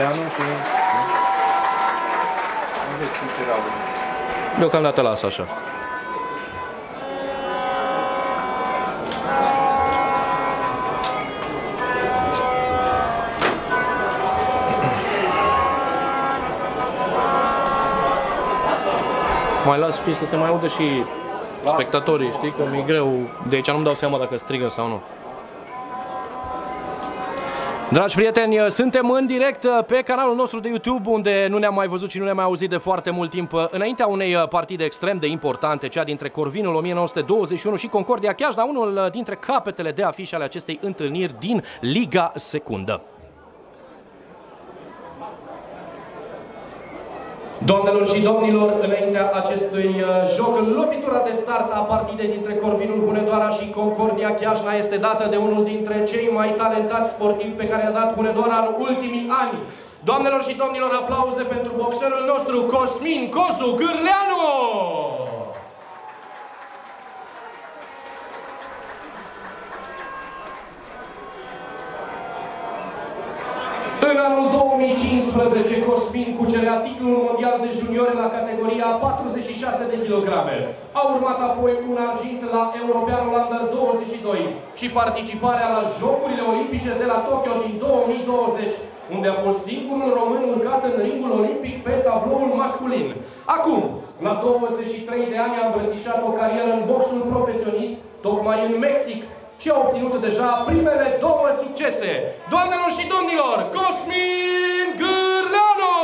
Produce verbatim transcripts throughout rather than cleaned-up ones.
Gârleanu și... Nu zici cum se erau. Deocamdată lasă așa. Mai las, știi, să se mai audă și spectatorii, știi, că mi-e greu. De aici nu-mi dau seama dacă strigă sau nu. Dragi prieteni, suntem în direct pe canalul nostru de YouTube, unde nu ne-am mai văzut și nu ne-am mai auzit de foarte mult timp, înaintea unei partide extrem de importante, cea dintre Corvinul o mie nouă sute douăzeci și unu și Concordia Chiajna, unul dintre capetele de afiș ale acestei întâlniri din Liga Secundă. Doamnelor și domnilor, înaintea acestui joc, lovitura de start a partidei dintre Corvinul Hunedoara și Concordia Chiajna este dată de unul dintre cei mai talentați sportivi pe care a dat Hunedoara în ultimii ani. Doamnelor și domnilor, aplauze pentru boxerul nostru, Cosmin Cozu Gârleanu! În anul două mii cincisprezece, Cosmin cucerea titlul mondial de juniore la categoria patruzeci și șase de kilograme. A urmat apoi un argint la Europeanul Under douăzeci și doi și participarea la Jocurile Olimpice de la Tokyo din două mii douăzeci, unde a fost singurul român urcat în ringul olimpic pe tabloul masculin. Acum, la douăzeci și trei de ani, a îmbrățișat o carieră în boxul profesionist, tocmai în Mexic, și a obținut deja primele două succese. Doamnelor și domnilor, Cosmin Gârleanu!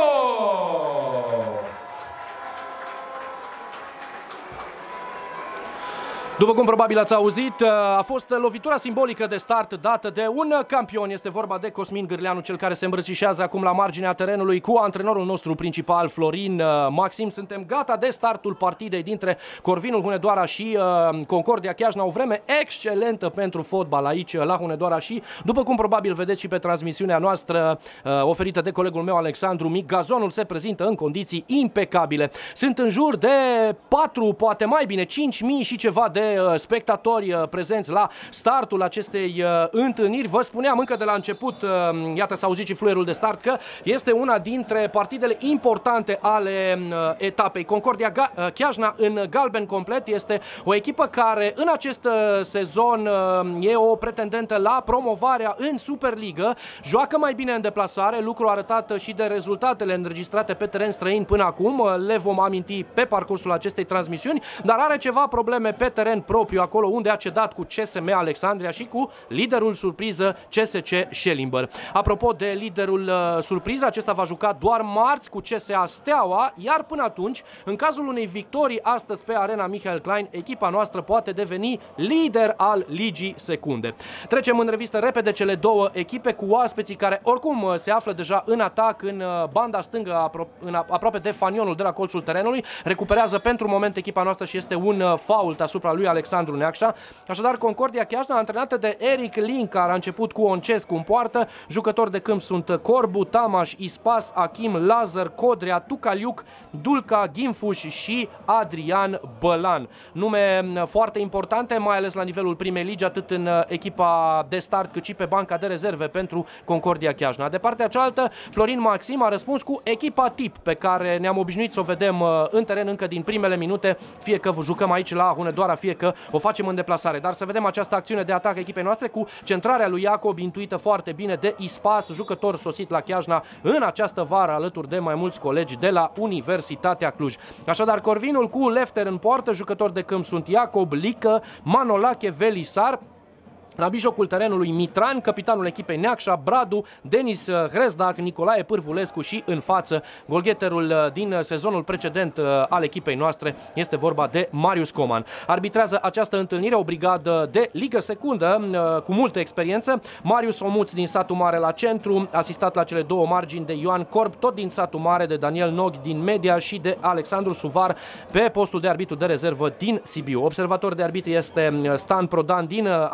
După cum probabil ați auzit, a fost lovitura simbolică de start dată de un campion. Este vorba de Cosmin Gârleanu, cel care se îmbrățișează acum la marginea terenului cu antrenorul nostru principal, Florin Maxim. Suntem gata de startul partidei dintre Corvinul Hunedoara și uh, Concordia Chiajna. O vreme excelentă pentru fotbal aici la Hunedoara și, după cum probabil vedeți și pe transmisiunea noastră uh, oferită de colegul meu Alexandru Mic, gazonul se prezintă în condiții impecabile. Sunt în jur de patru, poate mai bine, cinci mii și ceva de spectatori prezenți la startul acestei întâlniri. Vă spuneam încă de la început, iată s-a auzit și fluierul de start, că este una dintre partidele importante ale etapei. Concordia Chiajna în galben complet este o echipă care în acest sezon e o pretendentă la promovarea în Superligă. Joacă mai bine în deplasare, lucru arătat și de rezultatele înregistrate pe teren străin până acum. Le vom aminti pe parcursul acestei transmisiuni, dar are ceva probleme pe teren propriu, acolo unde a cedat cu C S M Alexandria și cu liderul surpriză C S C Schellimber. Apropo de liderul uh, surpriză, acesta va juca doar marți cu C S A Steaua, iar până atunci, în cazul unei victorii astăzi pe Arena Michael Klein, echipa noastră poate deveni lider al Ligii Secunde. Trecem în revistă repede cele două echipe cu oaspeții care oricum uh, se află deja în atac în uh, banda stângă, apro în, aproape de fanionul de la colțul terenului. Recuperează pentru moment echipa noastră și este un uh, fault asupra lui Alexandru Neacșa. Așadar, Concordia Chiajna, antrenată de Eric Linkar, a început cu Oncescu în poartă. Jucători de câmp sunt Corbu, Tamaș, Ispas, Achim, Lazar, Codrea, Tucaliuc, Dulca, Ghimfuș și Adrian Bălan. Nume foarte importante, mai ales la nivelul primei ligi, atât în echipa de start cât și pe banca de rezerve pentru Concordia Chiajna. De partea cealaltă, Florin Maxim a răspuns cu echipa tip pe care ne-am obișnuit să o vedem în teren încă din primele minute, fie că jucăm aici la Hunedoara, fie că o facem în deplasare. Dar să vedem această acțiune de atac echipei noastre cu centrarea lui Iacob, intuită foarte bine de Ispas, jucător sosit la Chiajna în această vară alături de mai mulți colegi de la Universitatea Cluj. Așadar, Corvinul cu Lefter în poartă, jucători de câmp sunt Iacob, Lică, Manolache, Velisar. La mijlocul terenului Mitran, capitanul echipei Neacșa, Bradu, Denis Hrezdac, Nicolae Pârvulescu și în față golgheterul din sezonul precedent al echipei noastre, este vorba de Marius Coman. Arbitrează această întâlnire o brigadă de Ligă Secundă cu multă experiență. Marius Omuț din Satu Mare la centru, asistat la cele două margini de Ioan Corb, tot din Satu Mare, de Daniel Nog din Media și de Alexandru Suvar pe postul de arbitru de rezervă din Sibiu. Observator de arbitri este Stan Prodan din Alexandria,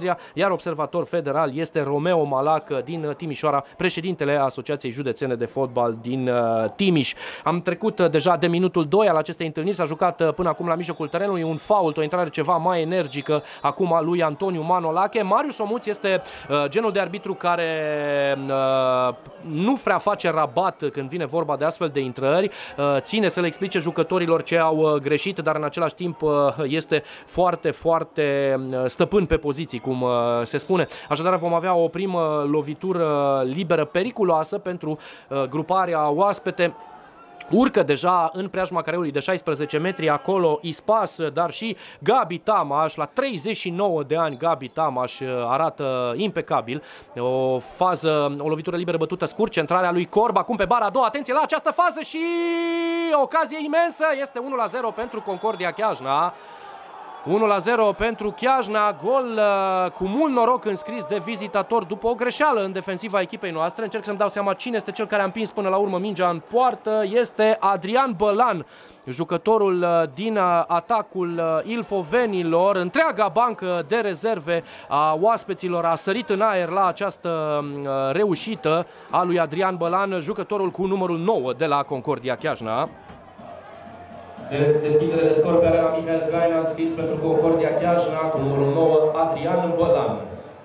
Alexandria, iar observator federal este Romeo Malac din Timișoara, președintele Asociației Județene de Fotbal din Timiș. Am trecut deja de minutul doi al acestei întâlniri, s-a jucat până acum la mijlocul terenului un fault, o intrare ceva mai energică acum a lui Antoniu Manolache. Marius Omuț este uh, genul de arbitru care uh, nu prea face rabat când vine vorba de astfel de intrări, uh, ține să le explice jucătorilor ce au uh, greșit, dar în același timp uh, este foarte, foarte stăpân pe poziții, cum uh, se spune. Așadar vom avea o primă lovitură liberă periculoasă pentru uh, gruparea oaspete. Urcă deja în preajma careului de șaisprezece metri, acolo Ispas, dar și Gabi Tamaș, la treizeci și nouă de ani. Gabi Tamaș arată impecabil. O fază, o lovitură liberă bătută scurt, centrarea lui Corb, acum pe bara a doua, atenție la această fază și ocazie imensă, este unu la zero pentru Concordia Chiajna. unu la zero pentru Chiajna, gol uh, cu mult noroc înscris de vizitator după o greșeală în defensiva echipei noastre. Încerc să-mi dau seama cine este cel care a împins până la urmă mingea în poartă. Este Adrian Bălan, jucătorul uh, din uh, atacul uh, ilfovenilor. Întreaga bancă de rezerve a oaspeților a sărit în aer la această uh, reușită a lui Adrian Bălan, jucătorul cu numărul nouă de la Concordia Chiajna. De deschidere de scor pe arena Mihail Gaina, înscris pentru Concordia Chiajna cu numărul nouă Adrian Bălan.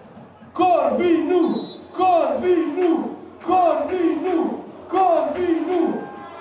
Corvinu! Corvinu! Corvinu! Corvinu!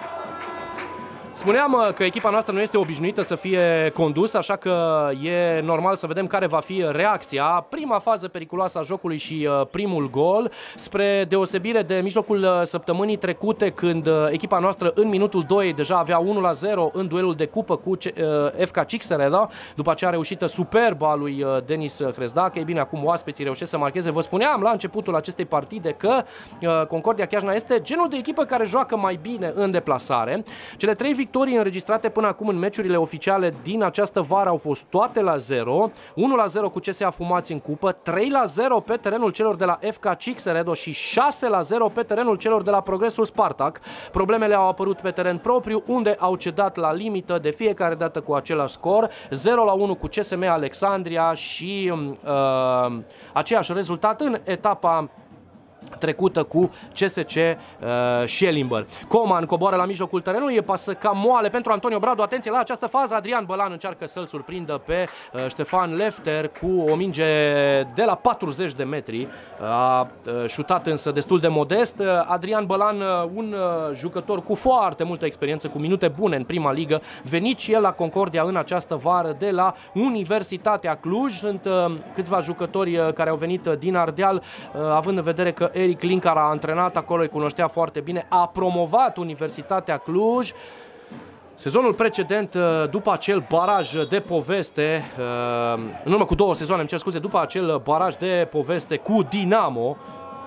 Spuneam că echipa noastră nu este obișnuită să fie condusă, așa că e normal să vedem care va fi reacția. Prima fază periculoasă a jocului și primul gol, spre deosebire de mijlocul săptămânii trecute, când echipa noastră în minutul doi deja avea unu la zero în duelul de cupă cu F K Cixereda, după aceea reușită superbă a lui Denis Hrezdac. Ei bine, acum oaspeții reușesc să marcheze. Vă spuneam la începutul acestei partide că Concordia Chiajna este genul de echipă care joacă mai bine în deplasare. Cele trei victorii înregistrate până acum în meciurile oficiale din această vară au fost toate la zero. unu la zero cu C S A Fumați în cupă, trei la zero pe terenul celor de la F K Cixeredo și șase la zero pe terenul celor de la Progresul Spartak. Problemele au apărut pe teren propriu, unde au cedat la limită de fiecare dată cu același scor, zero la unu cu C S M Alexandria și uh, aceeași rezultat în etapa trecută cu C S C uh, Schellimber. Coman coboară la mijlocul terenului, e pasă cam moale pentru Antonio Bradu. Atenție la această fază, Adrian Bălan încearcă să-l surprindă pe uh, Ștefan Lefter cu o minge de la patruzeci de metri. A uh, șutat însă destul de modest. Uh, Adrian Bălan, uh, un uh, jucător cu foarte multă experiență, cu minute bune în prima ligă, venit și el la Concordia în această vară de la Universitatea Cluj. Sunt uh, câțiva jucători uh, care au venit uh, din Ardeal, uh, având în vedere că Eric Lincar a antrenat acolo, îi cunoștea foarte bine, a promovat Universitatea Cluj. Sezonul precedent, după acel baraj de poveste, în urmă cu două sezoane, îmi cer scuze, după acel baraj de poveste cu Dinamo,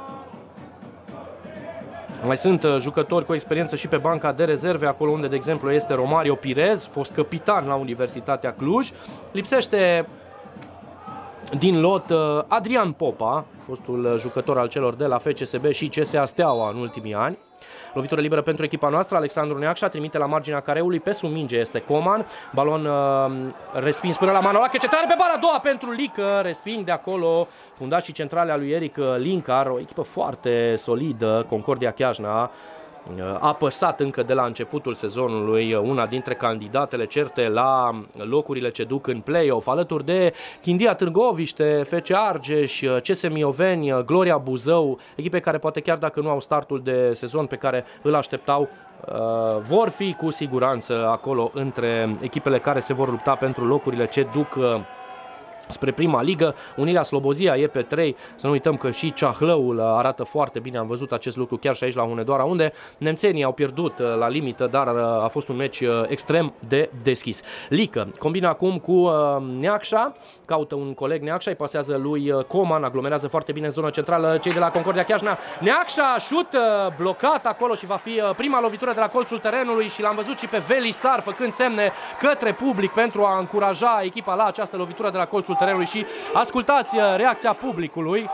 mai sunt jucători cu experiență și pe banca de rezerve, acolo unde, de exemplu, este Romario Pirez, fost capitan la Universitatea Cluj. Lipsește din lot Adrian Popa, fostul jucător al celor de la F C S B și C S A Steaua în ultimii ani. Lovitură liberă pentru echipa noastră, Alexandru Neacșa trimite la marginea careului, pe sub minge este Coman, balon uh, respins până la Manolache, centrare pe bara a doua pentru Lică, resping de acolo fundașii centrale a lui Eric Lincar, o echipă foarte solidă, Concordia Chiajna. A apăsat încă de la începutul sezonului, una dintre candidatele certe la locurile ce duc în play-off, alături de Chindia Târgoviște, F C Argeș, C S Mioveni, Gloria Buzău, echipe care poate chiar dacă nu au startul de sezon pe care îl așteptau, vor fi cu siguranță acolo între echipele care se vor lupta pentru locurile ce duc spre prima ligă. Unirea Slobozia e pe trei, să nu uităm că și Ceahlăul arată foarte bine, am văzut acest lucru chiar și aici la Hunedoara, unde nemțenii au pierdut la limită, dar a fost un meci extrem de deschis. Lică combina acum cu Neacșa, caută un coleg Neacșa, îi pasează lui Coman, aglomerează foarte bine în zona centrală cei de la Concordia Chiajna. Neacșa, șut blocat acolo și va fi prima lovitură de la colțul terenului și l-am văzut și pe Velisar făcând semne către public pentru a încuraja echipa la această lovitură de la colțul terenului și ascultați reacția publicului.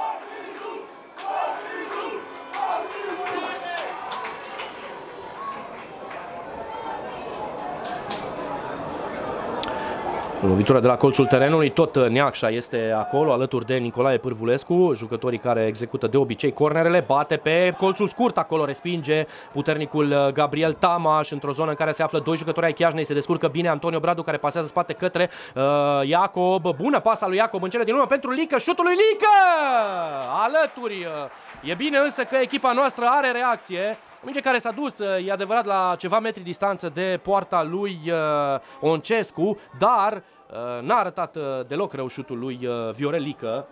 Lovitura de la colțul terenului, tot Neacșa este acolo, alături de Nicolae Pârvulescu, jucătorii care execută de obicei cornerele, bate pe colțul scurt acolo, respinge puternicul Gabriel Tamaș într-o zonă în care se află doi jucători ai Chiajnei, se descurcă bine Antonio Bradu care pasează spate către uh, Iacob, bună pasa lui Iacob în cele din urmă pentru Lică, șutul lui Lică! Alături, e bine însă că echipa noastră are reacție. Minge care s-a dus, e adevărat, la ceva metri distanță de poarta lui uh, Oncescu, dar uh, n-a arătat uh, deloc rău șutul lui uh, Viorel Lică.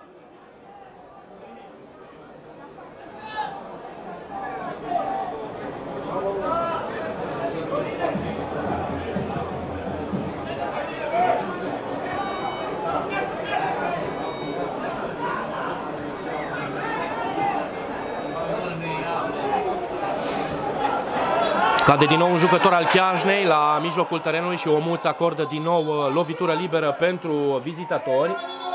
Cade din nou un jucător al Chiajnei la mijlocul terenului și Omuț acordă din nou lovitură liberă pentru vizitatori.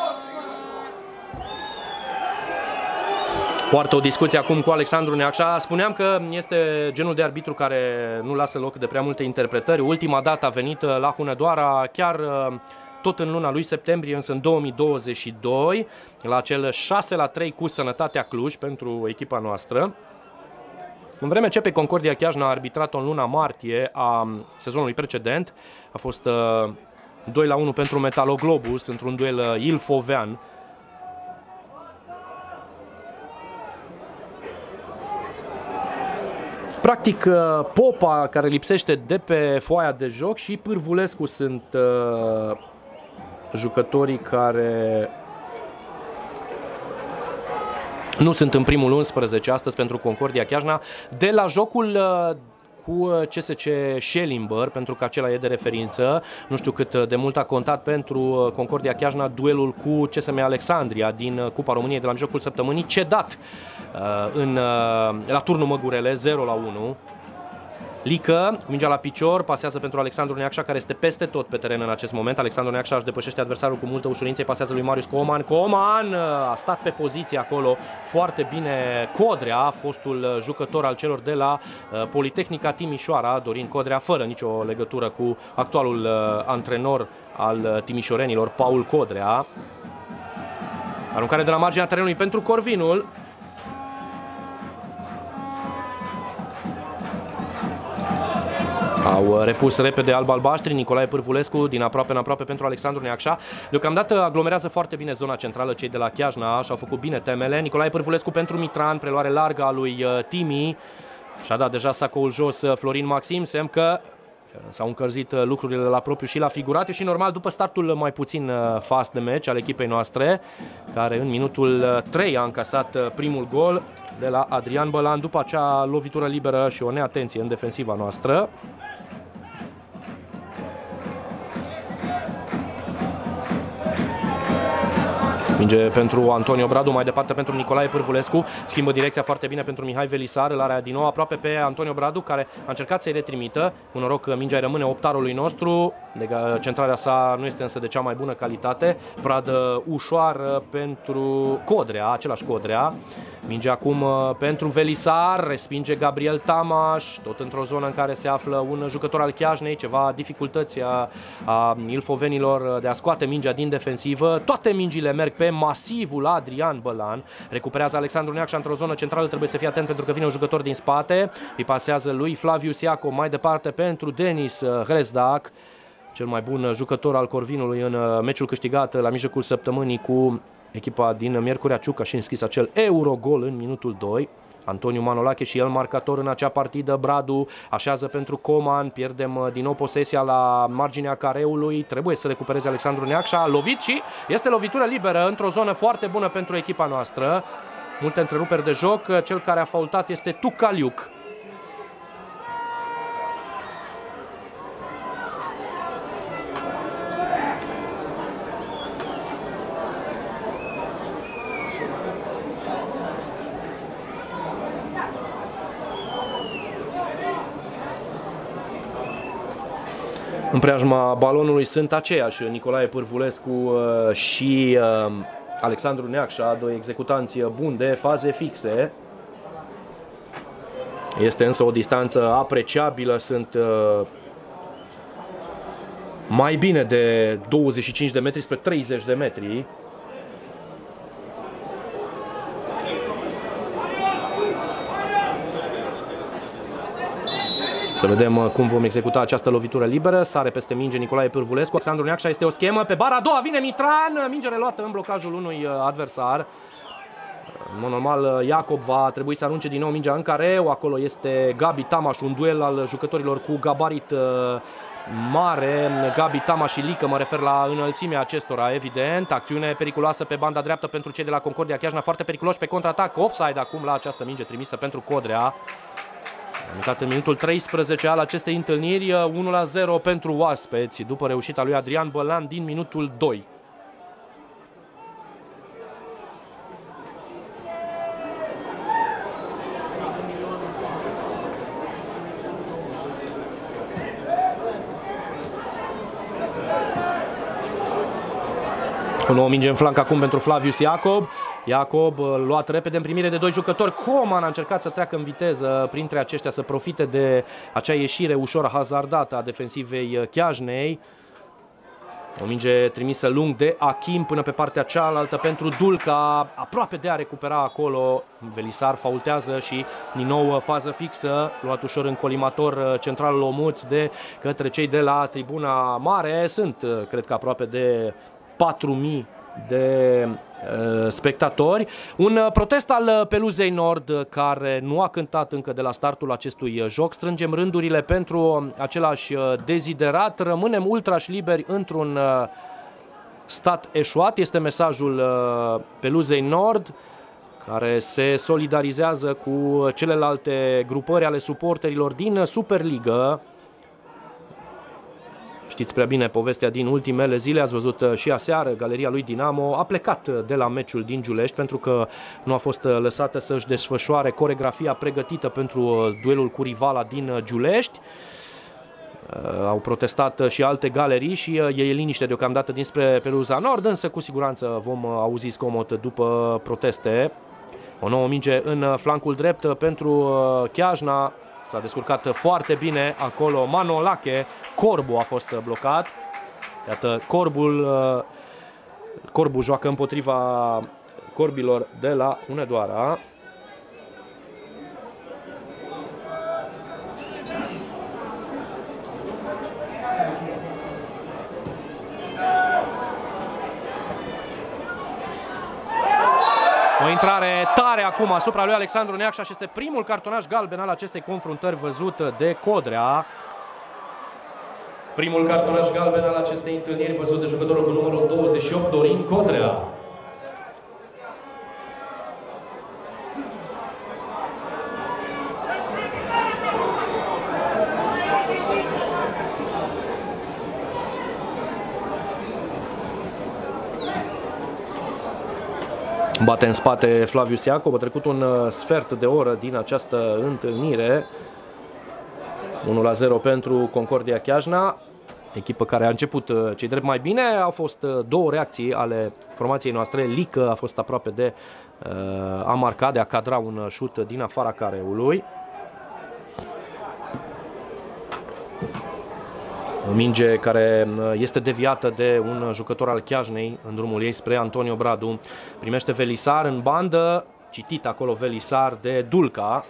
Poartă o discuție acum cu Alexandru Neacșa. Spuneam că este genul de arbitru care nu lasă loc de prea multe interpretări. Ultima dată a venit la Hunedoara chiar tot în luna lui septembrie, însă în două mii douăzeci și doi, la cel șase la trei cu Sănătatea Cluj pentru echipa noastră. În vreme ce pe Concordia Chiajna a arbitrat-o în luna martie a sezonului precedent, a fost uh, doi la unu pentru Metaloglobus într-un duel uh, ilfovean. Practic, uh, Popa, care lipsește de pe foaia de joc, și Pârvulescu sunt uh, jucătorii care nu sunt în primul unsprezece astăzi pentru Concordia Chiajna. De la jocul uh, cu C S C Schellimber, pentru că acela e de referință, nu știu cât de mult a contat pentru Concordia Chiajna duelul cu C S M Alexandria din Cupa României de la mijlocul săptămânii, cedat uh, în, uh, la turnul Măgurele, zero la unu. Lică, cu mingea la picior, pasează pentru Alexandru Neacșa, care este peste tot pe teren în acest moment. Alexandru Neacșa își depășește adversarul cu multă ușurință, pasează lui Marius Coman. Coman a stat pe poziție acolo foarte bine. Codrea, fostul jucător al celor de la Politehnica Timișoara, Dorin Codrea, fără nicio legătură cu actualul antrenor al timișorenilor, Paul Codrea. Aruncare de la marginea terenului pentru Corvinul. Au repus repede alb-albaștri, Nicolae Pârvulescu din aproape în aproape pentru Alexandru Neacșa. Deocamdată aglomerează foarte bine zona centrală cei de la Chiajna și au făcut bine temele. Nicolae Pârvulescu pentru Mitran, preluare largă a lui Timi. Și-a dat deja sacoul jos Florin Maxim, semn că s-au încălzit lucrurile la propriu și la figurate și normal după startul mai puțin fast de meci al echipei noastre, care în minutul trei a încasat primul gol de la Adrian Bălan după acea lovitură liberă și o neatenție în defensiva noastră. Minge pentru Antonio Bradu, mai departe pentru Nicolae Pârvulescu, schimbă direcția foarte bine pentru Mihai Velisar, îl are din nou aproape pe Antonio Bradu, care a încercat să-i retrimită. Cu noroc, mingea rămâne optarului nostru, centrarea sa nu este însă de cea mai bună calitate. Pradă ușoară pentru Codrea, același Codrea. Minge acum pentru Velisar, respinge Gabriel Tamaș, tot într-o zonă în care se află un jucător al Chiajnei, ceva dificultăți a, a ilfovenilor de a scoate mingea din defensivă. Toate mingile merg pe masivul Adrian Bălan. Recuperează Alexandru Neacșa într-o zonă centrală, trebuie să fie atent pentru că vine un jucător din spate. Îi pasează lui Flavius Iaco, mai departe pentru Denis Hrezdac, cel mai bun jucător al Corvinului în meciul câștigat la mijlocul săptămânii cu echipa din Miercurea Ciuca și înschis acel Eurogol în minutul doi. Antoniu Manolache și el marcator în acea partidă. Bradu așează pentru Coman, pierdem din nou posesia la marginea careului, trebuie să recupereze Alexandru Neacșa, a lovit și este lovitură liberă într-o zonă foarte bună pentru echipa noastră. Multe întreruperi de joc, cel care a faultat este Tucaliuc. În preajma balonului sunt aceiași Nicolae Pârvulescu și Alexandru Neacșa, doi executanți buni de faze fixe. Este însă o distanță apreciabilă, sunt mai bine de douăzeci și cinci de metri spre treizeci de metri. Să vedem cum vom executa această lovitură liberă. Sare peste minge Nicolae Pârvulescu. Alexandru Neacșa, este o schemă pe bara a doua, vine Mitran, minge reluată în blocajul unui adversar. În mod normal, Iacob va trebui să arunce din nou mingea în careu. Acolo este Gabi Tamaș, un duel al jucătorilor cu gabarit mare. Gabi Tamaș și Lică, mă refer la înălțimea acestora, evident. Acțiune periculoasă pe banda dreaptă pentru cei de la Concordia Chiajna, foarte periculoși pe contraatac. Offside acum la această minge trimisă pentru Codrea. Am uitat în minutul treisprezece al acestei întâlniri, unu la zero pentru oaspeți, după reușita lui Adrian Bălan din minutul doi. O nouă minge în flanc acum pentru Flavius Iacob. Iacob luat repede în primire de doi jucători. Coman a încercat să treacă în viteză printre aceștia, să profite de acea ieșire ușor hazardată a defensivei Chiajnei. O minge trimisă lung de Achim până pe partea cealaltă pentru Dulca. Aproape de a recupera acolo. Velisar faultează și din nou fază fixă. Luat ușor în colimator centralul Omuț de către cei de la tribuna mare. Sunt, cred că, aproape de patru mii de uh, spectatori. Un uh, protest al uh, Peluzei Nord care nu a cântat încă de la startul acestui uh, joc. Strângem rândurile pentru uh, același uh, deziderat. Rămânem ultrași liberi într-un uh, stat eșuat. Este mesajul uh, Peluzei Nord, care se solidarizează cu celelalte grupări ale suporterilor din Superliga. Știți prea bine povestea din ultimele zile, ați văzut și aseară, galeria lui Dinamo a plecat de la meciul din Giulești pentru că nu a fost lăsată să-și desfășoare coreografia pregătită pentru duelul cu rivala din Giulești. Au protestat și alte galerii și e liniște deocamdată dinspre Peluza Nord, însă cu siguranță vom auzi zgomot după proteste. O nouă minge în flancul drept pentru Chiajna. S-a descurcat foarte bine acolo Manolache. Corbu a fost blocat. Iată, Corbul, Corbu joacă împotriva corbilor de la Hunedoara. O intrare tare acum asupra lui Alexandru Neacșa și este primul cartonaș galben al acestei confruntări văzut de Codrea. Primul cartonaș galben al acestei întâlniri văzut de jucătorul cu numărul douăzeci și opt, Dorin Codrea. Bate în spate Flavius Iacob, a trecut un sfert de oră din această întâlnire. unu la zero pentru Concordia Chiajna, echipă care a început cei drept mai bine. Au fost două reacții ale formației noastre. Lică a fost aproape de uh, a marca, de a cadra un șut din afara careului. O minge care este deviată de un jucător al Chiajnei în drumul ei spre Antonio Bradu. Primește Velisar în bandă, citit acolo Velisar de Dulca.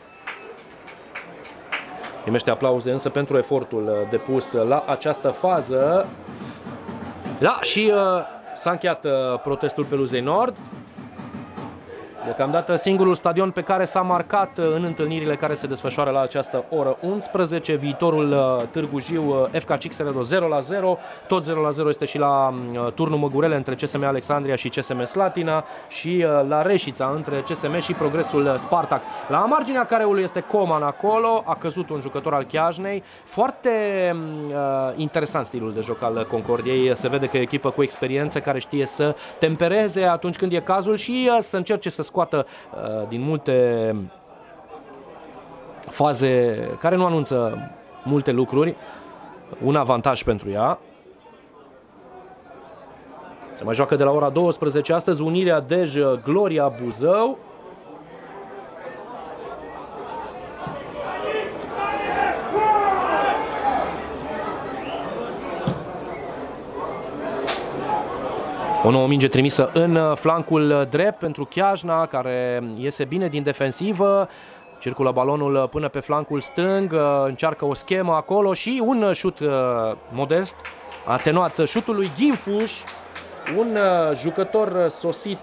Primește aplauze însă pentru efortul depus la această fază. Da, și uh, s-a încheiat uh, protestul Peluzei Nord. Deocamdată singurul stadion pe care s-a marcat în întâlnirile care se desfășoară la această oră unsprezece. Viitorul uh, Târgu Jiu, F K Cixeredo zero la zero. Tot zero la zero este și la uh, turnul Măgurele între C S M Alexandria și C S M Slatina și uh, la Reșița între C S M și Progresul Spartak. La marginea careului este Coman acolo, a căzut un jucător al Chiajnei. Foarte uh, interesant stilul de joc al Concordiei. Se vede că e o echipă cu experiență care știe să tempereze atunci când e cazul și uh, să încerce să scoată uh, din multe faze care nu anunță multe lucruri un avantaj pentru ea. Se mai joacă de la ora douăsprezece astăzi Unirea Dej Gloria Buzău. O nouă minge trimisă în flancul drept pentru Chiajna, care iese bine din defensivă. Circulă balonul până pe flancul stâng, încearcă o schemă acolo și un șut modest. Atenuat șutul lui Ghinfuș, un jucător sosit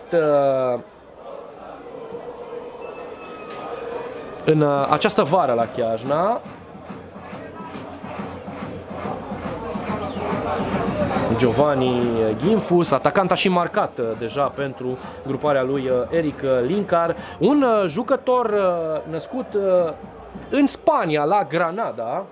în această vară la Chiajna. Giovanni Ghinfuș, atacant, a și marcat deja pentru gruparea lui Eric Linkar, un jucător născut în Spania, la Granada.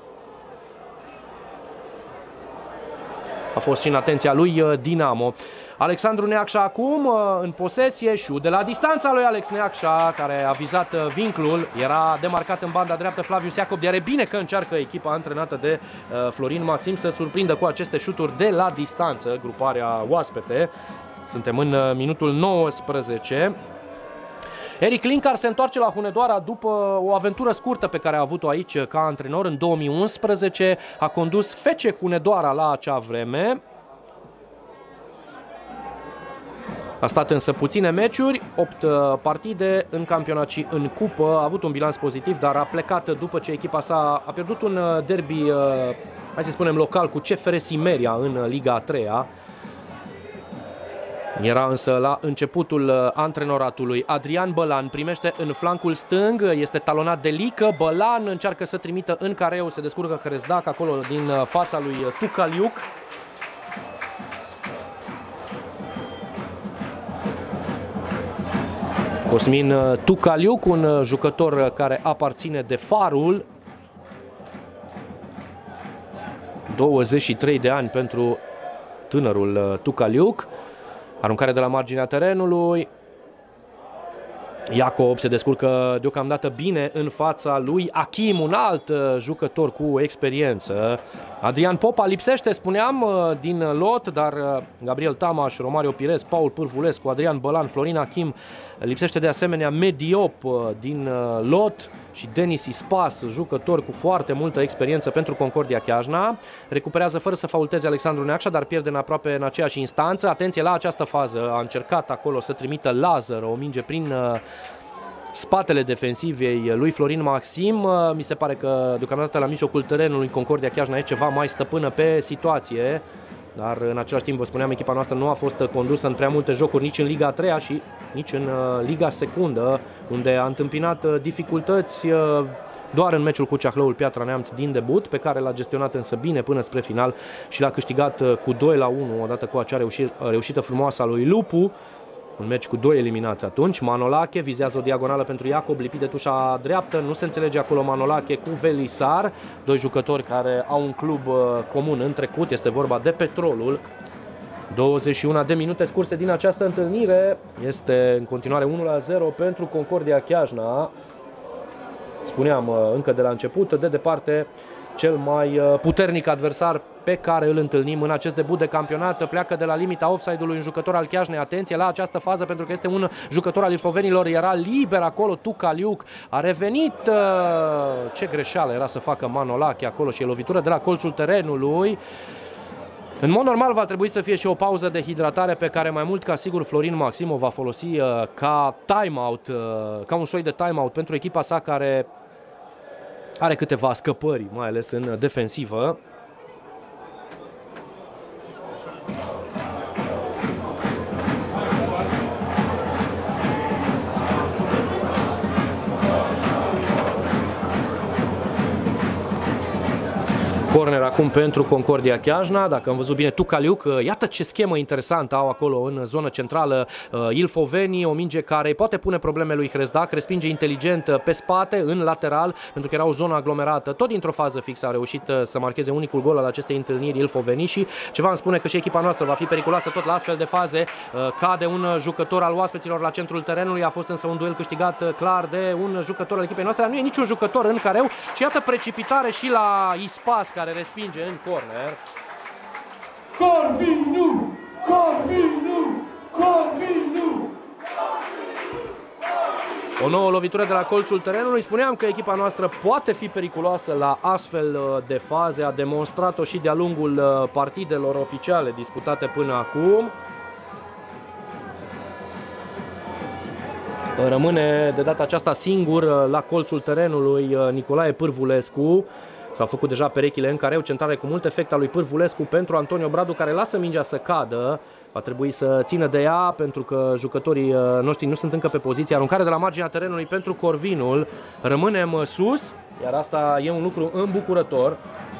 A fost și în atenția lui Dinamo. Alexandru Neacșa acum în posesie, șut de la distanța lui Alex Neacșa, care a vizat vinclul. Era demarcat în banda dreaptă Flavius Iacob, iar e bine că încearcă echipa antrenată de Florin Maxim să surprindă cu aceste șuturi de la distanță gruparea oaspete. Suntem în minutul nouăsprezece. Eric Linkar se întoarce la Hunedoara după o aventură scurtă pe care a avut-o aici ca antrenor în două mii unsprezece. A condus F C Hunedoara la acea vreme. A stat însă puține meciuri, opt partide în campionat și în cupă, a avut un bilanț pozitiv, dar a plecat după ce echipa sa a pierdut un derby, hai să spunem, local cu C F R Simeria în Liga a treia. Era însă la începutul antrenoratului. Adrian Bălan primește în flancul stâng, este talonat de Lică. Bălan încearcă să trimită în careu, se descurcă Hrezdac acolo din fața lui Tucaliuc. Cosmin Tucaliuc, un jucător care aparține de Farul. douăzeci și trei de ani pentru tânărul Tucaliuc. Aruncare de la marginea terenului. Iacob se descurcă deocamdată bine în fața lui Achim, un alt jucător cu experiență. Adrian Popa lipsește, spuneam, din lot, dar Gabriel Tamaș, Romario Pires, Paul Pârvulescu, Adrian Bălan, Florin Achim, lipsește de asemenea Mediop din lot și Denis Ispas, jucător cu foarte multă experiență pentru Concordia Chiajna. Recuperează fără să faulteze Alexandru Neacșa, dar pierde în aproape în aceeași instanță. Atenție la această fază, a încercat acolo să trimită Lazar o minge prin spatele defensivei lui Florin Maxim. Mi se pare că deocamdată la mijlocul terenului Concordia Chiajna e ceva mai stăpână pe situație, dar în același timp, vă spuneam, echipa noastră nu a fost condusă în prea multe jocuri nici în Liga a treia și nici în Liga secundă, unde a întâmpinat dificultăți doar în meciul cu Ceahlăul Piatra Neamț din debut, pe care l-a gestionat însă bine până spre final și l-a câștigat cu doi la unu, odată cu acea reușită frumoasă a lui Lupu. Un meci cu doi eliminați atunci. Manolache vizează o diagonală pentru Iacob, lipit de tușa dreaptă. Nu se înțelege acolo Manolache cu Velisar, doi jucători care au un club comun în trecut. Este vorba de Petrolul. douăzeci și unu de minute scurse din această întâlnire. Este în continuare unu la zero pentru Concordia Chiajna. Spuneam încă de la început, de departe cel mai puternic adversar pe care îl întâlnim în acest debut de campionat. Pleacă de la limita offside-ului un jucător al Chiajnei. Atenție la această fază, pentru că este un jucător al ilfovenilor. Era liber acolo Tucaliuc. A revenit. Ce greșeală era să facă Manolache acolo și e lovitură de la colțul terenului. În mod normal va trebui să fie și o pauză de hidratare pe care mai mult ca sigur Florin Maxim o va folosi ca timeout, ca un soi de timeout pentru echipa sa, care are câteva scăpări, mai ales în defensivă. Corner acum pentru Concordia Chiajna. Dacă am văzut bine, Tucaliuc, iată ce schemă interesantă au acolo în zonă centrală ilfovenii. O minge care poate pune probleme lui Hrezdac, respinge inteligent pe spate, în lateral, pentru că era o zonă aglomerată. Tot dintr-o fază fixă a reușit să marcheze unicul gol al acestei întâlniri ilfovenii și ceva îmi spune că și echipa noastră va fi periculoasă tot la astfel de faze. Cade un jucător al oaspeților la centrul terenului, a fost însă un duel câștigat clar de un jucător al echipei noastre. Nu e niciun jucător în careu și iată precipitare și la Ispas, care respinge în corner. Corvinu! Corvinu! Corvinu! O nouă lovitură de la colțul terenului. Spuneam că echipa noastră poate fi periculoasă la astfel de faze. A demonstrat-o și de-a lungul partidelor oficiale disputate până acum. Rămâne de data aceasta singur la colțul terenului Nicolae Pârvulescu. S-au făcut deja perechile în careu, centrare cu mult efect al lui Pârvulescu pentru Antonio Bradu, care lasă mingea să cadă. Va trebui să țină de ea pentru că jucătorii noștri nu sunt încă pe poziție. Aruncare de la marginea terenului pentru Corvinul. Rămânem sus, iar asta e un lucru îmbucurător.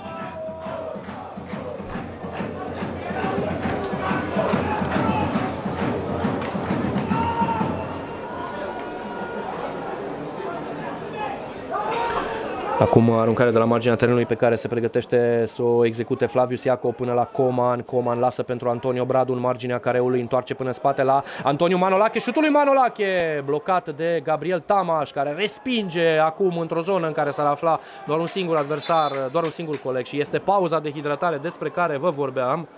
Acum aruncare de la marginea terenului pe care se pregătește să o execute Flavius Iacob până la Coman. Coman lasă pentru Antonio Bradu în marginea careului, întoarce până în spate la Antonio Manolache. Șutul lui Manolache blocat de Gabriel Tamaș, care respinge acum într-o zonă în care s-ar afla doar un singur adversar, doar un singur coleg, și este pauza de hidratare despre care vă vorbeam.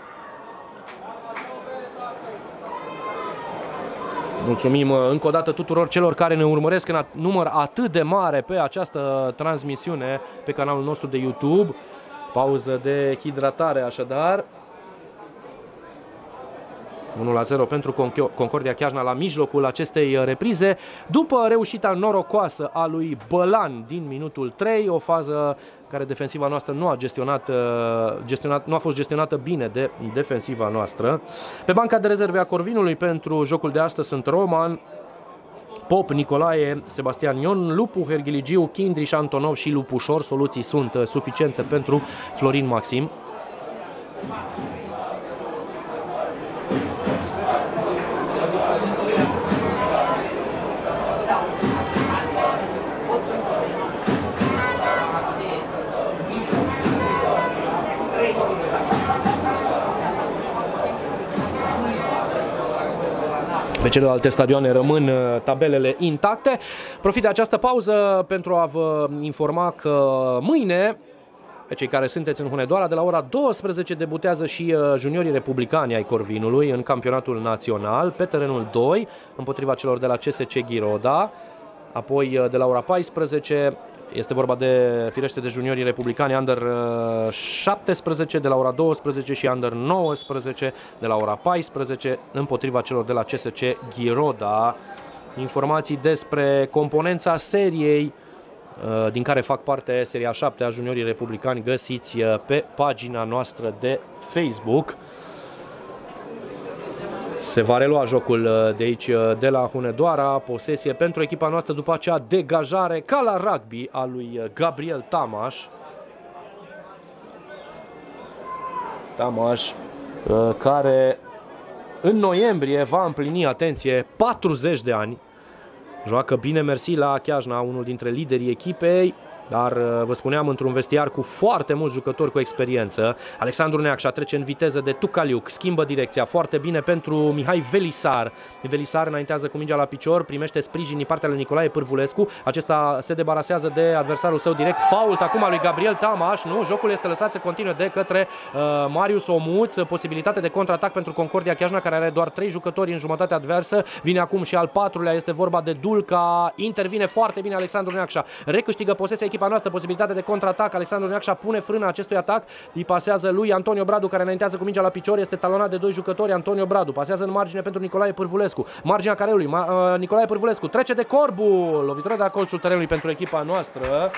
Mulțumim încă o dată tuturor celor care ne urmăresc în număr atât de mare pe această transmisiune pe canalul nostru de YouTube. Pauză de hidratare așadar. unu la zero pentru Concordia Chiajna la mijlocul acestei reprize, după reușita norocoasă a lui Bălan din minutul trei, o fază care defensiva noastră nu a gestionat, gestionat, nu a fost gestionată bine de defensiva noastră. Pe banca de rezerve a Corvinului pentru jocul de astăzi sunt Roman, Pop, Nicolae, Sebastian Ion, Lupu, Herghiligiu, Chindriș, Antonov și Lupușor. Soluții sunt suficiente pentru Florin Maxim. Pe celelalte stadioane rămân tabelele intacte. Profit de această pauză pentru a vă informa că mâine, pe cei care sunteți în Hunedoara, de la ora douăsprezece debutează și juniorii republicani ai Corvinului în campionatul național, pe terenul doi, împotriva celor de la C S C Ghiroda. Apoi de la ora paisprezece este vorba de, firește, de juniorii republicani Under șaptesprezece de la ora douăsprezece și Under nouăsprezece de la ora paisprezece împotriva celor de la C S C Ghiroda. Informații despre componența seriei din care fac parte seria șapte a juniorii republicani găsiți pe pagina noastră de Facebook. Se va relua jocul de aici, de la Hunedoara, posesie pentru echipa noastră după acea degajare ca la rugby a lui Gabriel Tamaș. Tamaș, care în noiembrie va împlini, atenție, patruzeci de ani. Joacă bine, mersi, la Chiajna, unul dintre liderii echipei. Dar, vă spuneam, într-un vestiar cu foarte mulți jucători cu experiență. Alexandru Neacșa trece în viteză de Tucaliuc, schimbă direcția foarte bine pentru Mihai Velisar. Velisar înaintează cu mingea la picior, primește sprijin din partea lui Nicolae Pârvulescu. Acesta se debarasează de adversarul său direct. Fault acum lui Gabriel Tamaș. Nu, jocul este lăsat să continue de către uh, Marius Omuț. Posibilitate de contraatac pentru Concordia Chiajna, care are doar trei jucători în jumătate adversă. Vine acum și al patrulea, este vorba de Dulca. Intervine foarte bine Alexandru Neacșa. Recâștigă posesia echipa noastră, posibilitate de contraatac. Alexandru Neacșa pune frână acestui atac. Îi pasează lui Antonio Bradu, care înaintează cu mingea la picior. Este talonat de doi jucători. Antonio Bradu pasează în margine pentru Nicolae Pârvulescu. Marginea careului. Ma, uh, Nicolae Pârvulescu trece de Corbu. Lovitură de la colțul terenului pentru echipa noastră.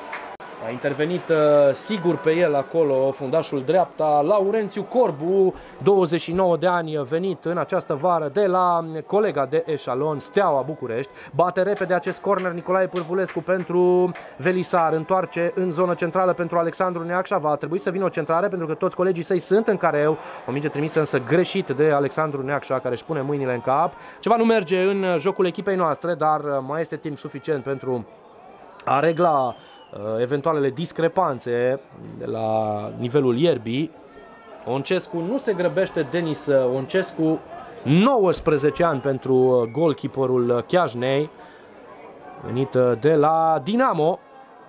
A intervenit uh, sigur pe el acolo fundașul dreapta, Laurențiu Corbu, douăzeci și nouă de ani, venit în această vară de la colega de eșalon Steaua București. Bate repede acest corner Nicolae Pârvulescu pentru Velisar, întoarce în zonă centrală pentru Alexandru Neacșa. Va trebui să vină o centrare pentru că toți colegii săi sunt în careu. O minge trimisă însă greșit de Alexandru Neacșa, care își pune mâinile în cap. Ceva nu merge în jocul echipei noastre, dar mai este timp suficient pentru a regla eventualele discrepanțe de la nivelul ierbii. Oncescu nu se grăbește, Denis Oncescu, nouăsprezece ani pentru goalkeeperul Chiajnei, venit de la Dinamo.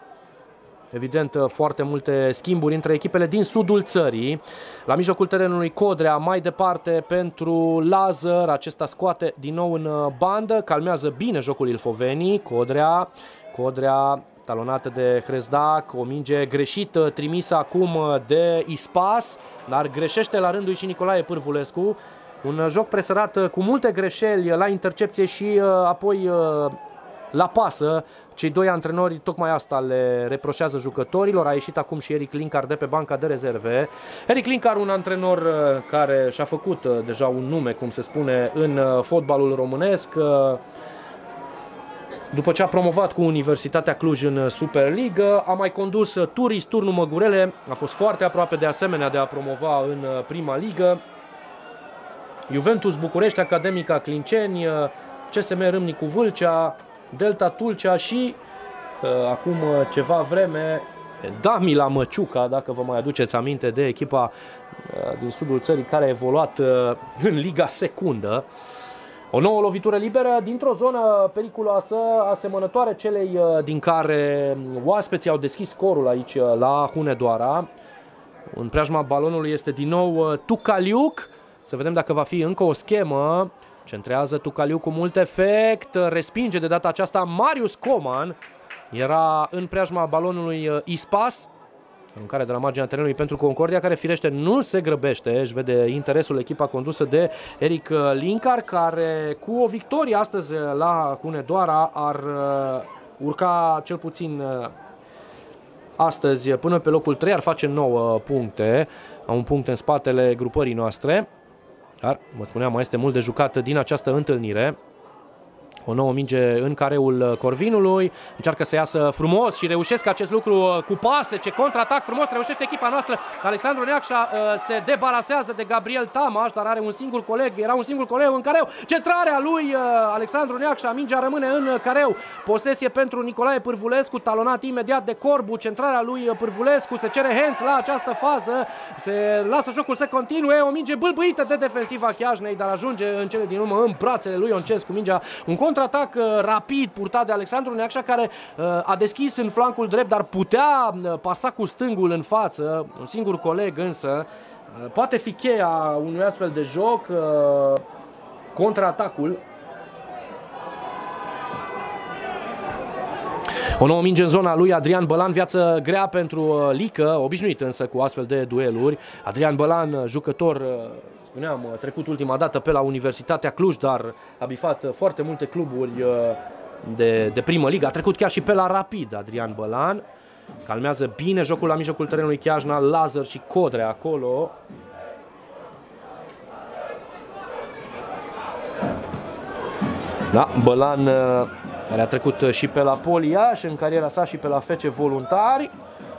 Evident, foarte multe schimburi între echipele din sudul țării. La mijlocul terenului Codrea, mai departe pentru Lazar. Acesta scoate din nou în bandă, calmează bine jocul ilfovenii. Codrea, Codrea talonată de Hrezdac, o minge greșită trimisă acum de Ispas, dar greșește la rândul și Nicolae Pârvulescu. Un joc presărat cu multe greșeli la intercepție și apoi la pasă. Cei doi antrenori tocmai asta le reproșează jucătorilor. A ieșit acum și Eric Linkar de pe banca de rezerve. Eric Linkar, un antrenor care și-a făcut deja un nume, cum se spune, în fotbalul românesc. După ce a promovat cu Universitatea Cluj în Super League, a mai condus Turis Turnul Măgurele, a fost foarte aproape de asemenea de a promova în Prima Ligă. Juventus București, Academica Clinceni, C S M Râmnicu Vâlcea, Delta Tulcea și acum ceva vreme Damila Măciuca, dacă vă mai aduceți aminte de echipa din sudul țării care a evoluat în Liga Secundă. O nouă lovitură liberă dintr-o zonă periculoasă, asemănătoare celei din care oaspeții au deschis scorul aici la Hunedoara. În preajma balonului este din nou Tucaliuc. Să vedem dacă va fi încă o schemă. Centrează Tucaliuc cu mult efect. Respinge de data aceasta Marius Coman. Era în preajma balonului Ispas. Aruncare de la marginea terenului pentru Concordia, care firește nu se grăbește. Își vede interesul echipa condusă de Eric Linkar, care cu o victorie astăzi la Hunedoara ar urca cel puțin astăzi până pe locul trei, ar face nouă puncte. Am un punct în spatele grupării noastre. Dar, vă spuneam, mai este mult de jucat din această întâlnire. O nouă minge în careul Corvinului. Încearcă să iasă frumos și reușesc acest lucru cu pase. Ce contraatac frumos reușește echipa noastră. Alexandru Neacșa uh, se debarasează de Gabriel Tamaș, dar are un singur coleg. Era un singur coleg în careu. Centrarea lui uh, Alexandru Neacșa. Mingea rămâne în careu. Posesie pentru Nicolae Pârvulescu, talonat imediat de Corbu. Centrarea lui Pârvulescu. Se cere hands la această fază. Se lasă jocul să continue. O minge bâlbâită de defensiva Chiajnei, dar ajunge în cele din urmă în brațele lui Ioncescu. Mingea un contraatac rapid purtat de Alexandru Neacșa, care uh, a deschis în flancul drept, dar putea uh, pasa cu stângul în față. Un singur coleg însă uh, poate fi cheia unui astfel de joc, uh, contraatacul. O nouă minge în zona lui Adrian Bălan, viață grea pentru uh, Lică, obișnuit însă cu astfel de dueluri. Adrian Bălan, jucător uh, spuneam, trecut ultima dată pe la Universitatea Cluj, dar a bifat foarte multe cluburi de, de primă ligă. A trecut chiar și pe la Rapid, Adrian Bălan. Calmează bine jocul la mijlocul terenului Chiajna, Lazar și Codrea acolo. Da, Bălan, care a trecut și pe la Poliaș în cariera sa și pe la F C Voluntari.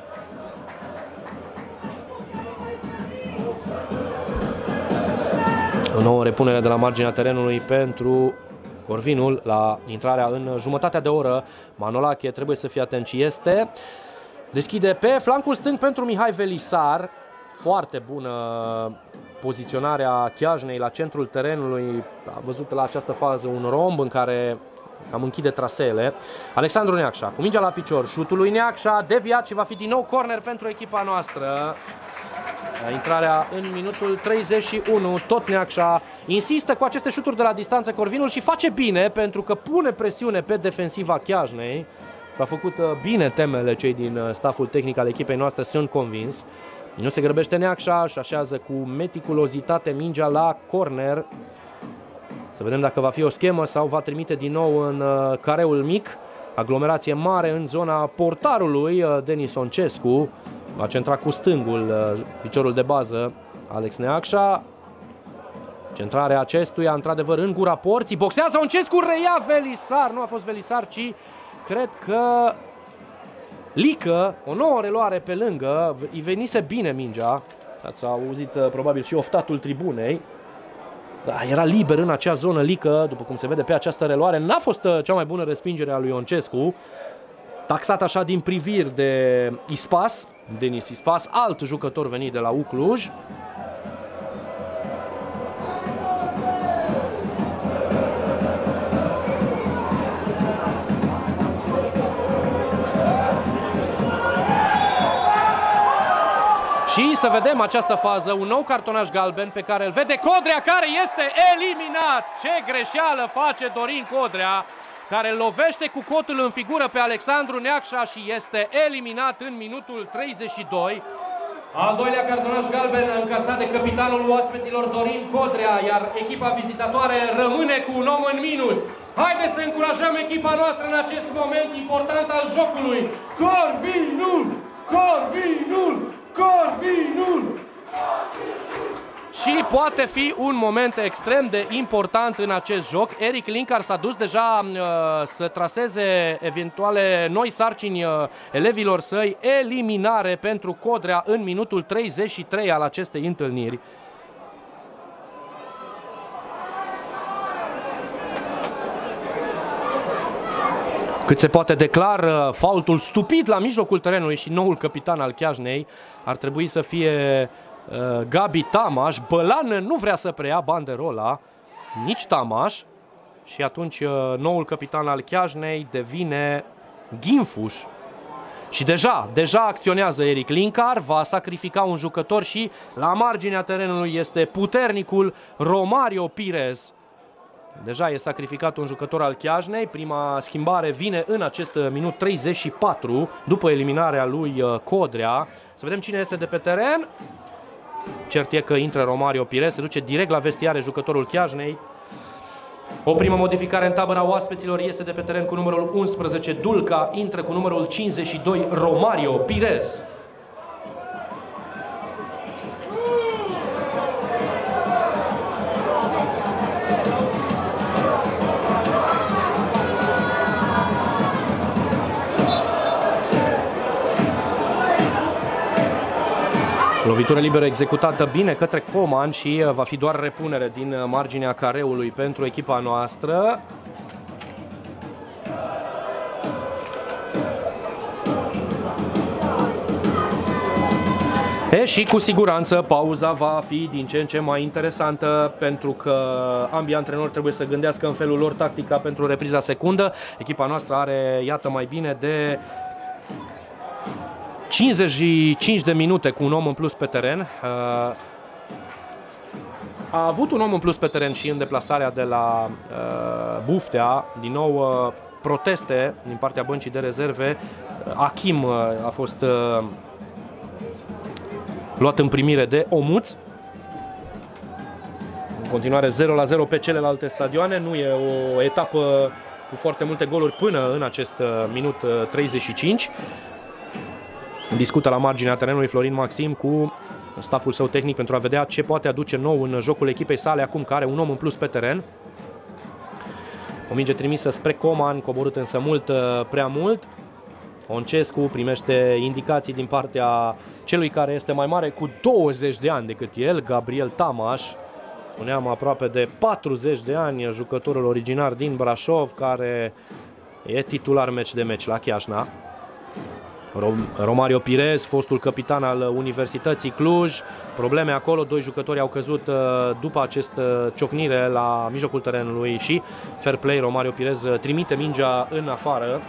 O nouă repunere de la marginea terenului pentru Corvinul la intrarea în jumătatea de oră. Manolache trebuie să fie atent și este. Deschide pe flancul stâng pentru Mihai Velisar. Foarte bună poziționarea Chiajnei la centrul terenului. A văzut la această fază un romb în care cam închide traseele. Alexandru Neacșa cu mingea la picior. Șutul lui Neacșa deviat și va fi din nou corner pentru echipa noastră. Intrarea în minutul treizeci și unu, tot Neacșa insistă cu aceste șuturi de la distanță Corvinul și face bine, pentru că pune presiune pe defensiva Chiajnei. S-a făcut bine temele cei din staful tehnic al echipei noastre, sunt convins. Nu se grăbește Neacșa, își așează cu meticulozitate mingea la corner. Să vedem dacă va fi o schemă sau va trimite din nou în careul mic. Aglomerație mare în zona portarului, Denis Oncescu. Va centra cu stângul piciorul de bază Alex Neacșa. Centrarea acestuia într-adevăr în gura porții. Boxează Oncescu, reia Velisar. Nu a fost Velisar, ci cred că Lică. O nouă reluare pe lângă. Îi venise bine mingea. Ați auzit probabil și oftatul tribunei. Da, era liber în acea zonă Lică, după cum se vede pe această reluare. N-a fost cea mai bună respingere a lui Oncescu. Taxat așa din priviri de Ispas, Denis Ispas, alt jucător venit de la U Cluj. Și să vedem această fază, un nou cartonaș galben pe care îl vede Codrea, care este eliminat. Ce greșeală face Dorin Codrea, care lovește cu cotul în figură pe Alexandru Neacșa și este eliminat în minutul treizeci și doi. Al doilea cartonaș galben încasat de capitanul oaspeților Dorin Codrea, iar echipa vizitatoare rămâne cu un om în minus. Haideți să încurajăm echipa noastră în acest moment important al jocului. Corvinul! Corvinul! Corvinul! Și poate fi un moment extrem de important în acest joc. Eric Linkar s-a dus deja uh, să traseze eventuale noi sarcini uh, elevilor săi. Eliminare pentru Codrea în minutul treizeci și trei al acestei întâlniri. Cât se poate declar, uh, faultul stupid la mijlocul terenului și noul capitan al Chiajnei ar trebui să fie Gabi Tamaș. Bălan nu vrea să preia banderola, nici Tamaș, și atunci noul capitan al Chiajnei devine Ghinfuș. Și deja, deja acționează Eric Linkar, va sacrifica un jucător și la marginea terenului este puternicul Romario Pirez. Deja e sacrificat un jucător al Chiajnei, prima schimbare vine în acest minut treizeci și patru, după eliminarea lui Codrea. Să vedem cine este de pe teren. Cert e că intră Romario Pirez, se duce direct la vestiare jucătorul Chiajnei. O primă modificare în tabăra oaspeților, iese de pe teren cu numărul unsprezece Dulca, intră cu numărul cincizeci și doi Romario Pirez. Lovitură liberă executată bine către Coman și va fi doar repunere din marginea careului pentru echipa noastră. E, și cu siguranță pauza va fi din ce în ce mai interesantă, pentru că ambii antrenori trebuie să gândească în felul lor tactica pentru repriza secundă. Echipa noastră are, iată, mai bine de cincizeci și cinci de minute cu un om în plus pe teren. A avut un om în plus pe teren și în deplasarea de la Buftea. Din nou proteste din partea băncii de rezerve. Achim a fost luat în primire de Omuț. În continuare zero la zero pe celelalte stadioane. Nu e o etapă cu foarte multe goluri până în acest minut treizeci și cinci. Discută la marginea terenului Florin Maxim cu stafful său tehnic pentru a vedea ce poate aduce nou în jocul echipei sale, acum că are un om în plus pe teren. O minge trimisă spre Coman, coborât însă mult prea mult. Oncescu primește indicații din partea celui care este mai mare cu douăzeci de ani decât el, Gabriel Tamaș. Spuneam, aproape de patruzeci de ani, jucătorul originar din Brașov, care e titular meci de meci la Chiajna. Romario Pirez, fostul capitan al Universității Cluj. Probleme acolo, doi jucători au căzut după acest ciocnire la mijlocul terenului și fair play, Romario Pirez trimite mingea în afară.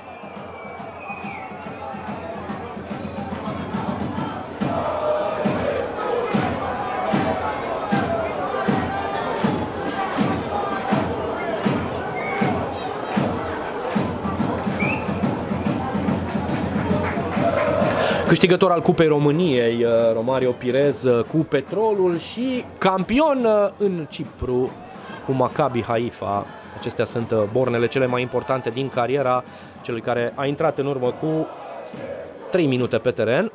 Câștigător al Cupei României, Romario Pirez, cu Petrolul, și campion în Cipru cu Maccabi Haifa. Acestea sunt bornele cele mai importante din cariera celui care a intrat în urmă cu trei minute pe teren.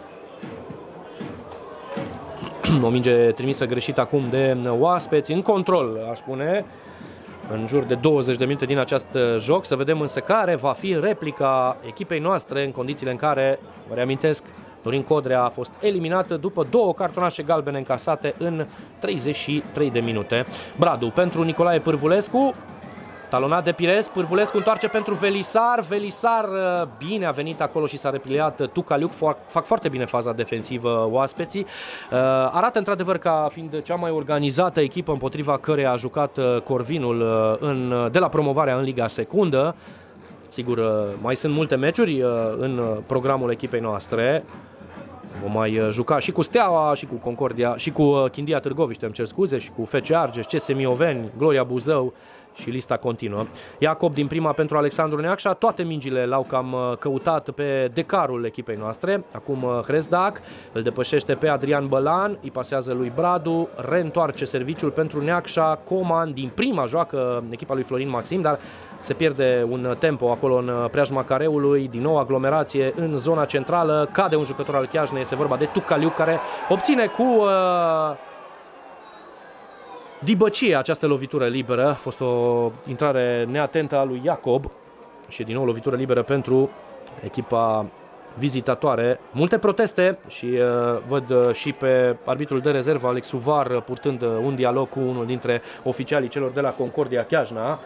O minge trimisă greșit acum de oaspeți, în control, aș spune, în jur de douăzeci de minute din acest joc. Să vedem însă care va fi replica echipei noastre în condițiile în care, vă reamintesc, Dorin Codrea a fost eliminată după două cartonașe galbene încasate în treizeci și trei de minute. Bradu pentru Nicolae Pârvulescu, talonat de Pirez. Pârvulescu întoarce pentru Velisar. Velisar bine a venit acolo și s-a repliat Tucaliuc. Fac foarte bine faza defensivă oaspeții. Arată într-adevăr ca fiind cea mai organizată echipă împotriva căreia a jucat Corvinul în, de la promovarea în Liga Secundă. Sigur, mai sunt multe meciuri în programul echipei noastre. Vom mai juca și cu Steaua, și cu Concordia, și cu Chindia Târgoviște, îmi cer scuze, și cu F C Argeș, C S Mioveni, Gloria Buzău. Și lista continuă. Iacob din prima pentru Alexandru Neacșa. Toate mingile l-au cam căutat pe decarul echipei noastre. Acum Hrezdac îl depășește pe Adrian Bălan, îi pasează lui Bradu, reîntoarce serviciul pentru Neacșa. Coman din prima joacă echipa lui Florin Maxim, dar se pierde un tempo acolo în preajma careului. Din nou aglomerație în zona centrală. Cade un jucător al Chiajnei, este vorba de Tucaliuc, care obține cu uh, dibăcie această lovitură liberă. A fost o intrare neatentă a lui Iacob și din nou lovitură liberă pentru echipa vizitatoare. Multe proteste și uh, văd uh, și pe arbitrul de rezervă, Alex Uvar, uh, purtând uh, un dialog cu unul dintre oficialii celor de la Concordia Chiajna.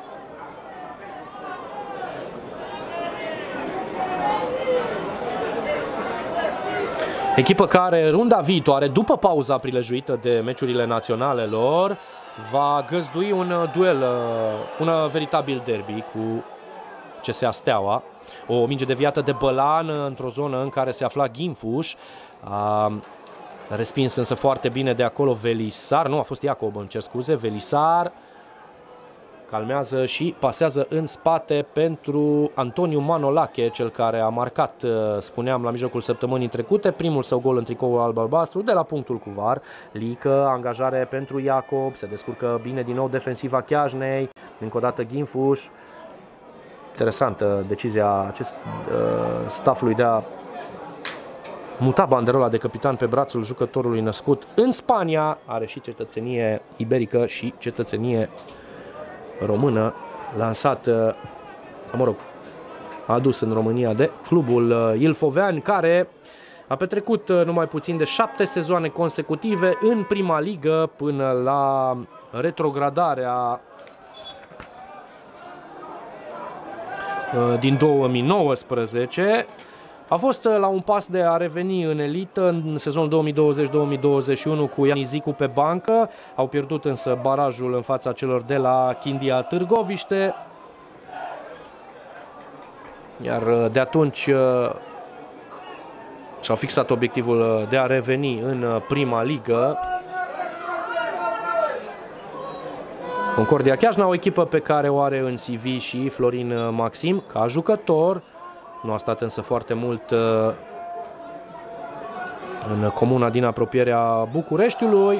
Echipă care runda viitoare, după pauza prilejuită de meciurile naționale lor, va găzdui un duel, un veritabil derby cu C S A Steaua. O minge deviată de Bălan într-o zonă în care se afla Ghinfuș. A respins însă foarte bine de acolo Velisar, nu, a fost Iacob, îmi cer scuze, Velisar calmează și pasează în spate pentru Antoniu Manolache, cel care a marcat, spuneam, la mijlocul săptămânii trecute, primul său gol în tricoul alb-albastru de la punctul cu var. Lică, angajare pentru Iacob, se descurcă bine din nou defensiva Chiajnei, încă o dată Ghinfuș. Interesantă decizia acest, uh, staffului de a muta banderola de capitan pe brațul jucătorului născut în Spania. Are și cetățenie iberică și cetățenie română, lansat, mă rog, adus în România de clubul ilfovean, care a petrecut numai puțin de șapte sezoane consecutive în prima ligă până la retrogradarea din două mii nouăsprezece. A fost la un pas de a reveni în elită în sezonul două mii douăzeci două mii douăzeci și unu cu Ian Izicu pe bancă. Au pierdut însă barajul în fața celor de la Chindia Târgoviște. Iar de atunci și-au fixat obiectivul de a reveni în prima ligă. Concordia Chiajna, o echipă pe care o are în C V și Florin Maxim ca jucător. Nu a stat însă foarte mult în comuna din apropierea Bucureștiului.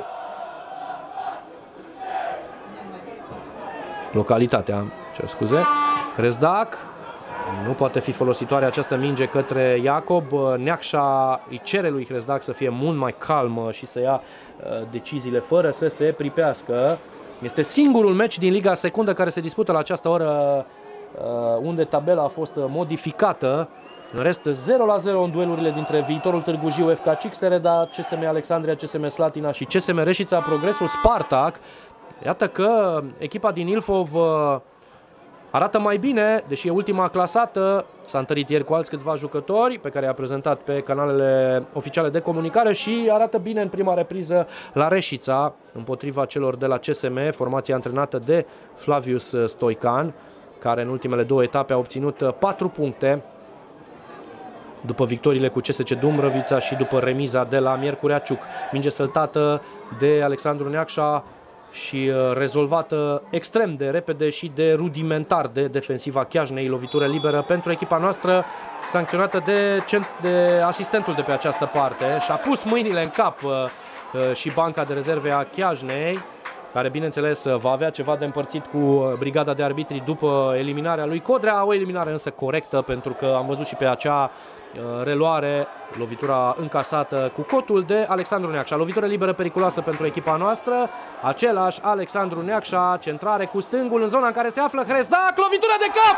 Localitatea, cer scuze. Hrezdac. Nu poate fi folositoare această minge către Iacob. Neacșa îi cere lui Hrezdac să fie mult mai calmă și să ia deciziile fără să se pripească. Este singurul meci din Liga Secundă care se dispută la această oră, unde tabela a fost modificată. În rest, zero la zero în duelurile dintre viitorul Târgu Jiu F K Cixereda, C S M Alexandria, C S M Slatina și C S M Reșița Progresul Spartak. Iată că echipa din Ilfov arată mai bine, deși e ultima clasată. S-a întărit ieri cu alți câțiva jucători pe care i-a prezentat pe canalele oficiale de comunicare și arată bine în prima repriză la Reșița, împotriva celor de la C S M, formația antrenată de Flavius Stoican, care în ultimele două etape a obținut patru puncte după victoriile cu C S C Dumbrăvița și după remiza de la Miercurea Ciuc. Minge săltată de Alexandru Neacșa și rezolvată extrem de repede și de rudimentar de defensiva Chiajnei. Lovitură liberă pentru echipa noastră, sancționată de, de asistentul de pe această parte. Și-a pus mâinile în cap și banca de rezerve a Chiajnei, care bineînțeles va avea ceva de împărțit cu brigada de arbitri după eliminarea lui Codrea. O eliminare însă corectă, pentru că am văzut și pe acea reluare lovitura încasată cu cotul de Alexandru Neacșa. Lovitură liberă periculoasă pentru echipa noastră. Același Alexandru Neacșa, centrare cu stângul în zona în care se află Hrezdac. Lovitură de cap!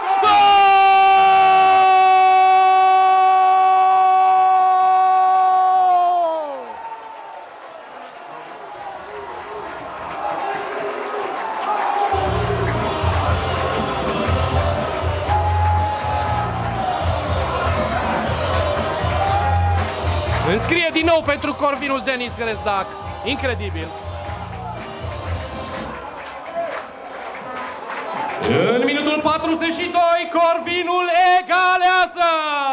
Înscrie din nou pentru corvinul Denis Hrezdac. Incredibil. În minutul patruzeci și doi, Corvinul egalează.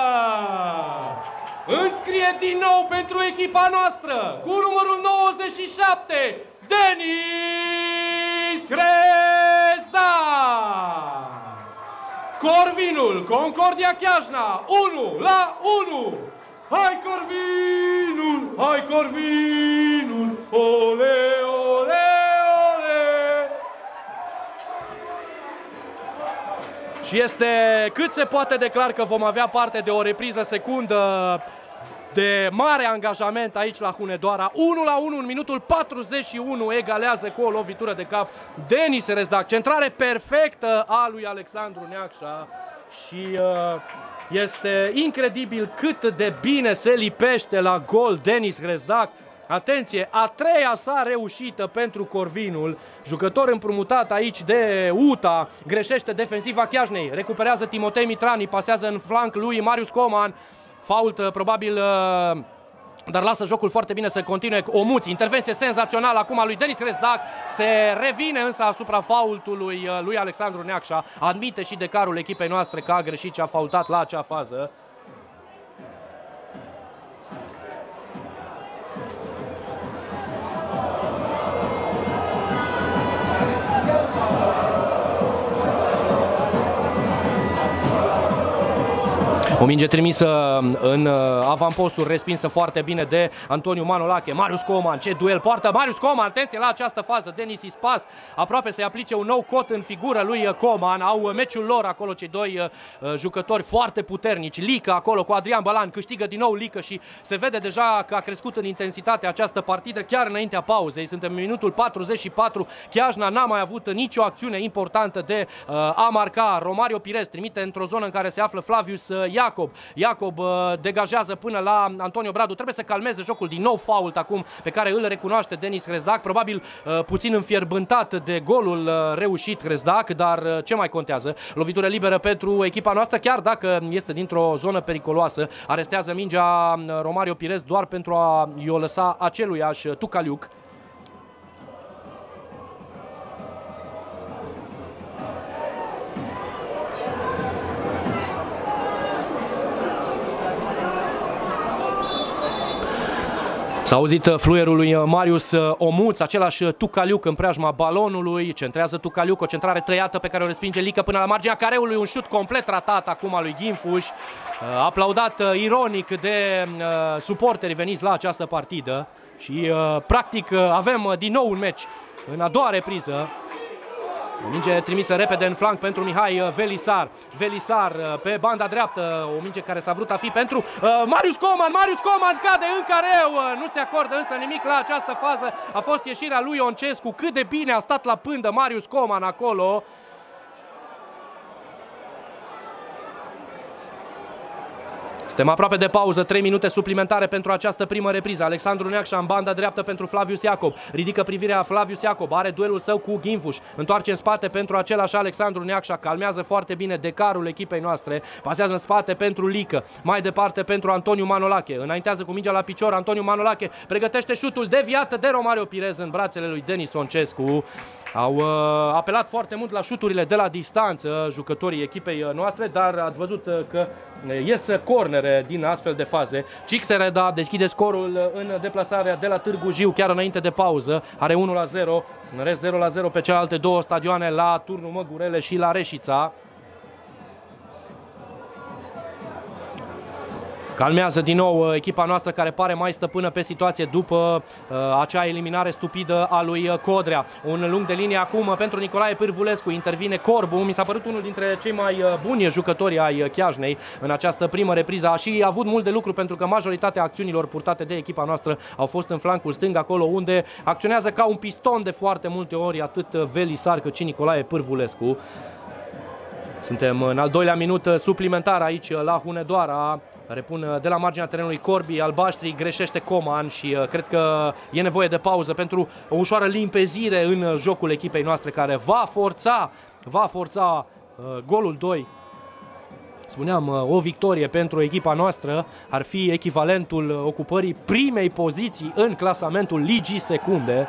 Înscrie din nou pentru echipa noastră cu numărul nouăzeci și șapte, Denis Hrezdac. Corvinul, Concordia Chiajna, unu la unu! Hai Corvinul, hai Corvinul, ole, ole, ole! Și este cât se poate de clar că vom avea parte de o repriză secundă de mare angajament aici la Hunedoara. unu la unu în minutul patruzeci și unu, egalează cu o lovitură de cap Denis Rezdac. Centrare perfectă a lui Alexandru Neacșa și uh, este incredibil cât de bine se lipește la gol Denis Rezdac. Atenție, a treia sa reușită pentru Corvinul. Jucător împrumutat aici de U T A. Greșește defensiva Chiajnei. Recuperează Timotei Mitrani, pasează în flanc lui Marius Coman. Fault probabil, dar lasă jocul foarte bine să continue. Omuți, intervenție senzațională acum a lui Denis Rezdac. Se revine însă asupra faultului lui Alexandru Neacșa. Admite și decarul echipei noastre că a greșit și a faultat la acea fază. O minge trimisă în avampostul, respinsă foarte bine de Antoniu Manolache. Marius Coman, ce duel poartă Marius Coman, atenție la această fază, Denis Ispas aproape să-i aplice un nou cot în figură lui Coman. Au meciul lor acolo cei doi uh, jucători foarte puternici. Lică acolo cu Adrian Balan, câștigă din nou Lică și se vede deja că a crescut în intensitate această partidă chiar înaintea pauzei. Suntem în minutul patruzeci și patru, Chiajna n-a mai avut nicio acțiune importantă de uh, a marca. Romario Pires trimite într-o zonă în care se află Flavius Iacob. Iacob uh, degajează până la Antonio Bradu. Trebuie să calmeze jocul, din nou fault acum pe care îl recunoaște Denis Rezdac. Probabil uh, puțin înfierbântat de golul uh, reușit Rezdac, dar uh, ce mai contează? Lovitură liberă pentru echipa noastră, chiar dacă este dintr-o zonă periculoasă. Arestează mingea uh, Romario Pires doar pentru a-i o lăsa aceluiași uh, Tucaliuc. S-a auzit fluierul lui Marius Omuț, același Tucaliuc în preajma balonului, centrează Tucaliuc, o centrare tăiată pe care o respinge Lică până la marginea careului, un șut complet ratat acum al lui Ghimfuș, aplaudat ironic de suporterii veniți la această partidă și practic avem din nou un meci în a doua repriză. O minge trimisă repede în flanc pentru Mihai Velisar. Velisar pe banda dreaptă, o minge care s-a vrut a fi pentru uh, Marius Coman. Marius Coman cade în careu. Nu se acordă însă nimic la această fază. A fost ieșirea lui Ioncescu. Cât de bine a stat la pândă Marius Coman acolo. Suntem aproape de pauză, trei minute suplimentare pentru această primă repriză. Alexandru Neacșa în banda dreaptă pentru Flavius Iacob. Ridică privirea Flavius Iacob, are duelul său cu Ghimfuș. Întoarce în spate pentru același Alexandru Neacșa, calmează foarte bine decarul echipei noastre. Pasează în spate pentru Lică, mai departe pentru Antoniu Manolache. Înaintează cu mingea la picior Antoniu Manolache, pregătește șutul deviat de Romario Pires în brațele lui Denis Oncescu. Au uh, apelat foarte mult la șuturile de la distanță jucătorii echipei noastre, dar ați văzut uh, că ies cornere din astfel de faze. Cixereda deschide scorul în deplasarea de la Târgu Jiu chiar înainte de pauză. Are unu la zero, în rest zero la zero pe celelalte două stadioane, la Turnul Măgurele și la Reșița. Calmează din nou echipa noastră care pare mai stăpână pe situație după uh, acea eliminare stupidă a lui Codrea. Un lung de linie acum pentru Nicolae Pârvulescu, intervine Corbu, mi s-a părut unul dintre cei mai buni jucători ai Chiajnei în această primă repriză. A și avut mult de lucru pentru că majoritatea acțiunilor purtate de echipa noastră au fost în flancul stâng, acolo unde acționează ca un piston de foarte multe ori atât Velisar cât și Nicolae Pârvulescu. Suntem în al doilea minut suplimentar aici la Hunedoara. Repun de la marginea terenului Corbii albaștri, greșește Coman și uh, cred că e nevoie de pauză pentru o ușoară limpezire în jocul echipei noastre care va forța, va forța uh, golul doi. Spuneam, uh, o victorie pentru echipa noastră ar fi echivalentul ocupării primei poziții în clasamentul Ligii Secunde.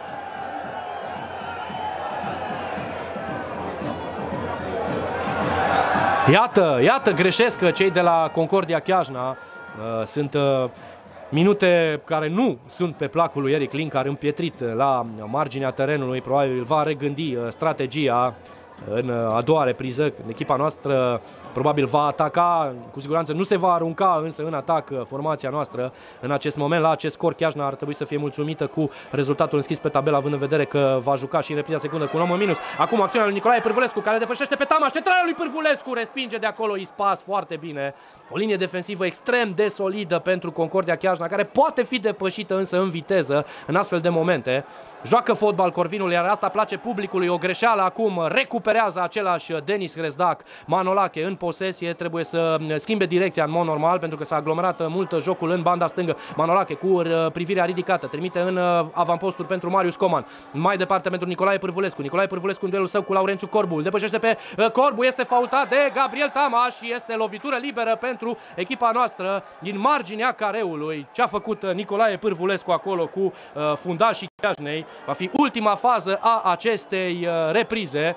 Iată, iată, greșesc cei de la Concordia Chiajna. Sunt minute care nu sunt pe placul lui Eric Lin, care împietrit la marginea terenului, probabil va regândi strategia în a doua repriză, echipa noastră probabil va ataca, cu siguranță nu se va arunca însă în atac formația noastră în acest moment. La acest scor Chiajna ar trebui să fie mulțumită cu rezultatul înschis pe tabel, având în vedere că va juca și în repriza secundă cu un om în minus. Acum acțiunea lui Nicolae Pârvulescu, care depășește pe Tamaș, centrarea lui Pârvulescu, respinge de acolo Ispas foarte bine. O linie defensivă extrem de solidă pentru Concordia Chiajna, care poate fi depășită însă în viteză în astfel de momente. Joacă fotbal Corvinul, iar asta place publicului. O greșeală acum, recuperează același Denis Hrezdac. Manolache în posesie, trebuie să schimbe direcția în mod normal pentru că s-a aglomerat mult jocul în banda stângă. Manolache cu privirea ridicată, trimite în avampostul pentru Marius Coman. Mai departe pentru Nicolae Pârvulescu. Nicolae Pârvulescu în duelul său cu Laurențiu Corbu. Îl depășește pe Corbu, este faultat de Gabriel Tamaș și este lovitură liberă pentru echipa noastră din marginea careului. Ce a făcut Nicolae Pârvulescu acolo cu fundașii Chiajnei va fi ultima fază a acestei reprize.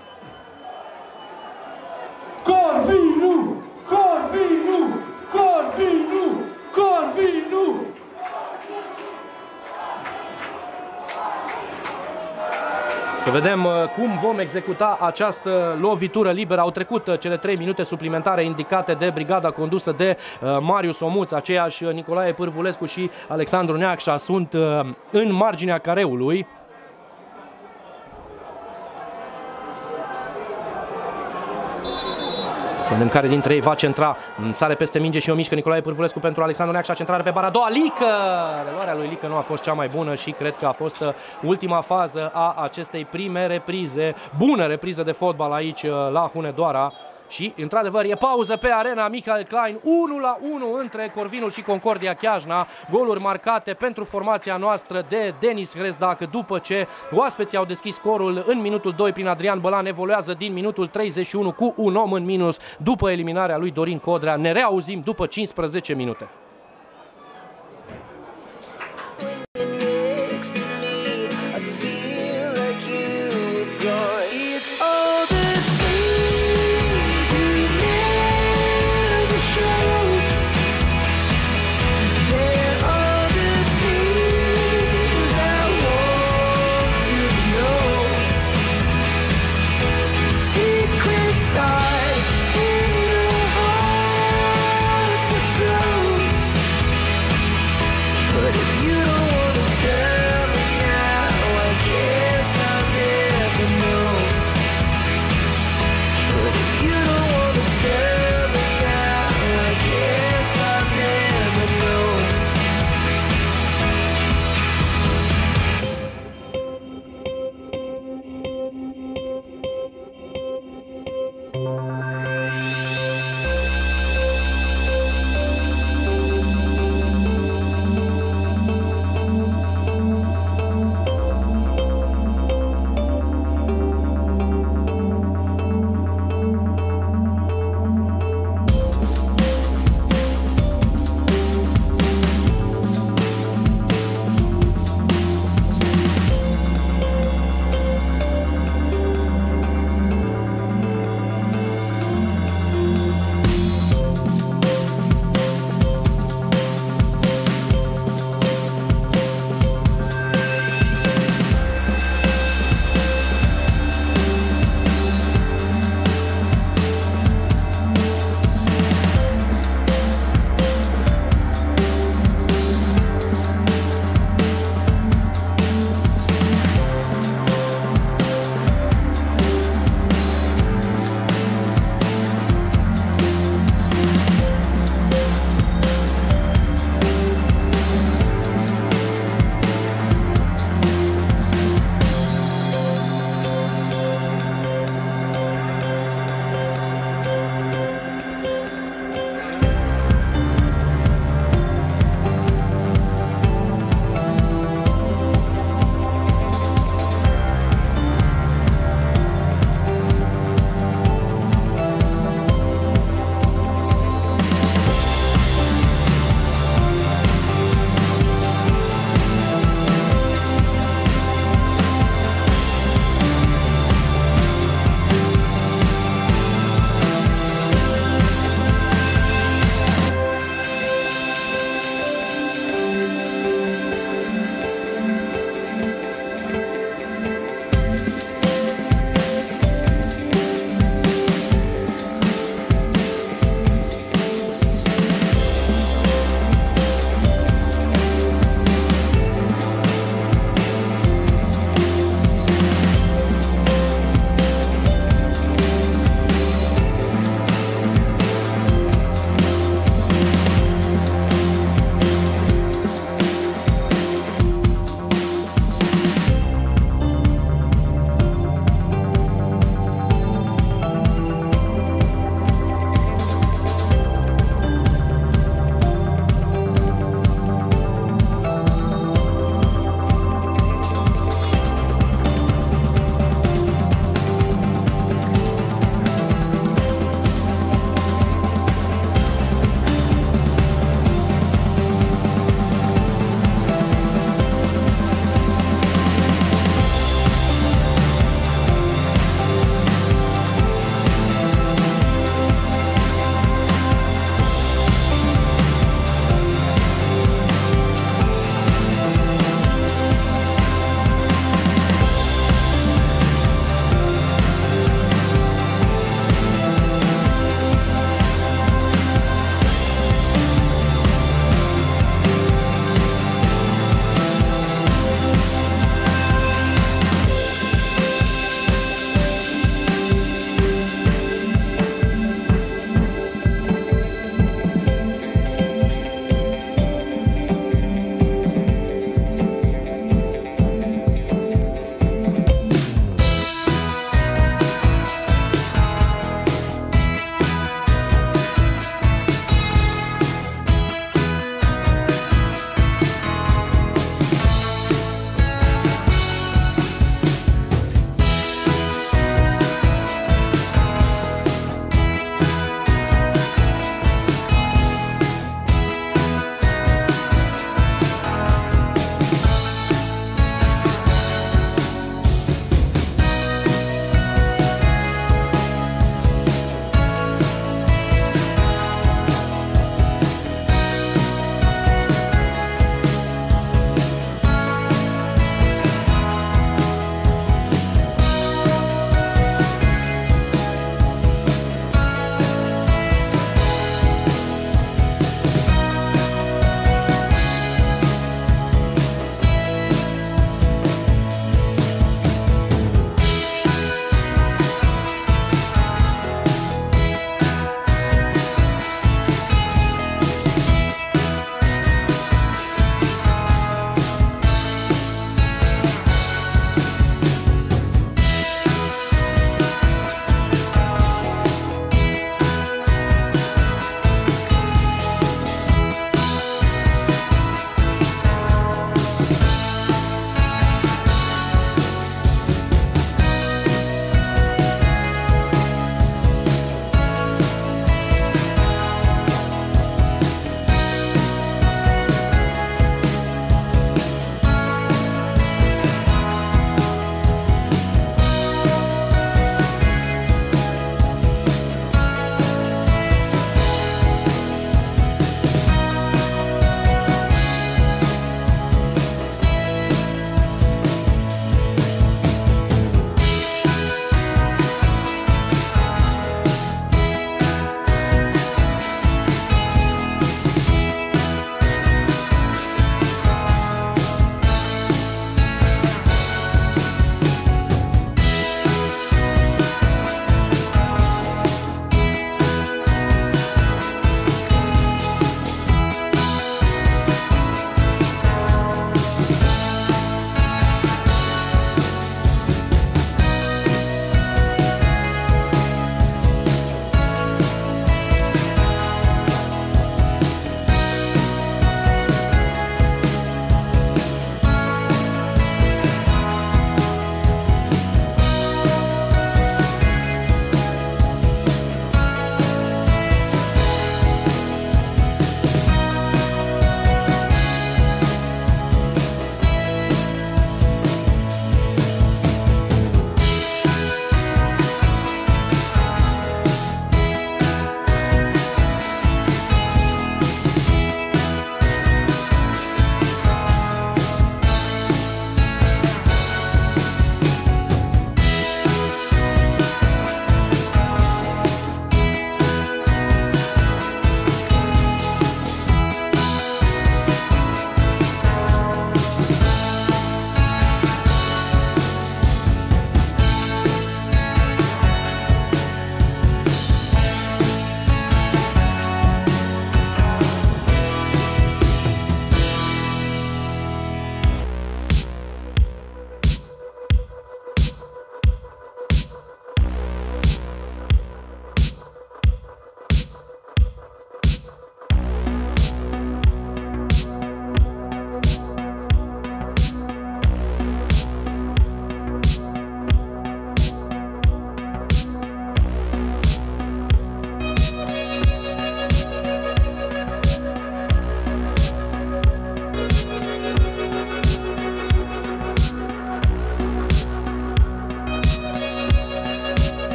Corvinul! Corvinul! Corvinul! Corvinul! Să vedem cum vom executa această lovitură liberă. Au trecut cele trei minute suplimentare indicate de brigada condusă de Marius Omuț. Aceiași Nicolae Pârvulescu și Alexandru Neacșa sunt în marginea careului. Vedem care dintre ei va centra. Sare peste minge și o mișcă Nicolae Pârvulescu pentru Alexandru Neacșa. Centrare pe bara a doua. Lică! Reluarea lui Lică nu a fost cea mai bună și cred că a fost ultima fază a acestei prime reprize. Bună repriză de fotbal aici la Hunedoara. Și, într-adevăr, e pauză pe arena Michael Klein, unu la unu între Corvinul și Concordia Chiajna. Goluri marcate pentru formația noastră de Denis Hrezdac după ce oaspeții au deschis scorul în minutul doi prin Adrian Bălan. Evoluează din minutul treizeci și unu cu un om în minus după eliminarea lui Dorin Codrea. Ne reauzim după cincisprezece minute.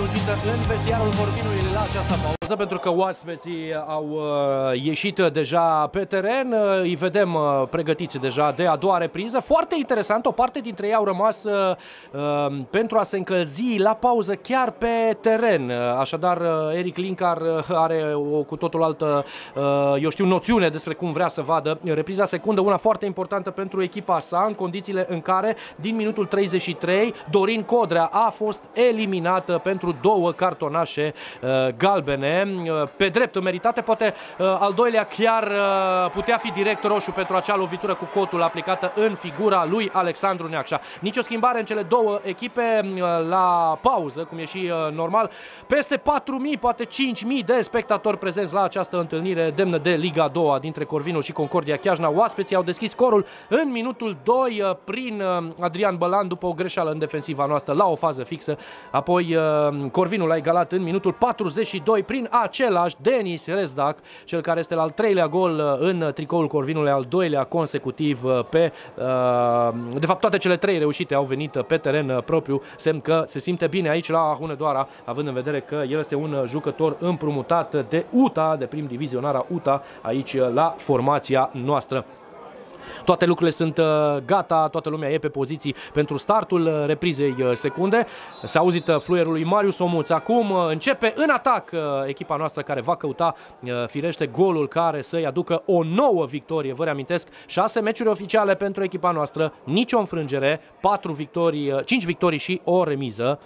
prelungită în vestiarul Corvinului la această pauză, pentru că oaspeții au uh, ieșit deja pe teren. Uh, îi vedem uh, pregătiți deja de a doua repriză. Foarte interesant, o parte dintre ei au rămas uh, uh, pentru a se încălzi la pauză chiar pe teren. Uh, așadar, uh, Eric Linkar uh, are o cu totul altă, uh, eu știu, noțiune despre cum vrea să vadă repriza secundă, una foarte importantă pentru echipa sa, în condițiile în care, din minutul treizeci și trei, Dorin Codrea a fost eliminată pentru două cartonașe uh, galbene, uh, pe drept meritate, poate uh, al doilea chiar uh, putea fi direct roșu pentru acea lovitură cu cotul aplicată în figura lui Alexandru Neacșa. Nici o schimbare în cele două echipe uh, la pauză, cum e și uh, normal. Peste patru mii, poate cinci mii de spectatori prezenți la această întâlnire demnă de Liga a doua dintre Corvinul și Concordia Chiajna. Oaspeții au deschis scorul în minutul doi uh, prin uh, Adrian Bălan după o greșeală în defensiva noastră la o fază fixă. Apoi uh, Corvinul a egalat în minutul patruzeci și doi prin același Denis Rezdac, cel care este la al treilea gol uh, în tricoul Corvinului, al doilea consecutiv uh, pe... Uh, de fapt, toate cele trei reușite au venit uh, pe teren uh, propriu, semn că se simte bine aici la Hunedoara, având în vedere că el este un uh, jucător împrumutat de U T A, de prim divizionara U T A, aici uh, la formația noastră. Toate lucrurile sunt gata, toată lumea e pe poziții pentru startul reprizei secunde. S-a auzit fluierul lui Marius Omuț. Acum începe în atac echipa noastră, care va căuta firește golul care să-i aducă o nouă victorie. Vă reamintesc, șase meciuri oficiale pentru echipa noastră, nicio înfrângere, patru victorii, cinci victorii și o remiză.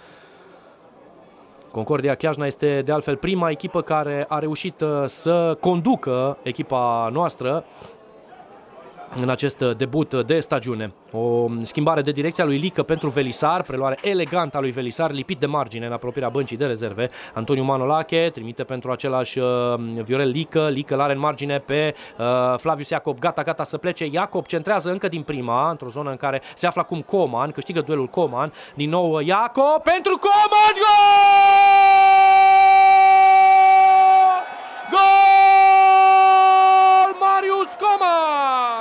Concordia Chiajna este de altfel prima echipă care a reușit să conducă echipa noastră în acest debut de stagiune. O schimbare de direcție a lui Lică pentru Velisar, preluare elegantă a lui Velisar, lipit de margine în apropierea băncii de rezerve. Antoniu Manolache trimite pentru același uh, Viorel Lică, Lică l-are în margine pe uh, Flavius Iacob, gata, gata să plece. Iacob centrează încă din prima, într-o zonă în care se află acum Coman, câștigă duelul Coman, din nou Iacob pentru Coman, gol! Gol! Marius Coman!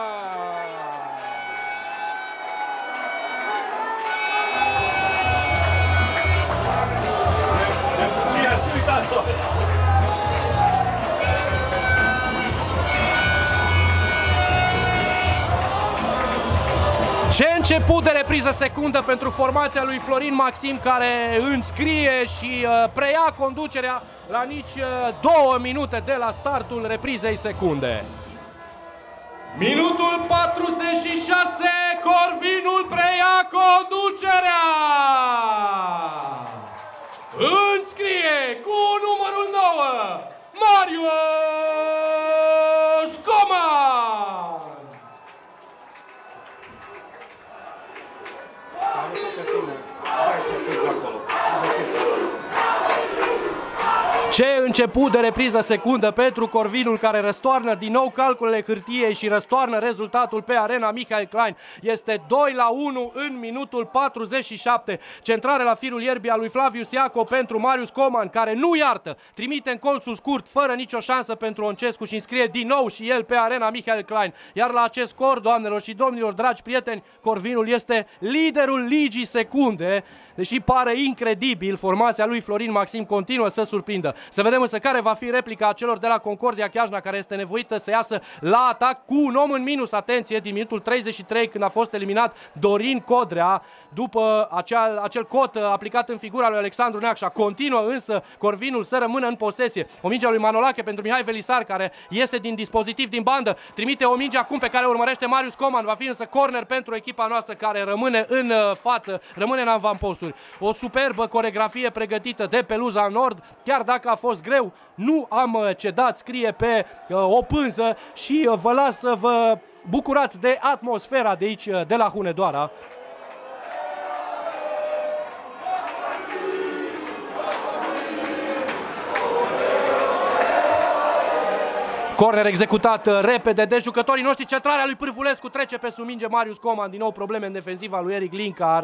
Ce început de repriză secundă pentru formația lui Florin Maxim, care înscrie și uh, preia conducerea la nici uh, două minute de la startul reprizei secunde. Minutul patruzeci și șase, Corvinul preia conducerea! Înscrie cu numărul nouă, Marius Coman! Ce început de repriză secundă pentru Corvinul, care răstoarnă din nou calculele hârtiei și răstoarnă rezultatul pe arena Michael Klein. Este doi la unu în minutul patruzeci și șapte. Centrare la firul ierbii a lui Flavius Iacob pentru Marius Coman, care nu iartă, trimite în colțul scurt fără nicio șansă pentru Oncescu și înscrie din nou și el pe arena Michael Klein. Iar la acest scor, doamnelor și domnilor, dragi prieteni, Corvinul este liderul ligii secunde. Deși pare incredibil, formația lui Florin Maxim continuă să surprindă. Să vedem însă care va fi replica a celor de la Concordia Chiajna, care este nevoită să iasă la atac cu un om în minus. Atenție, din minutul treizeci și trei, când a fost eliminat Dorin Codrea după acel, acel cot aplicat în figura lui Alexandru Neacșa. Continuă însă Corvinul să rămână în posesie. O minge a lui Manolache pentru Mihai Velisar, care iese din dispozitiv din bandă. Trimite o minge acum pe care urmărește Marius Coman. Va fi însă corner pentru echipa noastră, care rămâne în față, rămâne în avamposturi. O superbă coregrafie pregătită de Peluza Nord. Chiar dacă a fost greu, nu am cedat, scrie pe uh, o pânză și uh, vă las să vă bucurați de atmosfera de aici, de la Hunedoara. Corner executat repede de jucătorii noștri. Centrarea lui Pârvulescu, trece pe sub minge Marius Coman. Din nou probleme în defensiva lui Eric Linkar.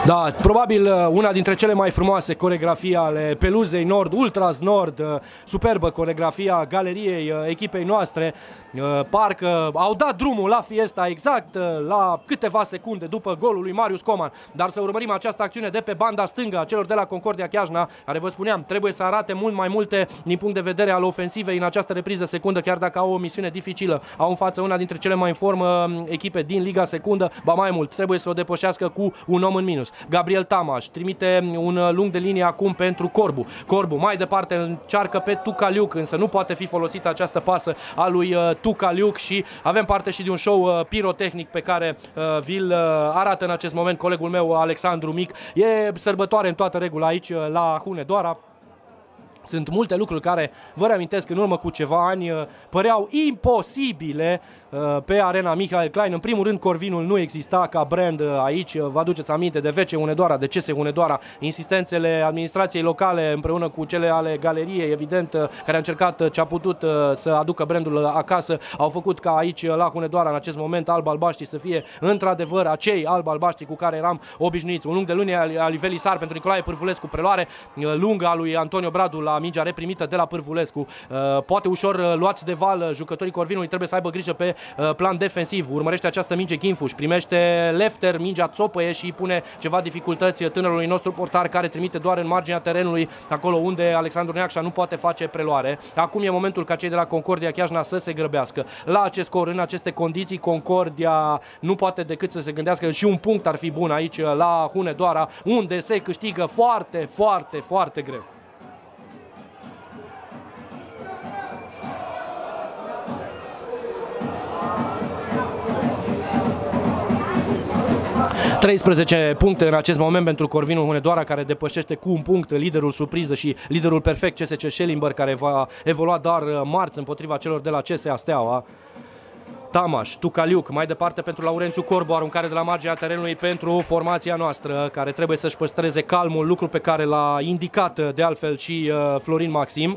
Da, probabil una dintre cele mai frumoase coregrafii ale Peluzei Nord, Ultras Nord, superbă coregrafia galeriei echipei noastre. Parcă au dat drumul la fiesta exact la câteva secunde după golul lui Marius Coman. Dar să urmărim această acțiune de pe banda stângă a celor de la Concordia Chiajna, care, vă spuneam, trebuie să arate mult mai multe din punct de vedere al ofensivei în această repriză secundă, chiar dacă au o misiune dificilă. Au în față una dintre cele mai în formă echipe din Liga Secundă, ba mai mult, trebuie să o depășească cu un om în minus. Gabriel Tamaș trimite un lung de linie acum pentru Corbu. Corbu mai departe încearcă pe Tucaliuc, însă nu poate fi folosită această pasă a lui Tucaliuc și avem parte și de un show pirotehnic pe care vi-l arată în acest moment colegul meu Alexandru Mic. E sărbătoare în toată regula aici la Hunedoara. Sunt multe lucruri care, vă reamintesc, în urmă cu ceva ani păreau imposibile pe arena Michael Klein. În primul rând, Corvinul nu exista ca brand aici. Vă aduceți aminte de V C Hunedoara, de C S Hunedoara, insistențele administrației locale împreună cu cele ale galeriei, evident, care a încercat ce a putut să aducă brandul acasă, au făcut ca aici la Hunedoara, în acest moment, alb-albaștri să fie într-adevăr acei alb-albaștri cu care eram obișnuiți. Un lung de linie al lui Velisar pentru Nicolae Pârvulescu, preluare lungă a lui Antonio Bradu la mingea reprimită de la Pârvulescu. Poate ușor luați de val jucătorii Corvinului, trebuie să aibă grijă pe plan defensiv. Urmărește această minge Ghinfuș, primește Lefter, mingea țopăie și pune ceva dificultăți tânărului nostru portar, care trimite doar în marginea terenului, acolo unde Alexandru Neacșa nu poate face preluare. Acum e momentul ca cei de la Concordia Chiajna să se grăbească. La acest scor, în aceste condiții, Concordia nu poate decât să se gândească și un punct ar fi bun aici la Hunedoara, unde se câștigă foarte, foarte, foarte greu. treisprezece puncte în acest moment pentru Corvinul Hunedoara, care depășește cu un punct liderul surpriză și liderul perfect C S C Schellimber, care va evolua doar marți împotriva celor de la C S A Steaua. Tamaș, Tucaliuc, mai departe pentru Laurențiu Corbu, aruncare de la marginea terenului pentru formația noastră, care trebuie să-și păstreze calmul, lucru pe care l-a indicat de altfel și Florin Maxim.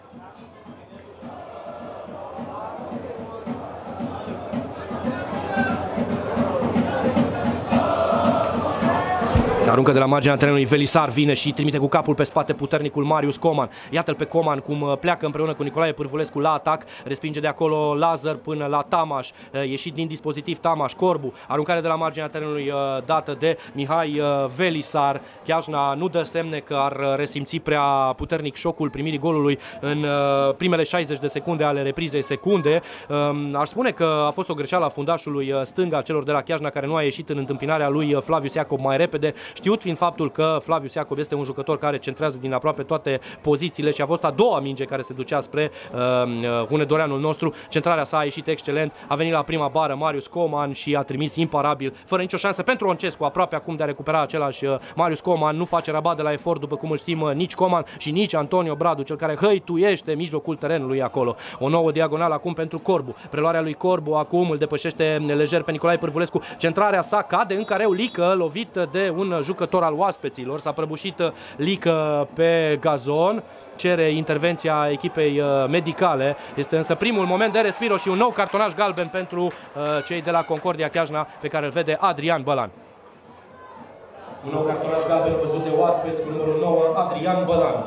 Aruncă de la marginea terenului, Velisar vine și trimite cu capul pe spate puternicul Marius Coman. Iată-l pe Coman cum pleacă împreună cu Nicolae Pârvulescu la atac, respinge de acolo Lazar până la Tamaș, ieșit din dispozitiv Tamaș, Corbu, aruncare de la marginea terenului dată de Mihai Velisar. Chiajna nu dă semne că ar resimți prea puternic șocul primirii golului în primele șaizeci de secunde ale reprizei secunde. Aș spune că a fost o greșeală a fundașului stânga celor de la Chiajna, care nu a ieșit în întâmpinarea lui Flavius Iacob mai repede, știut fiind faptul că Flavius Iacob este un jucător care centrează din aproape toate pozițiile și a fost a doua minge care se ducea spre uh, hunedoreanul nostru. Centrarea sa a ieșit excelent, a venit la prima bară Marius Coman și a trimis imparabil, fără nicio șansă pentru Oncescu, aproape acum de a recupera același uh, Marius Coman. Nu face rabat de la efort, după cum îl știm, uh, nici Coman și nici Antonio Bradu, cel care hăituiește mijlocul terenului acolo. O nouă diagonală acum pentru Corbu. Preluarea lui Corbu acum îl depășește lejer pe Nicolae Pârvulescu. Centrarea sa cade în careu Lică, lovit de un jucător al oaspeților. S-a prăbușit Lică pe gazon, cere intervenția echipei medicale. Este însă primul moment de respiro și un nou cartonaj galben pentru uh, cei de la Concordia Chiajna, pe care îl vede Adrian Bălan. Un nou cartonaj galben văzut de oaspeți cu numărul nouă, Adrian Bălan.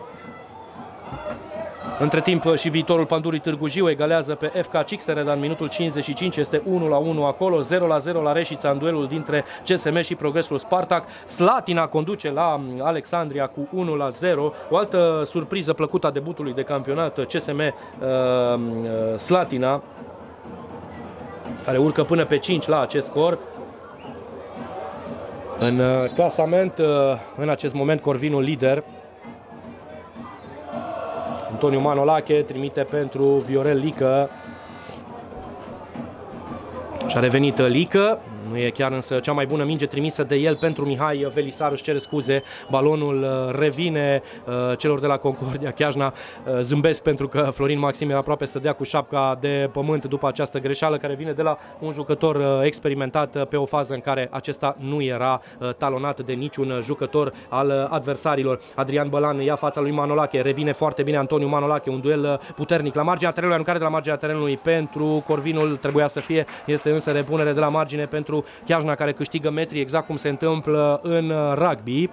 Între timp și viitorul Pandurii Târgu Jiu egalează pe F K Cixered în minutul cincizeci și cinci, este unu la unu acolo, zero la zero la Reșița în duelul dintre C S M și Progresul Spartak. Slatina conduce la Alexandria cu unu la zero. O altă surpriză plăcută a debutului de campionat, C S M uh, Slatina, care urcă până pe cinci la acest scor. În clasament, în acest moment, Corvinul lider. Antoniu Manolache trimite pentru Viorel Lică. Și-a revenit Lică. Nu e chiar însă cea mai bună minge trimisă de el pentru Mihai Velisar, își cere scuze. Balonul revine celor de la Concordia Chiajna. Zâmbesc pentru că Florin Maxim era aproape să dea cu șapca de pământ după această greșeală, care vine de la un jucător experimentat pe o fază în care acesta nu era talonat de niciun jucător al adversarilor. Adrian Bălan ia fața lui Manolache, revine foarte bine Antoniu Manolache, un duel puternic la marginea terenului, aruncare de la marginea terenului pentru Corvinul trebuia să fie, este însă repunere de la margine pentru pentru Chiajna, care câștigă metri exact cum se întâmplă în rugby.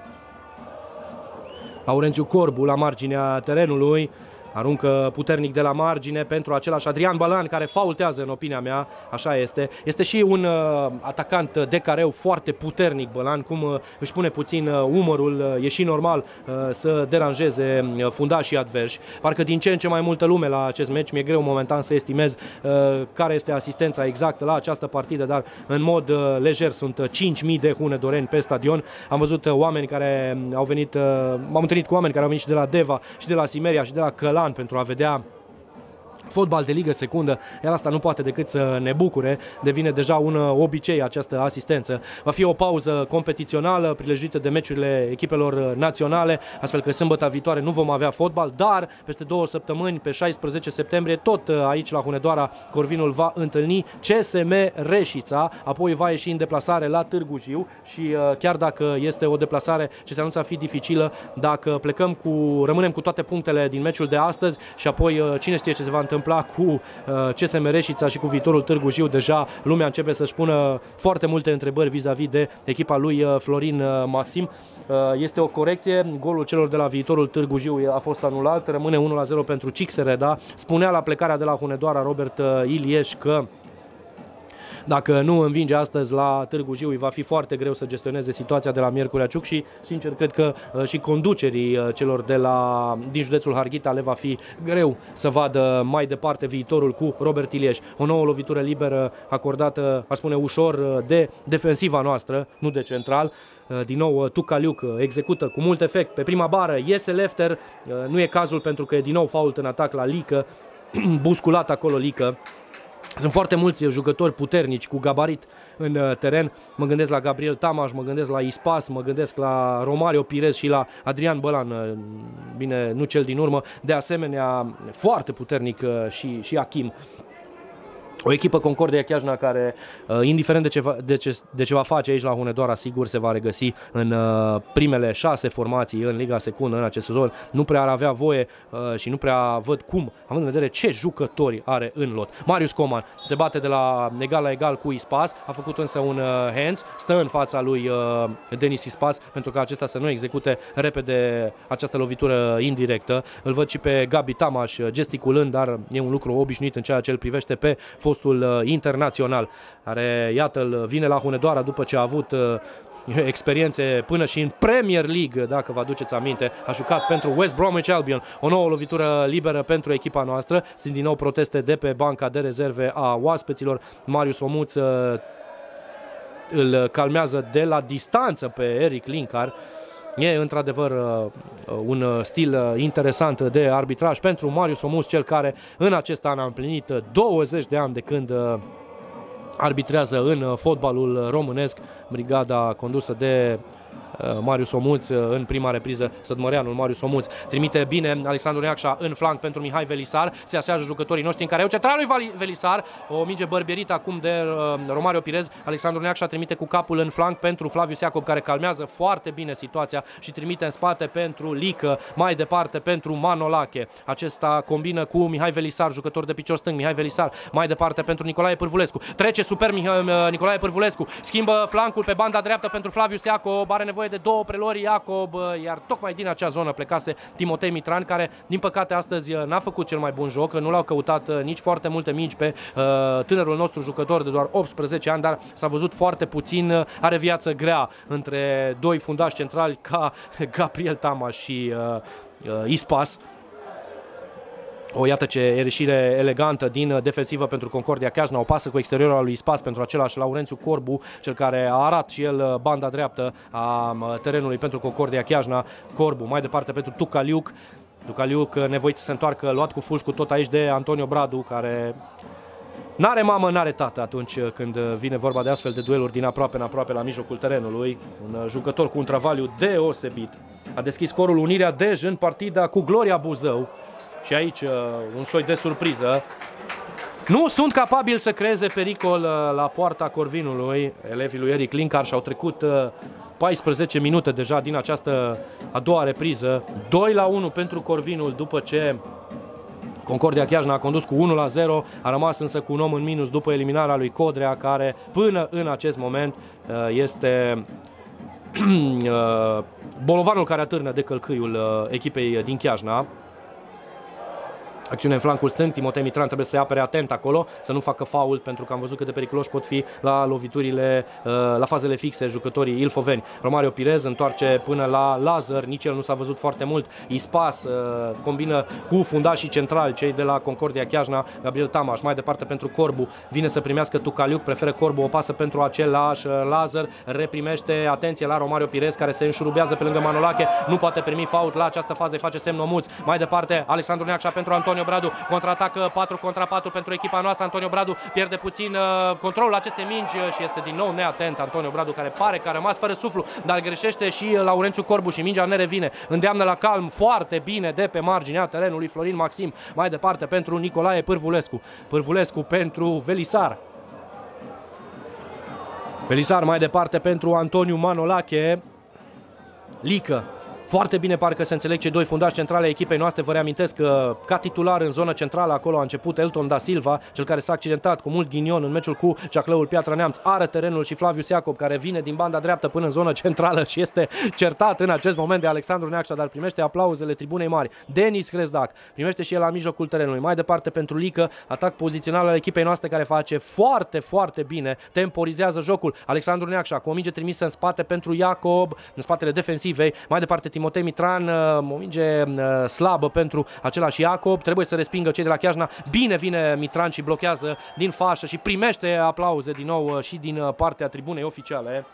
Laurențiu Corbu la marginea terenului, aruncă puternic de la margine pentru același Adrian Bălan, care faultează în opinia mea, așa este. Este și un uh, atacant de careu foarte puternic Bălan, cum uh, își pune puțin uh, umărul, uh, e și normal uh, să deranjeze uh, fundașii adversi. Parcă din ce în ce mai multă lume la acest meci, mi-e greu momentan să estimez uh, care este asistența exactă la această partidă, dar în mod uh, lejer sunt cinci mii de hunedoreni pe stadion. Am văzut uh, oameni care au venit, uh, m-am întâlnit cu oameni care au venit și de la Deva, și de la Simeria, și de la Călan pentru a vedea fotbal de ligă secundă, iar asta nu poate decât să ne bucure, devine deja un obicei această asistență. Va fi o pauză competițională prilejuită de meciurile echipelor naționale, astfel că sâmbătă viitoare nu vom avea fotbal, dar peste două săptămâni, pe șaisprezece septembrie, tot aici la Hunedoara, Corvinul va întâlni C S M Reșița, apoi va ieși în deplasare la Târgu Jiu și chiar dacă este o deplasare ce se anunță a fi dificilă, dacă plecăm cu, rămânem cu toate punctele din meciul de astăzi și apoi cine știe ce se va întâmpla cu C S M Reșița și cu viitorul Târgu Jiu, deja lumea începe să-și pună foarte multe întrebări vis-a-vis de echipa lui Florin Maxim. Este o corecție, golul celor de la viitorul Târgu Jiu a fost anulat, rămâne unu la zero pentru Cixereda. Spunea la plecarea de la Hunedoara Robert Ilieș că dacă nu învinge astăzi la Târgu Jiu, îi va fi foarte greu să gestioneze situația de la Miercurea Ciuc și, sincer, cred că uh, și conducerii uh, celor de la, din județul Harghita le va fi greu să vadă mai departe viitorul cu Robert Ilieș. O nouă lovitură liberă acordată, aș spune, ușor uh, de defensiva noastră, nu de central. Uh, din nou, uh, Tucaliuc uh, execută cu mult efect pe prima bară, iese Lefter, uh, nu e cazul pentru că e din nou fault în atac la Lică, busculat acolo Lică. Sunt foarte mulți jucători puternici cu gabarit în teren. Mă gândesc la Gabriel Tamaș, mă gândesc la Ispas, mă gândesc la Romario Pirez și la Adrian Bălan, bine, nu cel din urmă. De asemenea, foarte puternic și, și Achim. O echipă Concordia Chiajna care, indiferent de ce, va, de, ce, de ce va face aici la Hunedoara, sigur se va regăsi în primele șase formații în Liga Secundă în acest sezon. Nu prea ar avea voie și nu prea văd cum, având în vedere ce jucători are în lot. Marius Coman se bate de la egal la egal cu Ispas, a făcut însă un hands, stă în fața lui Denis Ispas pentru că acesta să nu execute repede această lovitură indirectă. Îl văd și pe Gabi Tamaș gesticulând, dar e un lucru obișnuit în ceea ce îl privește pe fostul internațional, care, iată, vine la Hunedoara după ce a avut uh, experiențe până și în Premier League, dacă vă aduceți aminte, a jucat pentru West Bromwich Albion. O nouă lovitură liberă pentru echipa noastră. Sunt din nou proteste de pe banca de rezerve a oaspeților. Marius Omuț uh, îl calmează de la distanță pe Eric Linkar. E într-adevăr un stil interesant de arbitraj pentru Marius Omuț, cel care în acest an a împlinit douăzeci de ani de când arbitrează în fotbalul românesc. Brigada condusă de Marius Omuț în prima repriză, Sădmăreanul Marius Omuț trimite bine Alexandru Neacșa în flanc pentru Mihai Velisar, se asează jucătorii noștri în care au centralul lui Velisar, o minge bărbierită acum de Romario Pirez. Alexandru Neacșa trimite cu capul în flanc pentru Flavius Iacob, care calmează foarte bine situația și trimite în spate pentru Lică, mai departe pentru Manolache. Acesta combină cu Mihai Velisar, jucător de picior stâng. Mihai Velisar mai departe pentru Nicolae Pârvulescu, trece super Nicolae Pârvulescu, schimbă flancul pe banda dreaptă pentru Flavius Iacob, are nevoie de două prelori Iacob, iar tocmai din acea zonă plecase Timotei Mitran, care din păcate astăzi n-a făcut cel mai bun joc, nu l-au căutat nici foarte multe mingi pe uh, tânărul nostru jucător de doar optsprezece ani, dar s-a văzut foarte puțin, are viață grea între doi fundași centrali ca Gabriel Tamaș și uh, uh, Ispas. O, iată ce ieșire elegantă din defensivă pentru Concordia Chiajna, o pasă cu exteriorul lui Ispas pentru același Laurențiu Corbu, cel care a arat și el banda dreaptă a terenului pentru Concordia Chiajna. Corbu mai departe pentru Tucaliuc, Tucaliuc nevoit să se întoarcă, luat cu fulgi cu tot aici de Antonio Bradu, care n-are mamă, n-are tată atunci când vine vorba de astfel de dueluri din aproape în aproape la mijlocul terenului. Un jucător cu un travaliu deosebit. A deschis scorul Unirea Dej în partida cu Gloria Buzău. Și aici uh, un soi de surpriză. Nu sunt capabili să creeze pericol uh, la poarta Corvinului. Elevii lui Eric Linkar și-au trecut uh, paisprezece minute deja din această a doua repriză. doi la unu pentru Corvinul după ce Concordia Chiajna a condus cu unu la zero, a rămas însă cu un om în minus după eliminarea lui Codrea, care până în acest moment este bolovanul care atârnă de călcâiul echipei din Chiajna. Acțiune în flancul stâng, Timotei Mitran trebuie să se apere atent acolo, să nu facă fault, pentru că am văzut cât de periculoși pot fi la loviturile, la fazele fixe jucătorii ilfoveni. Romario Pirez întoarce până la Lazar, nici el nu s-a văzut foarte mult. Ispas combină cu fundașii centrali, cei de la Concordia Chiajna, Gabriel Tamaș, mai departe pentru Corbu, vine să primească Tucaliuc, preferă Corbu, o pasă pentru același Lazar, reprimește, atenție la Romario Pirez, care se înșurubează pe lângă Manolache, nu poate primi fault la această fază, îi face semn Omuț. Mai departe, Alexandru Neacșa pentru Antonio Bradu, contraatacă patru contra patru pentru echipa noastră. Antonio Bradu pierde puțin uh, controlul acestei mingi și este din nou neatent Antonio Bradu, care pare că a rămas fără suflu, dar greșește și Laurențiu Corbu și mingea ne revine. Îndeamnă la calm foarte bine de pe marginea terenului Florin Maxim. Mai departe pentru Nicolae Pârvulescu. Pârvulescu pentru Velisar. Velisar mai departe pentru Antoniu Manolache. Lică. Foarte bine parcă se înțeleg cei doi fundași centrale echipei noastre. Vă reamintesc că ca titular în zona centrală acolo a început Elton da Silva, cel care s-a accidentat cu mult ghinion în meciul cu Ceaclăul Piatra Neamț. Are terenul și Flavius Iacob, care vine din banda dreaptă până în zona centrală și este certat în acest moment de Alexandru Neacșa, dar primește aplauzele tribunei mari. Denis Crezdac primește și el la mijlocul terenului. Mai departe pentru Lică, atac pozițional al echipei noastre, care face foarte, foarte bine, temporizează jocul. Alexandru Neacșa cu o minge trimisă în spate pentru Iacob, în spatele defensivei. Mai departe Timotei Mitran, o minge slabă pentru același Iacob, trebuie să respingă cei de la Chiajna. Bine vine Mitran și blochează din fașă și primește aplauze din nou și din partea tribunei oficiale.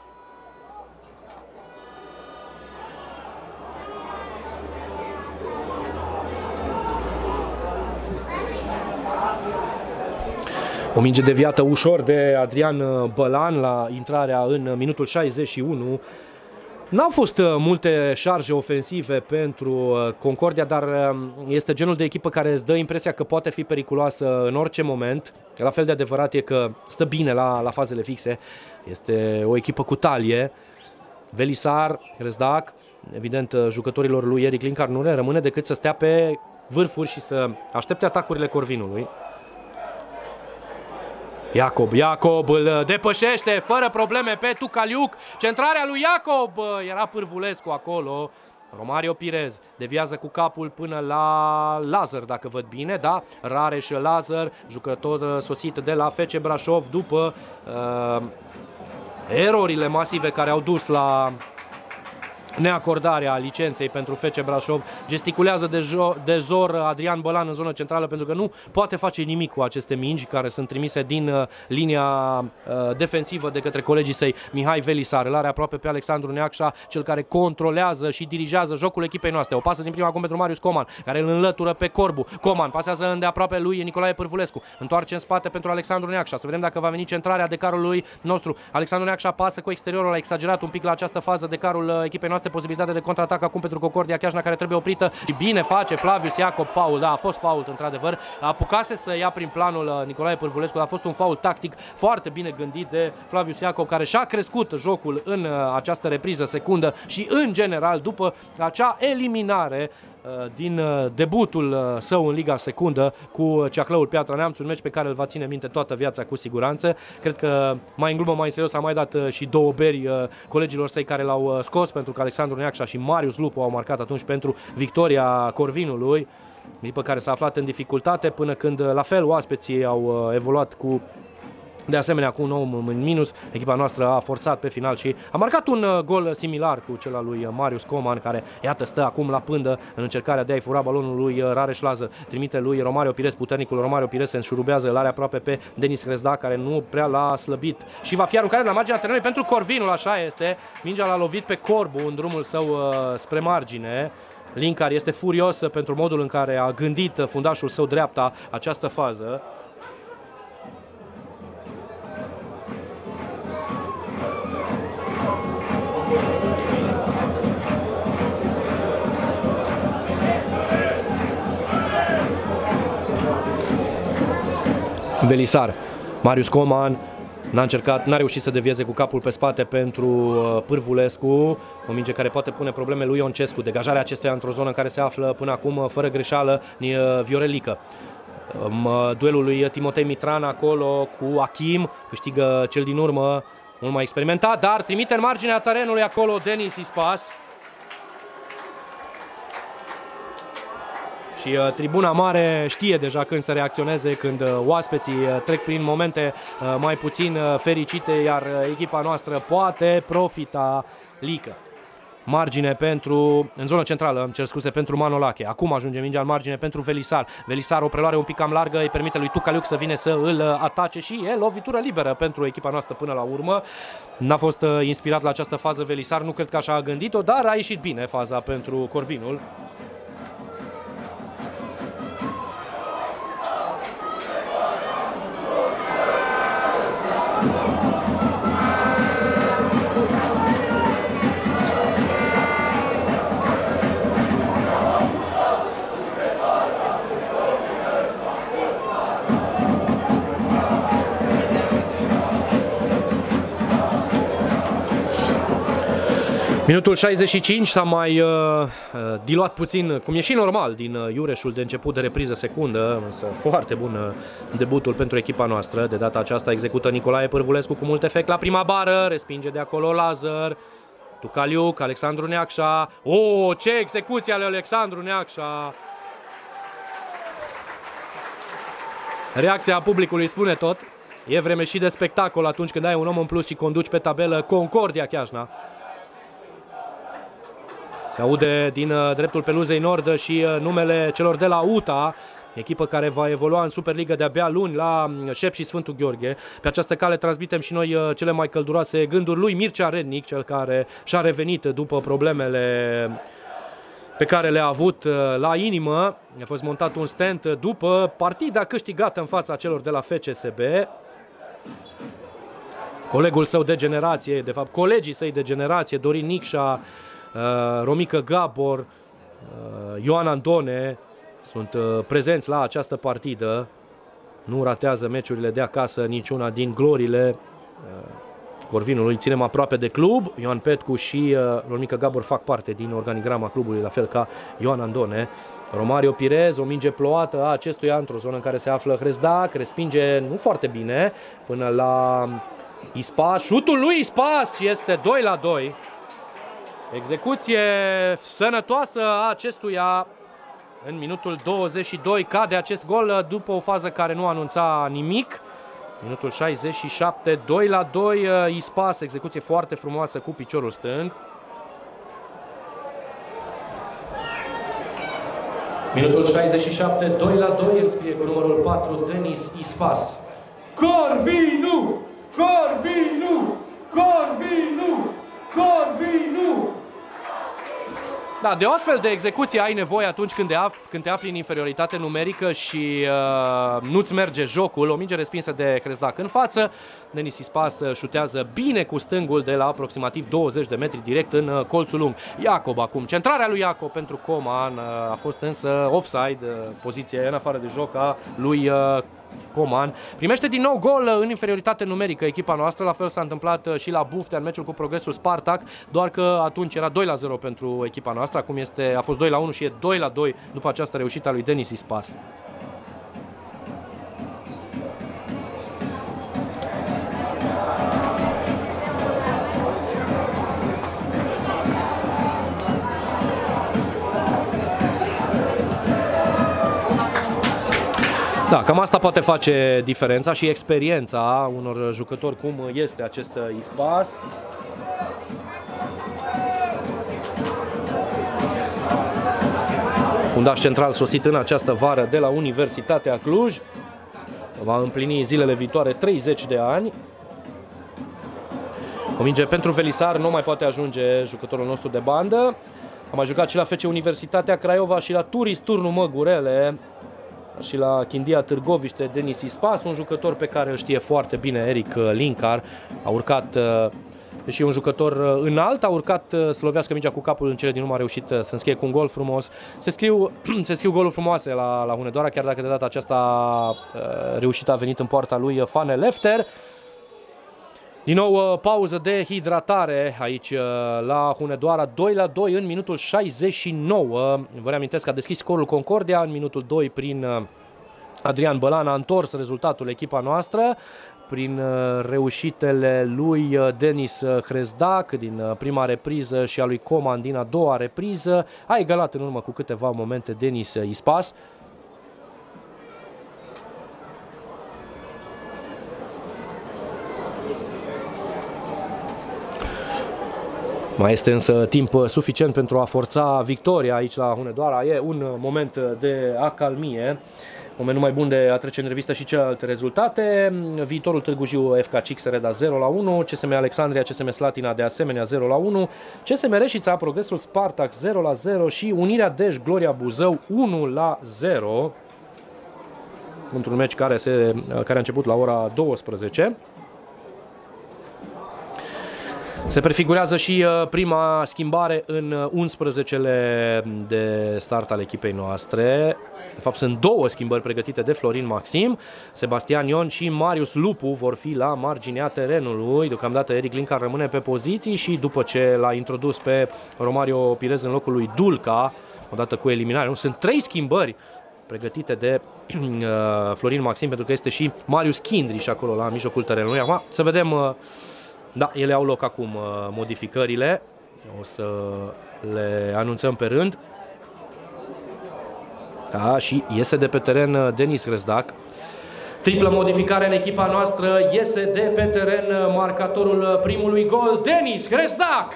O minge deviată ușor de Adrian Bălan la intrarea în minutul șaizeci și unu. N-au fost multe șarje ofensive pentru Concordia, dar este genul de echipă care îți dă impresia că poate fi periculoasă în orice moment. La fel de adevărat e că stă bine la, la fazele fixe. Este o echipă cu talie. Velisar, Crezdac, evident jucătorilor lui Eric Linkar nu le rămâne decât să stea pe vârfuri și să aștepte atacurile Corvinului. Iacob, Iacob îl depășește fără probleme pe Tucaliuc. Centrarea lui Iacob, era Pârvulescu acolo. Romario Pirez deviază cu capul până la Lazar, dacă văd bine, da? Rareș Lazar, jucător sosit de la F C Brașov după uh, erorile masive care au dus la neacordarea licenței pentru F C Brașov. Gesticulează de, de zor Adrian Bălan în zonă centrală, pentru că nu poate face nimic cu aceste mingi care sunt trimise din uh, linia uh, defensivă de către colegii săi. Mihai Velisar îl are aproape pe Alexandru Neacșa, cel care controlează și dirigează jocul echipei noastre. O pasă din prima acum pentru Marius Coman, care îl înlătură pe Corbu. Coman pasează îndeaproape lui Nicolae Pârvulescu, întoarce în spate pentru Alexandru Neacșa. Să vedem dacă va veni centrarea de carul lui nostru. Alexandru Neacșa pasă cu exteriorul, a exagerat un pic la această fază de carul echipei noastre. Posibilitate de contraatac acum pentru Concordia Chiajna, care trebuie oprită și bine face Flavius Iacob faul. Da, a fost fault într-adevăr. Apucase să ia prin planul Nicolae Pârvulescu, a fost un faul tactic foarte bine gândit de Flavius Iacob, care și-a crescut jocul în această repriză secundă și în general după acea eliminare din debutul său în Liga Secundă cu Ceaclăul Piatra Neamț, un meci pe care îl va ține minte toată viața cu siguranță. Cred că mai în glumă, mai în serios, a mai dat și două beri colegilor săi care l-au scos, pentru că Alexandru Neacșa și Marius Lupu au marcat atunci pentru victoria Corvinului, echipă care s-a aflat în dificultate până când, la fel, oaspeții au evoluat cu de asemenea cu un om în minus. Echipa noastră a forțat pe final și a marcat un gol similar cu cel al lui Marius Coman, care iată stă acum la pândă în încercarea de a-i fura balonul lui Rareș Lazar. Trimite lui Romario Pirez, puternicul Romario Pirez se înșurubează, îl are aproape pe Denis Crezdac, care nu prea l-a slăbit și va fi aruncat la marginea terenului pentru Corvinul. Așa este, mingea l-a lovit pe Corbu în drumul său uh, spre margine. Linkar este furios pentru modul în care a gândit fundașul său dreapta această fază. Velisar, Marius Coman, N-a încercat, n-a reușit să devieze cu capul pe spate pentru Pârvulescu, o minge care poate pune probleme lui Ioncescu. Degajarea acestuia într-o zonă în care se află până acum fără greșeală Viorelică. Duelul lui Timotei Mitran acolo cu Achim, câștigă cel din urmă, mult mai experimentat, dar trimite în marginea terenului acolo Denis Ispas. Și uh, tribuna mare știe deja când să reacționeze, când uh, oaspeții uh, trec prin momente uh, mai puțin uh, fericite, iar uh, echipa noastră poate profita. Lică. Margine pentru, în zonă centrală, îmi cer scuze, pentru Manolache. Acum ajunge mingea în margine pentru Velisar. Velisar, o preluare un pic cam largă, îi permite lui Tucaliuc să vină să îl atace și e lovitură liberă pentru echipa noastră până la urmă. N-a fost uh, inspirat la această fază Velisar, nu cred că așa a gândit-o, dar a ieșit bine faza pentru Corvinul. Minutul șaizeci și cinci, s-a mai uh, diluat puțin, cum e și normal, din uh, iureșul de început de repriză secundă, însă foarte bun uh, debutul pentru echipa noastră. De data aceasta execută Nicolae Pârvulescu cu mult efect la prima bară, respinge de acolo Lazar, Tucaliuc, Alexandru Neacșa. Oh, ce execuție ale Alexandru Neacșa! Reacția publicului spune tot. E vreme și de spectacol atunci când ai un om în plus și conduci pe tabelă Concordia Chiajna. Se aude din uh, dreptul peluzei nord și uh, numele celor de la U T A, echipă care va evolua în Superliga de-abia luni la Șep și Sfântul Gheorghe. Pe această cale transmitem și noi uh, cele mai călduroase gânduri lui Mircea Rednic, cel care și-a revenit după problemele pe care le-a avut uh, la inimă. A fost montat un stent după partida câștigată în fața celor de la F C S B. Colegul său de generație, de fapt colegii săi de generație, Dorin Nicșa, Uh, Romică Gabor, uh, Ioan Andone sunt uh, prezenți la această partidă. Nu ratează meciurile de acasă niciuna din glorile uh, Corvinului. Ținem aproape de club. Ioan Petcu și uh, Romică Gabor fac parte din organigrama clubului, la fel ca Ioan Andone. Romario Pirez, o minge plouată a acestuia într-o zonă în care se află Hrezdac, respinge nu foarte bine până la Ispas. Șutul lui Ispas este doi la doi. Execuție sănătoasă a acestuia în minutul douăzeci și doi. Cade acest gol după o fază care nu anunța nimic. Minutul șaizeci și șapte, doi la doi. Ispas, execuție foarte frumoasă cu piciorul stâng. Minutul șaizeci și șapte, doi la doi. Înscrie cu numărul patru Denis Ispas. Corvinu! Corvinu! Corvinu! Corvinu! Da, de o astfel de execuție ai nevoie atunci când te afli, când te afli în inferioritate numerică și uh, nu-ți merge jocul. O minge respinsă de Hrezdac în față. Denis Ispas șutează bine cu stângul de la aproximativ douăzeci de metri direct în uh, colțul lung. Iacob acum. Centrarea lui Iacob pentru Coman uh, a fost însă offside, uh, poziție în afară de joc a lui uh, Coman. Primește din nou gol în inferioritate numerică echipa noastră, la fel s-a întâmplat și la Buftea în meciul cu Progresul Spartak, doar că atunci era doi la zero pentru echipa noastră, acum este, a fost doi la unu și e doi la doi după această reușită a lui Denis Ispas. Da, cam asta poate face diferența și experiența unor jucători cum este acest Ispas. Fundaș central sosit în această vară de la Universitatea Cluj. Va împlini zilele viitoare treizeci de ani. O minge pentru Velisar, nu mai poate ajunge jucătorul nostru de bandă. A mai jucat și la F C Universitatea Craiova și la Turis Turnu Măgurele. Și la Chindia Târgoviște Denis Ispas, un jucător pe care îl știe foarte bine Eric Linkar. A urcat, și un jucător înalt, a urcat să lovească mingea cu capul, în cele din urmă a reușit să înscrie cu un gol frumos. Se scriu, se scriu goluri frumoase la, la Hunedoara, chiar dacă de data aceasta reușita a venit în poarta lui Fane Lefter. Din nou pauză de hidratare aici la Hunedoara, doi la doi în minutul șaizeci și nouă. Vă reamintesc că a deschis scorul Concordia în minutul doi prin Adrian Bălan, a întors rezultatul echipa noastră prin reușitele lui Denis Hrezdac din prima repriză și a lui Coman din a doua repriză. A egalat în urmă cu câteva momente Denis Ispas. Mai este însă timp suficient pentru a forța victoria aici la Hunedoara. E un moment de acalmie, momentul mai bun de a trece în revistă și celelalte rezultate. Viitorul Târgu Jiu F K Cix Reda zero la unu, C S M Alexandria, C S M Slatina de asemenea zero la unu, C S M Reșița, Progresul Spartak zero la zero și Unirea Dej Gloria Buzău unu la zero. Într-un meci care, se, care a început la ora douăsprezece. Se prefigurează și prima schimbare în unsprezecele de start al echipei noastre. De fapt, sunt două schimbări pregătite de Florin Maxim. Sebastian Ion și Marius Lupu vor fi la marginea terenului. Deocamdată Eric Linca rămâne pe poziții și după ce l-a introdus pe Romario Pirez în locul lui Dulca, odată cu eliminarea. Sunt trei schimbări pregătite de uh, Florin Maxim, pentru că este și Marius Kindriș acolo la mijlocul terenului. Acum să vedem... Uh, Da, ele au loc acum, modificările. O să le anunțăm pe rând. Da, și iese de pe teren Denis Hrezdac. Triplă modificare în echipa noastră. Iese de pe teren marcatorul primului gol, Denis Hrezdac.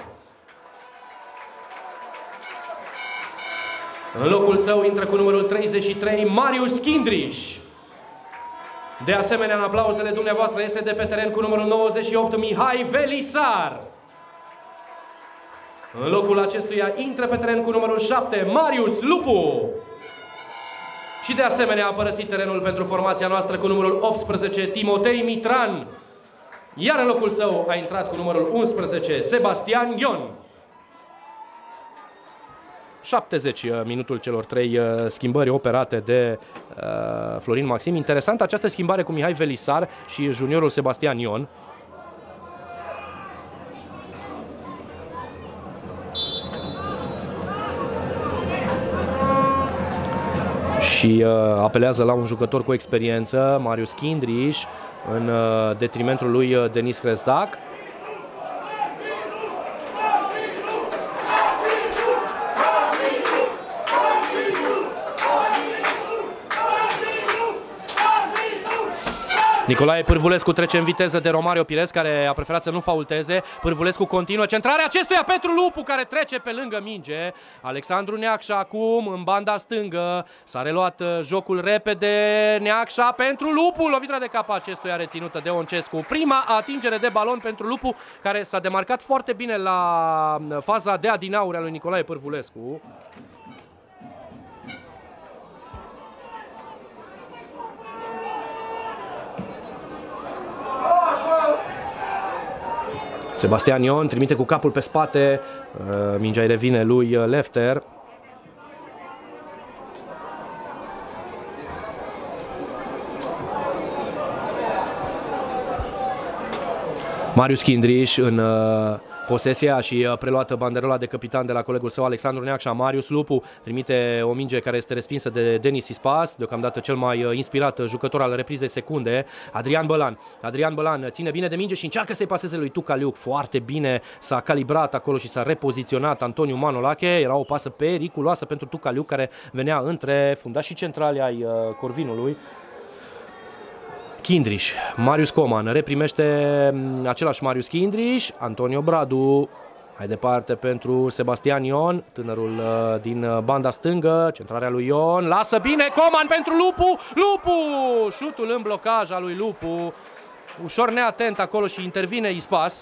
În locul său intră cu numărul treizeci și trei Marius Kindriș. De asemenea, în aplauzele dumneavoastră este de pe teren cu numărul nouăzeci și opt Mihai Velisar. În locul acestuia intră pe teren cu numărul șapte Marius Lupu. Și de asemenea a părăsit terenul pentru formația noastră cu numărul optsprezece Timotei Mitran. Iar în locul său a intrat cu numărul unsprezece Sebastian Ion. șaptezeci minutul celor trei schimbări operate de uh, Florin Maxim. Interesant această schimbare cu Mihai Velisar și juniorul Sebastian Ion. Și uh, apelează la un jucător cu experiență, Marius Kindriș, în uh, detrimentul lui uh, Denis Hrezdac. Nicolae Pârvulescu trece în viteză de Romario Pirez, care a preferat să nu faulteze. Pârvulescu continuă centrarea acestuia pentru Lupu, care trece pe lângă minge. Alexandru Neacșa acum în banda stângă. S-a reluat jocul repede. Neacșa pentru Lupu. Lovitura de cap acestuia reținută de Oncescu. Prima atingere de balon pentru Lupu, care s-a demarcat foarte bine la faza de adinauri a lui Nicolae Pârvulescu. Sebastian Ion trimite cu capul pe spate, mingea îi revine lui Lefter. Marius Kindriș în posesia și preluată banderola de capitan de la colegul său Alexandru Neacșa. Marius Lupu trimite o minge care este respinsă de Denis Ispas, deocamdată cel mai inspirat jucător al reprizei secunde, Adrian Bălan. Adrian Bălan ține bine de minge și încearcă să-i paseze lui Tucaliuc. Foarte bine s-a calibrat acolo și s-a repoziționat Antoniu Manolache. Era o pasă periculoasă pentru Tucaliuc, care venea între fundașii centrali ai Corvinului. Kindriș, Marius Coman reprimește același Marius Kindriș, Antonio Bradu mai departe pentru Sebastian Ion, tânărul din banda stângă, centrarea lui Ion, lasă bine Coman pentru Lupu, Lupu, șutul în blocaj al lui Lupu, ușor neatent acolo și intervine Ispas.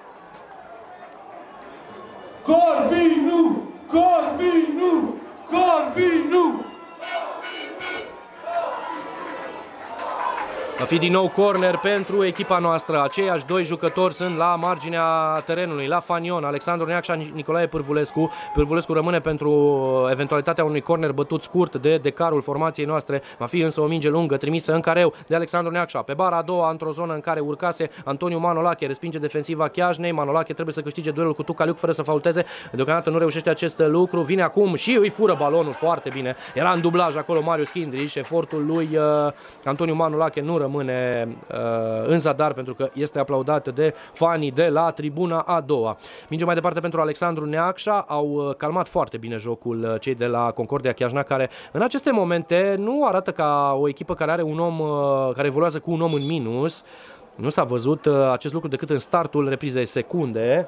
Corvinu, Corvinu, Corvinu! Va fi din nou corner pentru echipa noastră. Aceiași doi jucători sunt la marginea terenului, la fanion, Alexandru Neacșa, Nicolae Pârvulescu. Pârvulescu rămâne pentru eventualitatea unui corner bătut scurt de decarul formației noastre. Va fi însă o minge lungă trimisă în careu de Alexandru Neacșa. Pe bara a doua, într-o zonă în care urcase Antoniu Manolache, respinge defensiva Chiajnei. Manolache trebuie să câștige duelul cu Tucaliuc fără să faulteze. Deocamdată nu reușește acest lucru. Vine acum și îi fură balonul foarte bine. Era în dublaj acolo Marius Chindriș. Efortul lui uh, Antoniu Manolache nu rămâne uh, în zadar pentru că este aplaudat de fanii de la tribuna a doua. Minge mai departe pentru Alexandru Neacșa. Au calmat foarte bine jocul cei de la Concordia Chiajna, care în aceste momente nu arată ca o echipă care are un om uh, care evoluează cu un om în minus. Nu s-a văzut uh, acest lucru decât în startul reprizei secunde.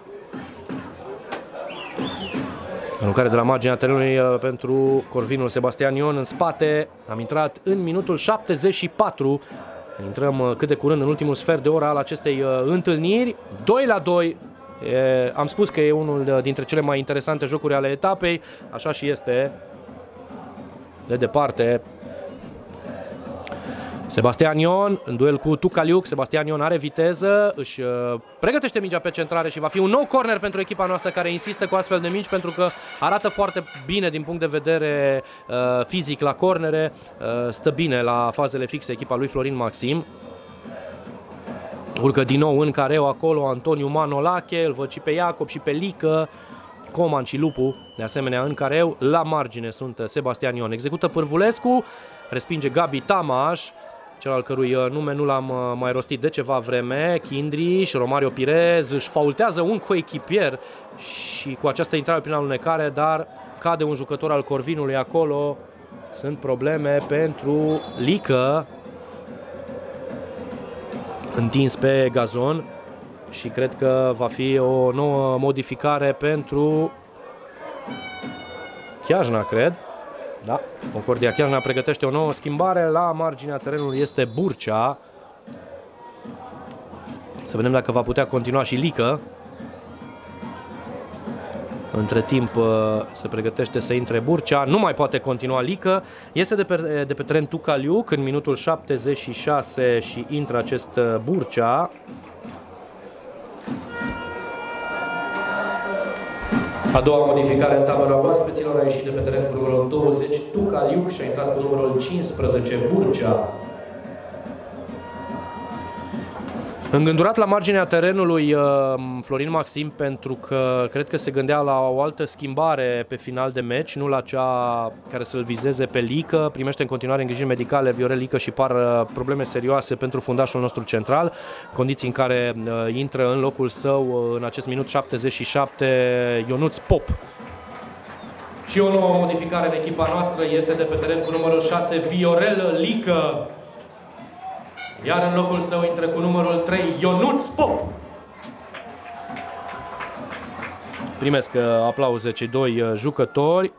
Aruncare de la marginea terenului uh, pentru corvinul Sebastian Ion în spate. Am intrat în minutul șaptezeci și patru. Intrăm uh, cât de curând în ultimul sfert de oră al acestei uh, întâlniri. doi la doi. E, am spus că e unul dintre cele mai interesante jocuri ale etapei. Așa și este. De departe. Sebastian Ion în duel cu Tucaliuc. Sebastian Ion are viteză, își uh, pregătește mingea pe centrare și va fi un nou corner pentru echipa noastră, care insistă cu astfel de mingi pentru că arată foarte bine din punct de vedere uh, fizic la cornere, uh, stă bine la fazele fixe echipa lui Florin Maxim. Urcă din nou în careu acolo Antoniu Manolache, îl văd și pe Iacob și pe Lică, Coman și Lupu, de asemenea în careu. La margine sunt Sebastian Ion. Execută Pârvulescu, respinge Gabi Tamaș, cel al cărui nume nu l-am mai rostit de ceva vreme, Chindriș. Romario Pirez își faultează un coechipier și cu această intrare prin alunecare, dar cade un jucător al Corvinului acolo. Sunt probleme pentru Lică, întins pe gazon, și cred că va fi o nouă modificare pentru Chiajna, cred. Da, Concordia Chiajna pregătește o nouă schimbare. La marginea terenului este Burcea. Să vedem dacă va putea continua și Lică. Între timp se pregătește să intre Burcea. Nu mai poate continua Lică. Este de pe, de pe teren Tucaliuc în minutul șaptezeci și șase și intră acest Burcea. A doua modificare în tabăra oaspeților, a ieșit de pe teren cu numărul douăzeci Tucaliuc și a intrat cu numărul cincisprezece Burcea. Îngândurat la marginea terenului Florin Maxim, pentru că cred că se gândea la o altă schimbare pe final de meci, nu la cea care să-l vizeze pe Lică. Primește în continuare îngrijiri medicale Viorel Lică și par probleme serioase pentru fundașul nostru central, condiții în care intră în locul său în acest minut șaptezeci și șapte Ionuț Pop. Și o nouă modificare în echipa noastră, iese de pe teren cu numărul șase Viorel Lică. Iar în locul său intră cu numărul trei Ionuț Pop. Primesc aplauze cei doi jucători.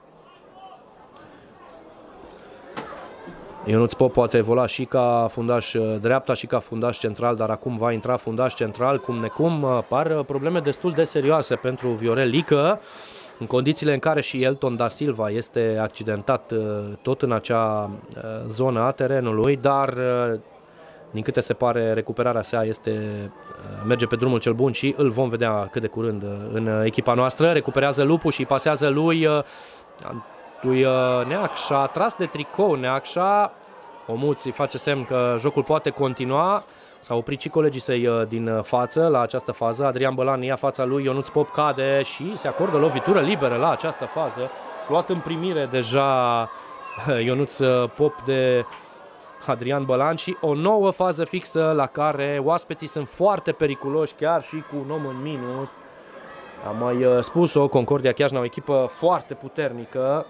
Ionuț Pop poate evolua și ca fundaș dreapta și ca fundaș central, dar acum va intra fundaș central cum necum. Par probleme destul de serioase pentru Viorel Lică, în condițiile în care și Elton da Silva este accidentat tot în acea zonă a terenului, dar din câte se pare, recuperarea sa este, merge pe drumul cel bun și îl vom vedea cât de curând în echipa noastră. Recuperează Lupu și pasează lui, lui Neacșa, a tras de tricou Neacșa. Omuț îi face semn că jocul poate continua. S-au oprit și colegii săi din față la această fază. Adrian Bălan ia fața lui, Ionuț Pop cade și se acordă lovitură liberă la această fază. Luat în primire deja Ionuț Pop de Adrian Bălan și o nouă fază fixă la care oaspeții sunt foarte periculoși, chiar și cu un om în minus. Am mai spus-o, Concordia Chiajna, o echipă foarte puternică.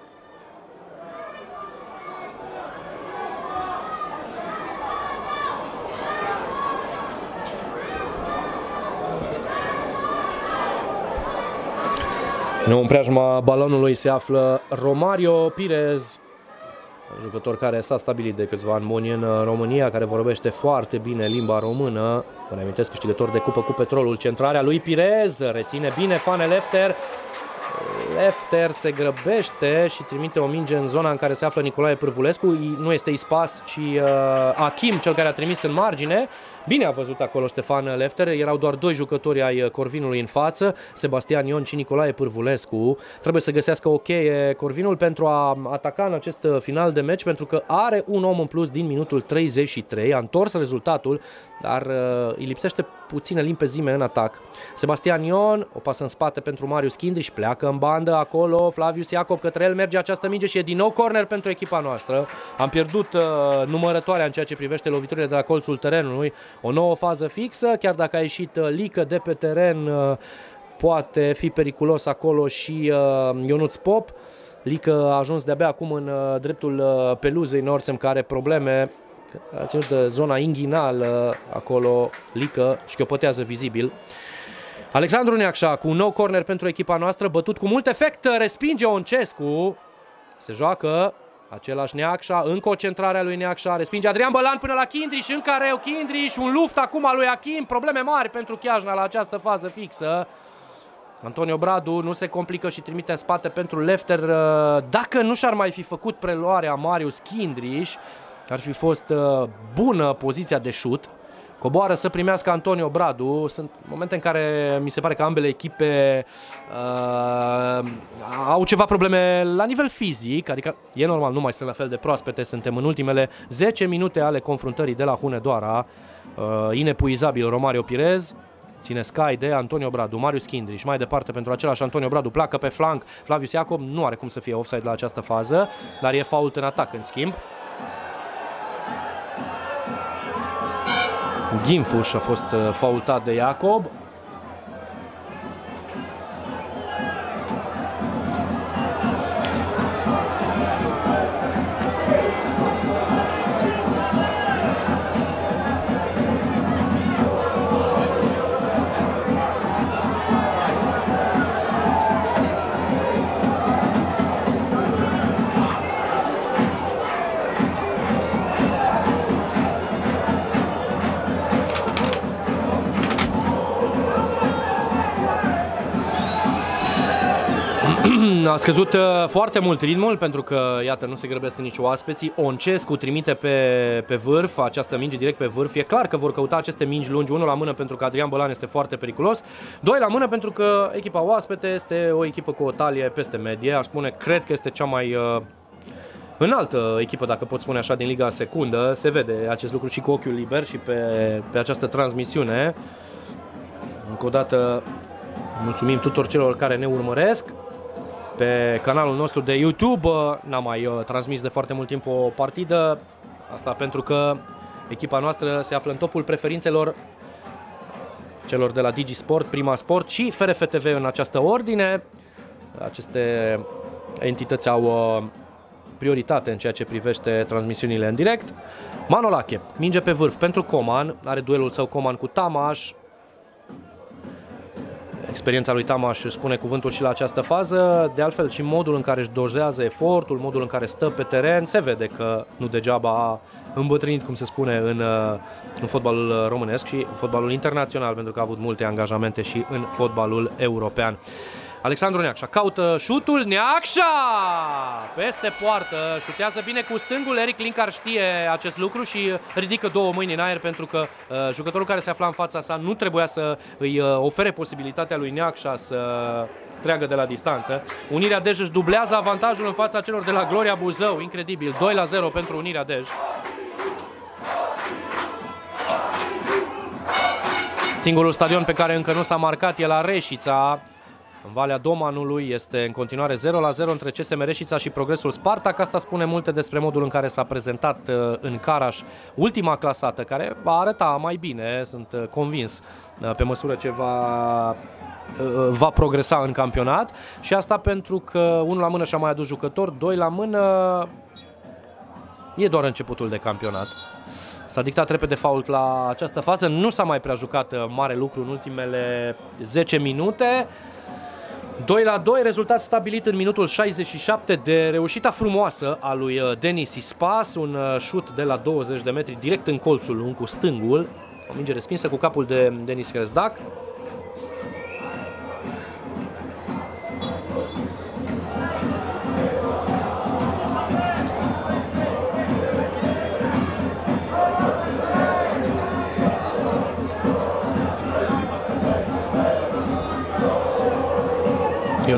În preajma balonului se află Romario Pirez, jucător care s-a stabilit de câțiva ani buni în România, care vorbește foarte bine limba română. Vă reamintesc, câștigător de cupă cu Petrolul. Centrarea lui Pirez, reține bine Fanel Efter. Lefter se grăbește și trimite o minge în zona în care se află Nicolae Pârvulescu. Nu este Ispas, ci uh, Achim, cel care a trimis în margine. Bine a văzut acolo Ștefan Lefter, erau doar doi jucători ai Corvinului în față, Sebastian Ion și Nicolae Pârvulescu. Trebuie să găsească o cheie Corvinul pentru a ataca în acest final de meci, pentru că are un om în plus din minutul treizeci și trei, a întors rezultatul, dar uh, îi lipsește puțină limpezime în atac. Sebastian Ion, o pasă în spate pentru Marius Kindriș, pleacă în bandă acolo, Flavius Iacob, către el merge această minge și e din nou corner pentru echipa noastră. Am pierdut uh, numărătoarea în ceea ce privește loviturile de la colțul terenului. O nouă fază fixă, chiar dacă a ieșit uh, Lică de pe teren, uh, poate fi periculos acolo și uh, Ionuț Pop. Lică a ajuns de-abia acum în uh, dreptul uh, peluzei Norțem, care are probleme. A ținut de zona inghinală, acolo Lică șchiopătează vizibil. Alexandru Neacșa cu un nou corner pentru echipa noastră, bătut cu mult efect, respinge Oncescu. Se joacă același Neacșa, încă o centrare a lui Neacșa, respinge Adrian Bălan până la Kindriș, încă are Kindriș, un luft acum al lui Achim, probleme mari pentru Chiajna la această fază fixă. Antonio Bradu nu se complică și trimite în spate pentru Lefter. Dacă nu și-ar mai fi făcut preluarea Marius Kindriș, ar fi fost bună poziția de șut. Coboară să primească Antonio Bradu. Sunt momente în care mi se pare că ambele echipe uh, au ceva probleme la nivel fizic, adică e normal, nu mai sunt la fel de proaspete. Suntem în ultimele zece minute ale confruntării de la Hunedoara. Uh, inepuizabil Romario Pirez. Ține Sky de Antonio Bradu, Marius Kindriș, mai departe pentru același Antonio Bradu, placă pe flanc, Flavius Iacob, nu are cum să fie offside la această fază, dar e fault în atac în schimb. Ghimfuș a fost faultat de Iacob. A scăzut foarte mult ritmul pentru că, iată, nu se grăbesc nici oaspeții. Oncescu trimite pe, pe vârf această minge direct pe vârf. E clar că vor căuta aceste mingi lungi, unul la mână pentru că Adrian Bălan este foarte periculos, doi la mână pentru că echipa oaspete este o echipă cu o talie peste medie. Aș spune, cred că este cea mai uh, înaltă echipă, dacă pot spune așa, din Liga Secundă. Se vede acest lucru și cu ochiul liber și pe, pe această transmisiune. Încă o dată mulțumim tuturor celor care ne urmăresc pe canalul nostru de YouTube. N-am mai uh, transmis de foarte mult timp o partidă. Asta pentru că echipa noastră se află în topul preferințelor celor de la Digi Sport, Prima Sport și F R F T V în această ordine. Aceste entități au uh, prioritate în ceea ce privește transmisiunile în direct. Manolache, minge pe vârf pentru Coman. Are duelul său Coman cu Tamaș. Experiența lui Tamaș spune cuvântul și la această fază, de altfel și modul în care își dojează efortul, modul în care stă pe teren, se vede că nu degeaba a îmbătrânit, cum se spune, în, în fotbalul românesc și în fotbalul internațional, pentru că a avut multe angajamente și în fotbalul european. Alexandru Neacșa caută șutul, Neacșa! Peste poartă, șutează bine cu stângul, Eric Linkar știe acest lucru și ridică două mâini în aer pentru că uh, jucătorul care se afla în fața sa nu trebuia să îi uh, ofere posibilitatea lui Neacșa să treagă de la distanță. Unirea Dej își dublează avantajul în fața celor de la Gloria Buzău, incredibil, doi la zero pentru Unirea Dej. Singurul stadion pe care încă nu s-a marcat e la Reșița, în Valea Domanului. Este în continuare zero la zero între C S M Reșița și Progresul Spartak. Asta spune multe despre modul în care s-a prezentat în Caraș ultima clasată, care va arăta mai bine, sunt convins, pe măsură ce va, va progresa în campionat. Și asta pentru că unul la mână și-a mai adus jucători, doi la mână e doar începutul de campionat. S-a dictat repede fault la această fază, nu s-a mai prea jucat mare lucru în ultimele zece minute. doi la doi, rezultat stabilit în minutul șaizeci și șapte de reușita frumoasă a lui Denis Ispas, un șut de la douăzeci de metri direct în colțul lung cu stângul, o minge respinsă cu capul de Denis Crezdac.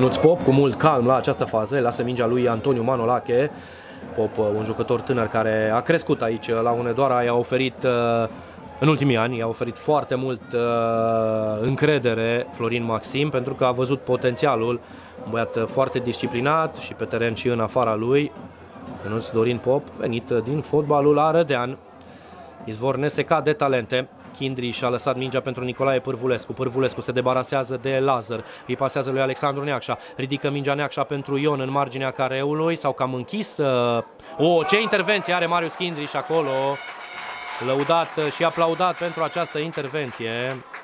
Ionuț Pop cu mult calm la această fază, lasă mingea lui Antoniu Manolache. Pop, un jucător tânăr care a crescut aici la Hunedoara, i-a oferit în ultimii ani, i-a oferit foarte mult încredere Florin Maxim, pentru că a văzut potențialul, un băiat foarte disciplinat și pe teren și în afara lui. Ionuț Dorin Pop, venit din fotbalul arădean, izvor nesecat de talente. Chindri și-a lăsat mingea pentru Nicolae Pârvulescu. Pârvulescu se debarasează de Lazar, îi pasează lui Alexandru Neacșa, ridică mingea Neacșa pentru Ion în marginea careului, sau cam închis. O, ce intervenție are Marius Chindri și acolo, lăudat și aplaudat pentru această intervenție.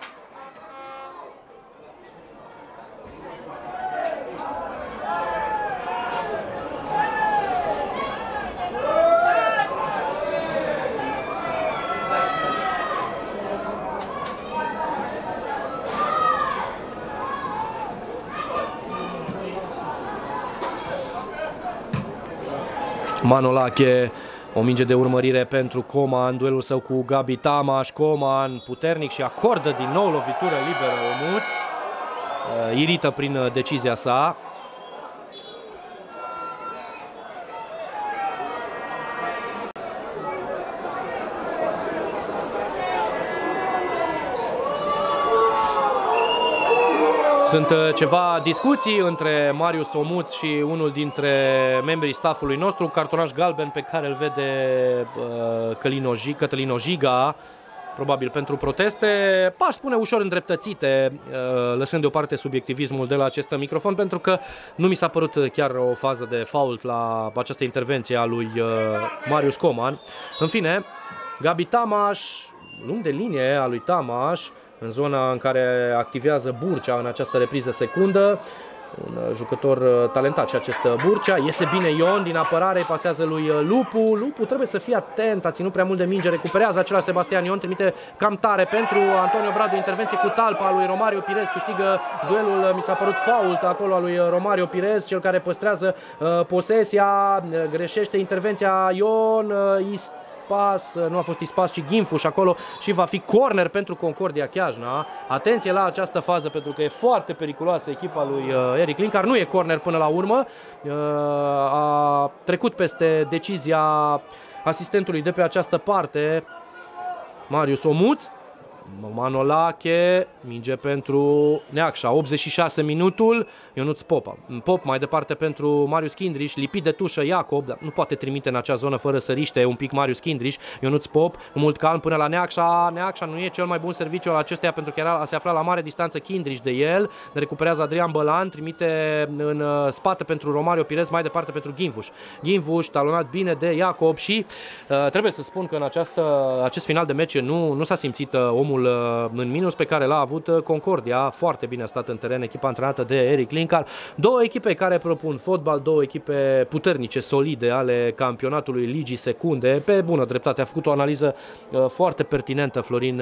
Manolache, o minge de urmărire pentru Coman, duelul său cu Gabi Tamaș. Coman puternic și acordă din nou lovitură liberă Ionuț, uh, irită prin decizia sa. Sunt ceva discuții între Marius Omuț și unul dintre membrii staffului nostru, cartonaș galben pe care îl vede uh, Cătălin Ojiga, probabil pentru proteste, aș spune ușor îndreptățite, uh, lăsând deoparte subiectivismul de la acest microfon, pentru că nu mi s-a părut chiar o fază de fault la această intervenție a lui uh, Marius Coman. În fine, Gabi Tamaș, lung de linie a lui Tamaș, în zona în care activează Burcea în această repriză secundă. Un jucător talentat și acest Burcea. Iese bine Ion din apărare, pasează lui Lupu. Lupu trebuie să fie atent, a ținut prea mult de minge, recuperează acela Sebastian Ion, trimite cam tare pentru Antonio Bradu, intervenție cu talpa a lui Romario Pirez, câștigă duelul, mi s-a părut fault acolo a lui Romario Pirez, cel care păstrează uh, posesia, greșește intervenția Ion, uh, Pas, nu a fost Ispas, ci Ghinfuș acolo și va fi corner pentru Concordia Chiajna. Atenție la această fază, pentru că e foarte periculoasă echipa lui Eric Linkar. Nu e corner până la urmă. A trecut peste decizia asistentului de pe această parte, Marius Omuț. Manolache, minge pentru Neacșa, optzeci și șase minutul, Ionuț Pop, Pop mai departe pentru Marius Chindriș, lipit de tușă Iacob, dar nu poate trimite în acea zonă fără să riște un pic Marius Chindriș. Ionuț Pop, mult calm până la Neacșa, Neacșa nu e cel mai bun serviciu al acesteia, pentru că era, se afla la mare distanță Chindriș de el, recuperează Adrian Bălan, trimite în spate pentru Romario Pirez, mai departe pentru Ghinfuș. Ghinfuș, talonat bine de Iacob și uh, trebuie să spun că în această, acest final de meci nu, nu s-a simțit uh, omul în minus pe care l-a avut Concordia. Foarte bine a stat în teren echipa antrenată de Eric Linkar. Două echipe care propun fotbal, două echipe puternice, solide ale campionatului Ligii Secunde. Pe bună dreptate a făcut o analiză foarte pertinentă Florin.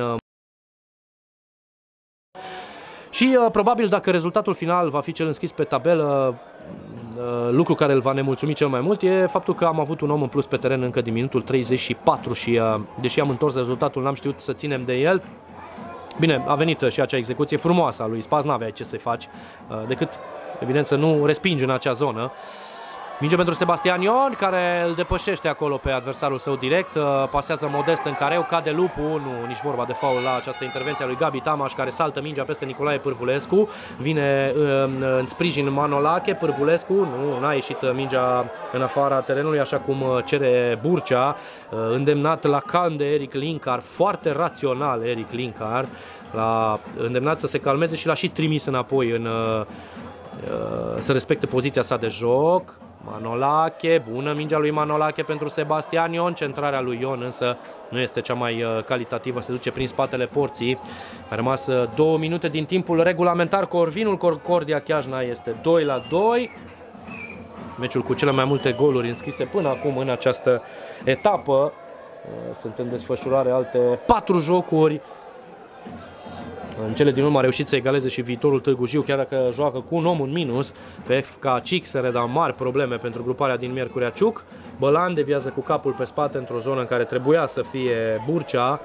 Și probabil dacă rezultatul final va fi cel înscris pe tabelă, lucru care îl va nemulțumi cel mai mult e faptul că am avut un om în plus pe teren încă din minutul treizeci și patru și deși am întors rezultatul, n-am știut să ținem de el. Bine, a venit și acea execuție frumoasă a lui Spas, n-avea ce să-i faci decât, evident, să nu respingi în acea zonă. Minge pentru Sebastian Ion, care îl depășește acolo pe adversarul său direct, pasează modest în careu, cade Lupu, nu nici vorba de faul la această intervenție a lui Gabi Tamaș, care saltă mingea peste Nicolae Pârvulescu, vine în sprijin Manolache, Pârvulescu, nu n-a ieșit mingea în afara terenului, așa cum cere Burcea, îndemnat la calm de Eric Linkar, foarte rațional Eric Linkar, l-a îndemnat să se calmeze și l-a și trimis înapoi în, să respecte poziția sa de joc. Manolache, bună mingea lui Manolache pentru Sebastian Ion, centrarea lui Ion însă nu este cea mai calitativă, se duce prin spatele porții. A rămas două minute din timpul regulamentar, Corvinul Concordia Chiajna este doi la doi. Meciul cu cele mai multe goluri înscrise până acum în această etapă. Sunt în desfășurare alte patru jocuri. În cele din urmă a reușit să egaleze și Viitorul Târgu Jiu, chiar dacă joacă cu un om în minus. Pe F K Cic se redau mari probleme pentru gruparea din Miercurea Ciuc. Bălan deviază cu capul pe spate într-o zonă în care trebuia să fie Burcea.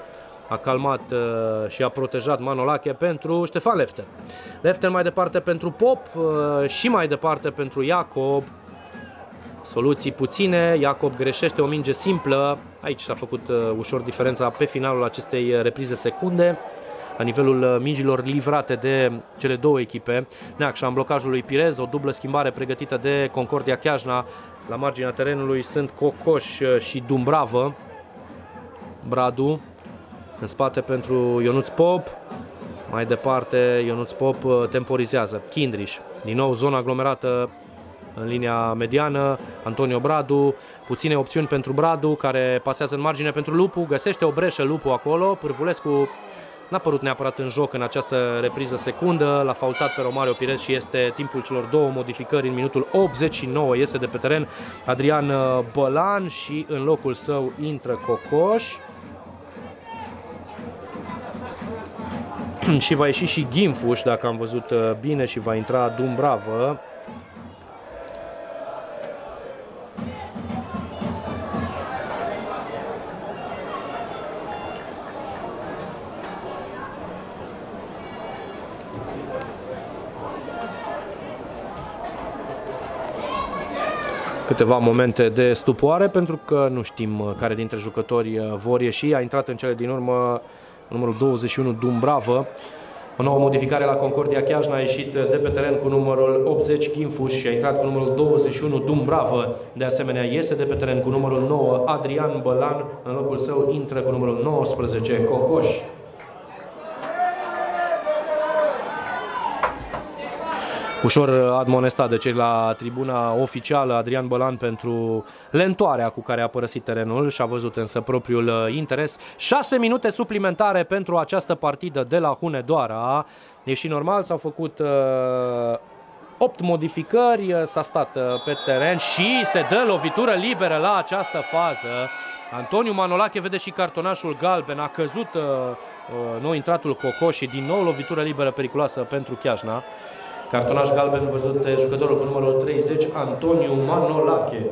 a calmat și a protejat Manolache pentru Ștefan Lefter. Lefter mai departe pentru Pop și mai departe pentru Iacob. Soluții puține, Iacob greșește o minge simplă. Aici s-a făcut ușor diferența pe finalul acestei reprize secunde. La nivelul mingilor livrate de cele două echipe. Neacșa în blocajul lui Pirez, o dublă schimbare pregătită de Concordia Chiajna. La marginea terenului sunt Cocoș și Dumbravă. Bradu în spate pentru Ionuț Pop. Mai departe Ionuț Pop temporizează. Chindriș, din nou zona aglomerată în linia mediană. Antonio Bradu, puține opțiuni pentru Bradu, care pasează în margine pentru Lupu. Găsește o breșă Lupu acolo. Pârvulescu n-a părut neapărat în joc în această repriză secundă. L-a faultat pe Romario Pirez și este timpul celor două modificări. În minutul optzeci și nouă iese de pe teren Adrian Bălan și în locul său intră Cocoș. Și va ieși și Ghimfuș, dacă am văzut bine, și va intra Dumbravă. Câteva momente de stupoare, pentru că nu știm care dintre jucători vor ieși. A intrat în cele din urmă numărul douăzeci și unu Dumbravă. O nouă modificare la Concordia Chiajna, a ieșit de pe teren cu numărul optzeci Ghimfuș și a intrat cu numărul douăzeci și unu Dumbravă. De asemenea, iese de pe teren cu numărul nouă Adrian Bălan. În locul său intră cu numărul nouăsprezece Cocoș. Ușor admonestat de cei la tribuna oficială Adrian Bălan pentru lentoarea cu care a părăsit terenul și a văzut însă propriul interes. șase minute suplimentare pentru această partidă de la Hunedoara. E și normal, s-au făcut uh, opt modificări, s-a stat uh, pe teren și se dă lovitură liberă la această fază. Antoniu Manolache vede și cartonașul galben, a căzut uh, uh, nou intratul Cocoș și din nou lovitură liberă periculoasă pentru Chiajna. Cartonaș galben văzut de jucătorul cu numărul treizeci, Antoniu Manolache.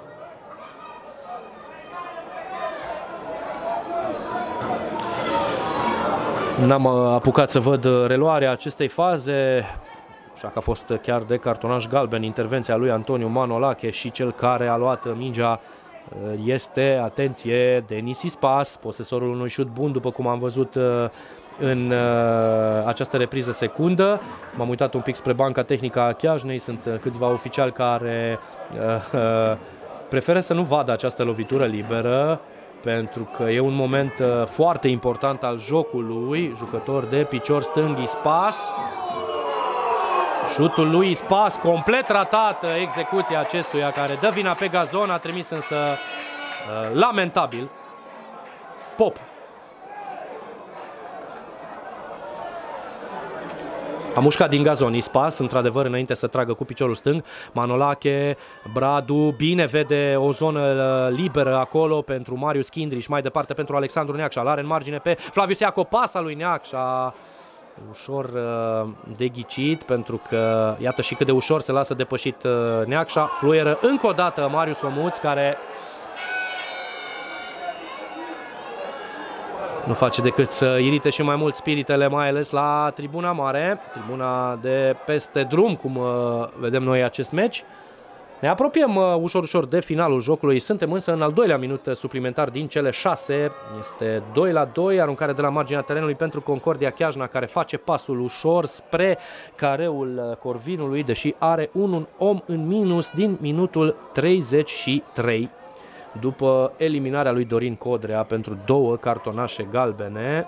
N-am apucat să văd reluarea acestei faze, așa că a fost chiar de cartonaș galben intervenția lui Antoniu Manolache și cel care a luat mingea este, atenție, Denis Ispas, posesorul unui șut bun, după cum am văzut în uh, această repriză secundă. M-am uitat un pic spre banca tehnică a Chiajnei, sunt uh, câțiva oficiali care uh, uh, preferă să nu vadă această lovitură liberă, pentru că e un moment uh, foarte important al jocului. Jucător de picior stâng, Ispas. Șutul lui Ispas, complet ratată execuția acestuia, care dă vina pe gazon, a trimis însă uh, lamentabil Pop. A mușcat din gazon Ispas, într-adevăr, înainte să tragă cu piciorul stâng. Manolache, Bradu, bine vede o zonă liberă acolo pentru Marius Chindriș, mai departe pentru Alexandru Neacșa. L-are în margine pe Flavius Iacob, pasa lui Neacșa. Ușor uh, de ghicit, pentru că iată și cât de ușor se lasă depășit uh, Neacșa. Fluieră încă o dată Marius Omuț, care nu face decât să irite și mai mult spiritele, mai ales la tribuna mare, tribuna de peste drum, cum uh, vedem noi acest meci. Ne apropiem uh, ușor, ușor de finalul jocului. Suntem însă în al doilea minut suplimentar din cele șase. Este doi la doi, aruncare de la marginea terenului pentru Concordia Chiajna, care face pasul ușor spre careul Corvinului, deși are un om în minus din minutul treizeci și trei. După eliminarea lui Dorin Codrea pentru două cartonașe galbene.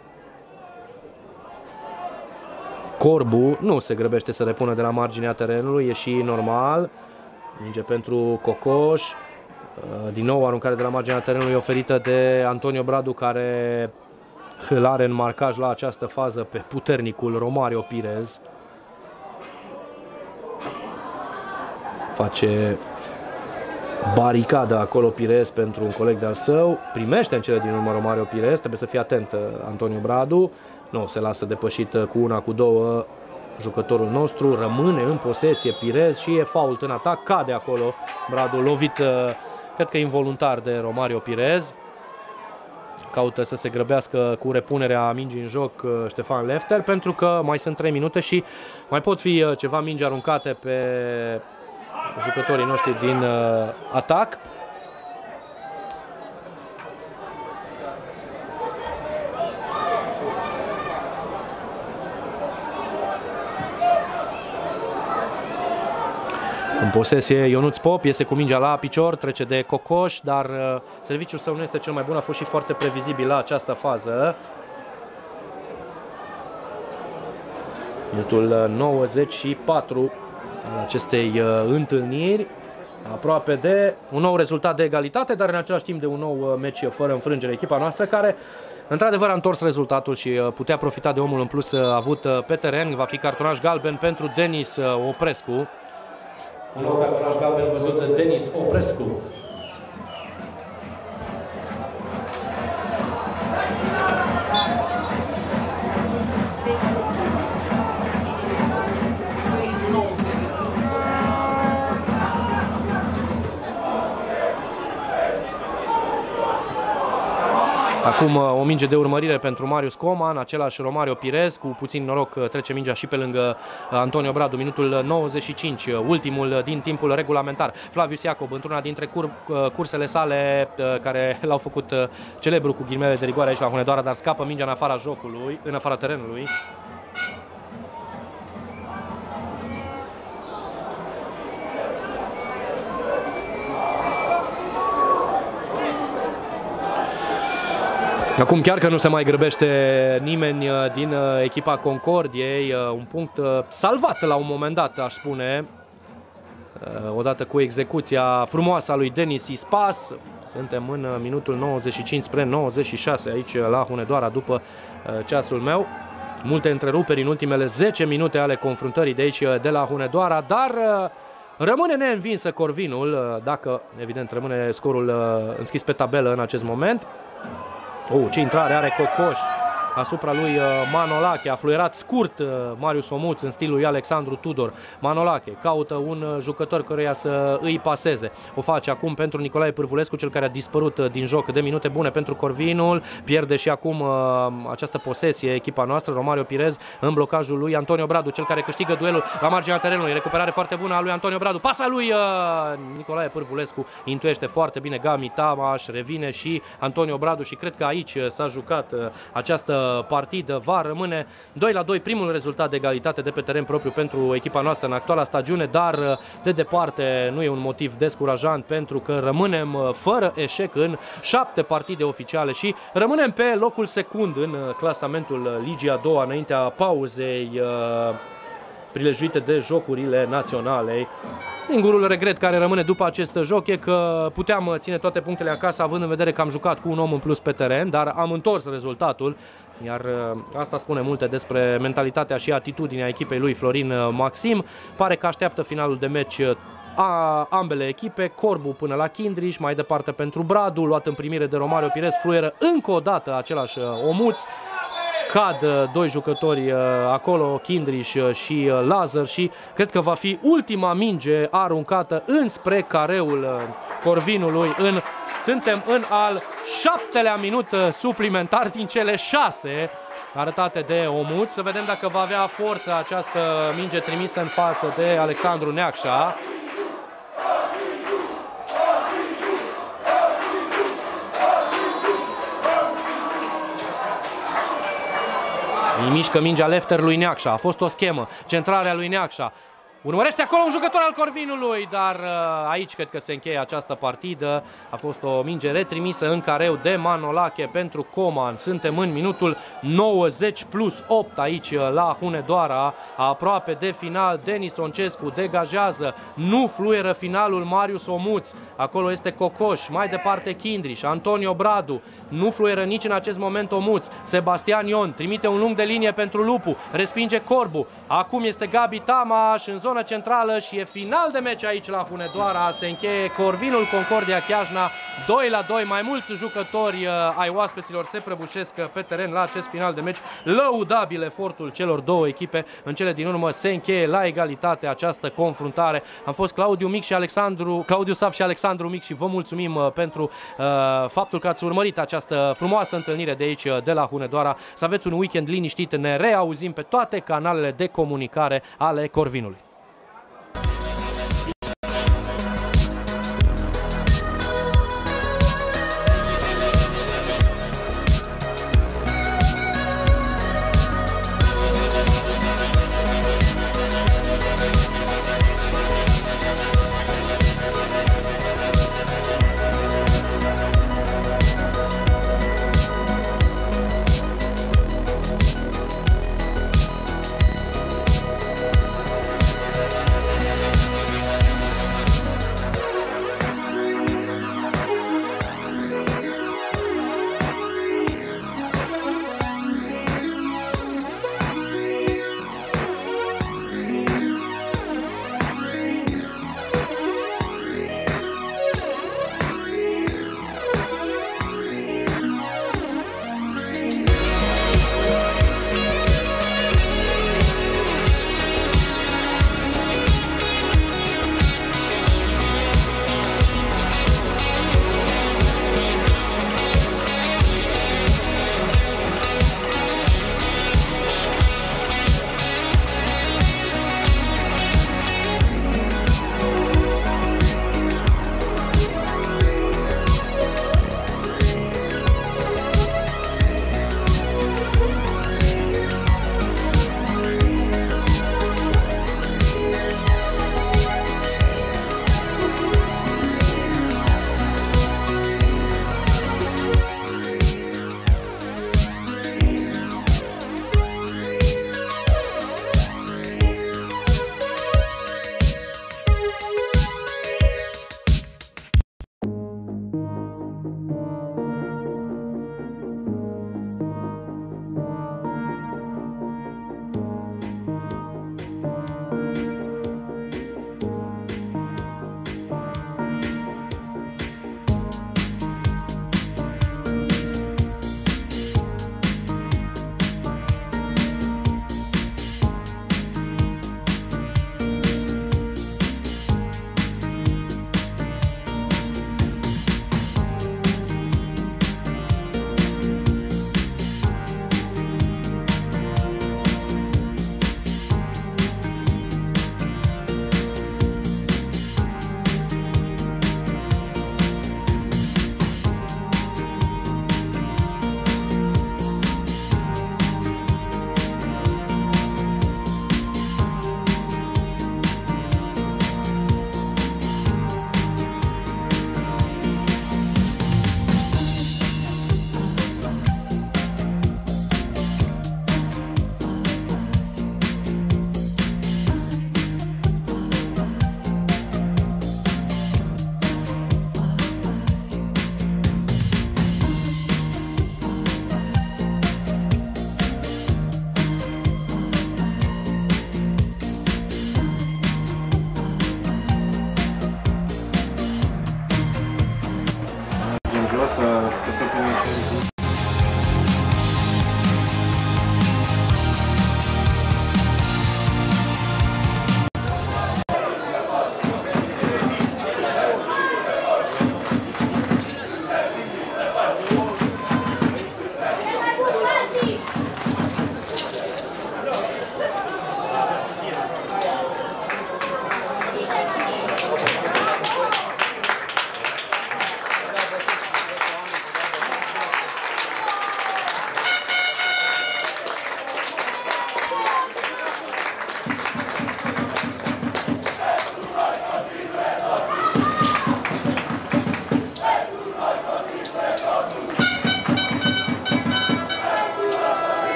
Corbu nu se grăbește să repună de la marginea terenului, e și normal. Minge pentru Cocoș. Din nou aruncare de la marginea terenului oferită de Antonio Bradu, care îl are în marcaj la această fază pe puternicul Romario Pirez. Face baricada acolo Pirez pentru un coleg de-al său. Primește în cele din urmă Romario Pirez. Trebuie să fie atent Antonio Bradu. Nu se lasă depășit cu una, cu două jucătorul nostru. Rămâne în posesie Pirez și e fault în atac. Cade acolo Bradu, lovit, cred că involuntar, de Romario Pirez. caută să se grăbească cu repunerea mingii în joc Ștefan Lefter, pentru că mai sunt trei minute și mai pot fi ceva mingi aruncate pe jucătorii noștri din atac. În posesie Ionuț Pop, iese cu mingea la picior, trece de Cocoș, dar uh, serviciul său nu este cel mai bun, a fost și foarte previzibil la această fază. Minutul nouăzeci și patru al acestei uh, întâlniri, aproape de un nou rezultat de egalitate, dar în același timp de un nou uh, meci fără înfrângere. Echipa noastră care într-adevăr a întors rezultatul și uh, putea profita de omul în plus uh, avut uh, pe teren. Va fi cartonaș galben pentru Denis uh, Oprescu. Un nou cartonaș galben văzut de Denis Oprescu. Acum o minge de urmărire pentru Marius Coman, același Romario Pirez, cu puțin noroc trece mingea și pe lângă Antonio Bradu, minutul nouăzeci și cinci, ultimul din timpul regulamentar. Flavius Iacob, într-una dintre cur cursele sale care l-au făcut celebru cu ghimele de rigoare aici la Hunedoara, dar scapă mingea în afara jocului, în afara terenului. Acum chiar că nu se mai grăbește nimeni din echipa Concordiei, un punct salvat la un moment dat, aș spune, odată cu execuția frumoasă a lui Denis Ispas. Suntem în minutul nouăzeci și cinci spre nouăzeci și șase aici la Hunedoara după ceasul meu. Multe întreruperi în ultimele zece minute ale confruntării de aici de la Hunedoara, dar rămâne neînvinsă Corvinul, dacă evident rămâne scorul înscris pe tabelă în acest moment. Oh, ce intrare are Cocoș asupra lui Manolache. A fluierat scurt Marius Omuț în stilul lui Alexandru Tudor. Manolache caută un jucător căruia să îi paseze. O face acum pentru Nicolae Pârvulescu, cel care a dispărut din joc de minute bune pentru Corvinul. Pierde și acum această posesie echipa noastră. Romario Pirez în blocajul lui Antonio Bradu, cel care câștigă duelul la marginea terenului. Recuperare foarte bună a lui Antonio Bradu. Pasa lui Nicolae Pârvulescu. Intuiește foarte bine Gami Tamaș. Revine și Antonio Bradu și cred că aici s-a jucat această partidă. Va rămâne doi la doi, primul rezultat de egalitate de pe teren propriu pentru echipa noastră în actuala stagiune, dar de departe nu e un motiv descurajant, pentru că rămânem fără eșec în șapte partide oficiale și rămânem pe locul secund în clasamentul Ligii a doua înaintea pauzei prilejuite de jocurile naționale. Singurul regret care rămâne după acest joc e că puteam ține toate punctele acasă, având în vedere că am jucat cu un om în plus pe teren, dar am întors rezultatul, iar asta spune multe despre mentalitatea și atitudinea echipei lui Florin Maxim. Pare că așteaptă finalul de meci a ambele echipe. Corbu până la Chindriș, mai departe pentru Bradu, luat în primire de Romario Pirez, fluieră încă o dată același Omuț. Cad doi jucători acolo, Chindriș și Lazar, și cred că va fi ultima minge aruncată înspre careul Corvinului. În, suntem în al șaptelea minut suplimentar din cele șase arătate de Omuț. Să vedem dacă va avea forță această minge trimisă în față de Alexandru Neacșa. Îi mișcă mingea Lefter lui Neacșa. A fost o schemă. Centrarea lui Neacșa. Urmărește acolo un jucător al Corvinului, dar aici cred că se încheie această partidă. A fost o minge retrimisă în careu de Manolache pentru Coman. Suntem în minutul nouăzeci plus opt aici la Hunedoara, aproape de final. Denis Oncescu degajează, nu fluieră finalul Marius Omuț. Acolo este Cocoș, mai departe Chindriș, Antonio Bradu, nu fluieră nici în acest moment Omuț. Sebastian Ion trimite un lung de linie pentru Lupu, respinge Corbu. Acum este Gabi Tamaș în zona zonă centrală și e final de meci aici la Hunedoara. Se încheie Corvinul Concordia Chiajna doi la doi. Mai mulți jucători uh, ai oaspeților se prăbușesc pe teren la acest final de meci. Lăudabil efortul celor două echipe. În cele din urmă se încheie la egalitate această confruntare. Am fost Claudiu Mic și Alexandru, Claudiu Saf și Alexandru Mic și vă mulțumim uh, pentru uh, faptul că ați urmărit această frumoasă întâlnire de aici, uh, de la Hunedoara. Să aveți un weekend liniștit. Ne reauzim pe toate canalele de comunicare ale Corvinului.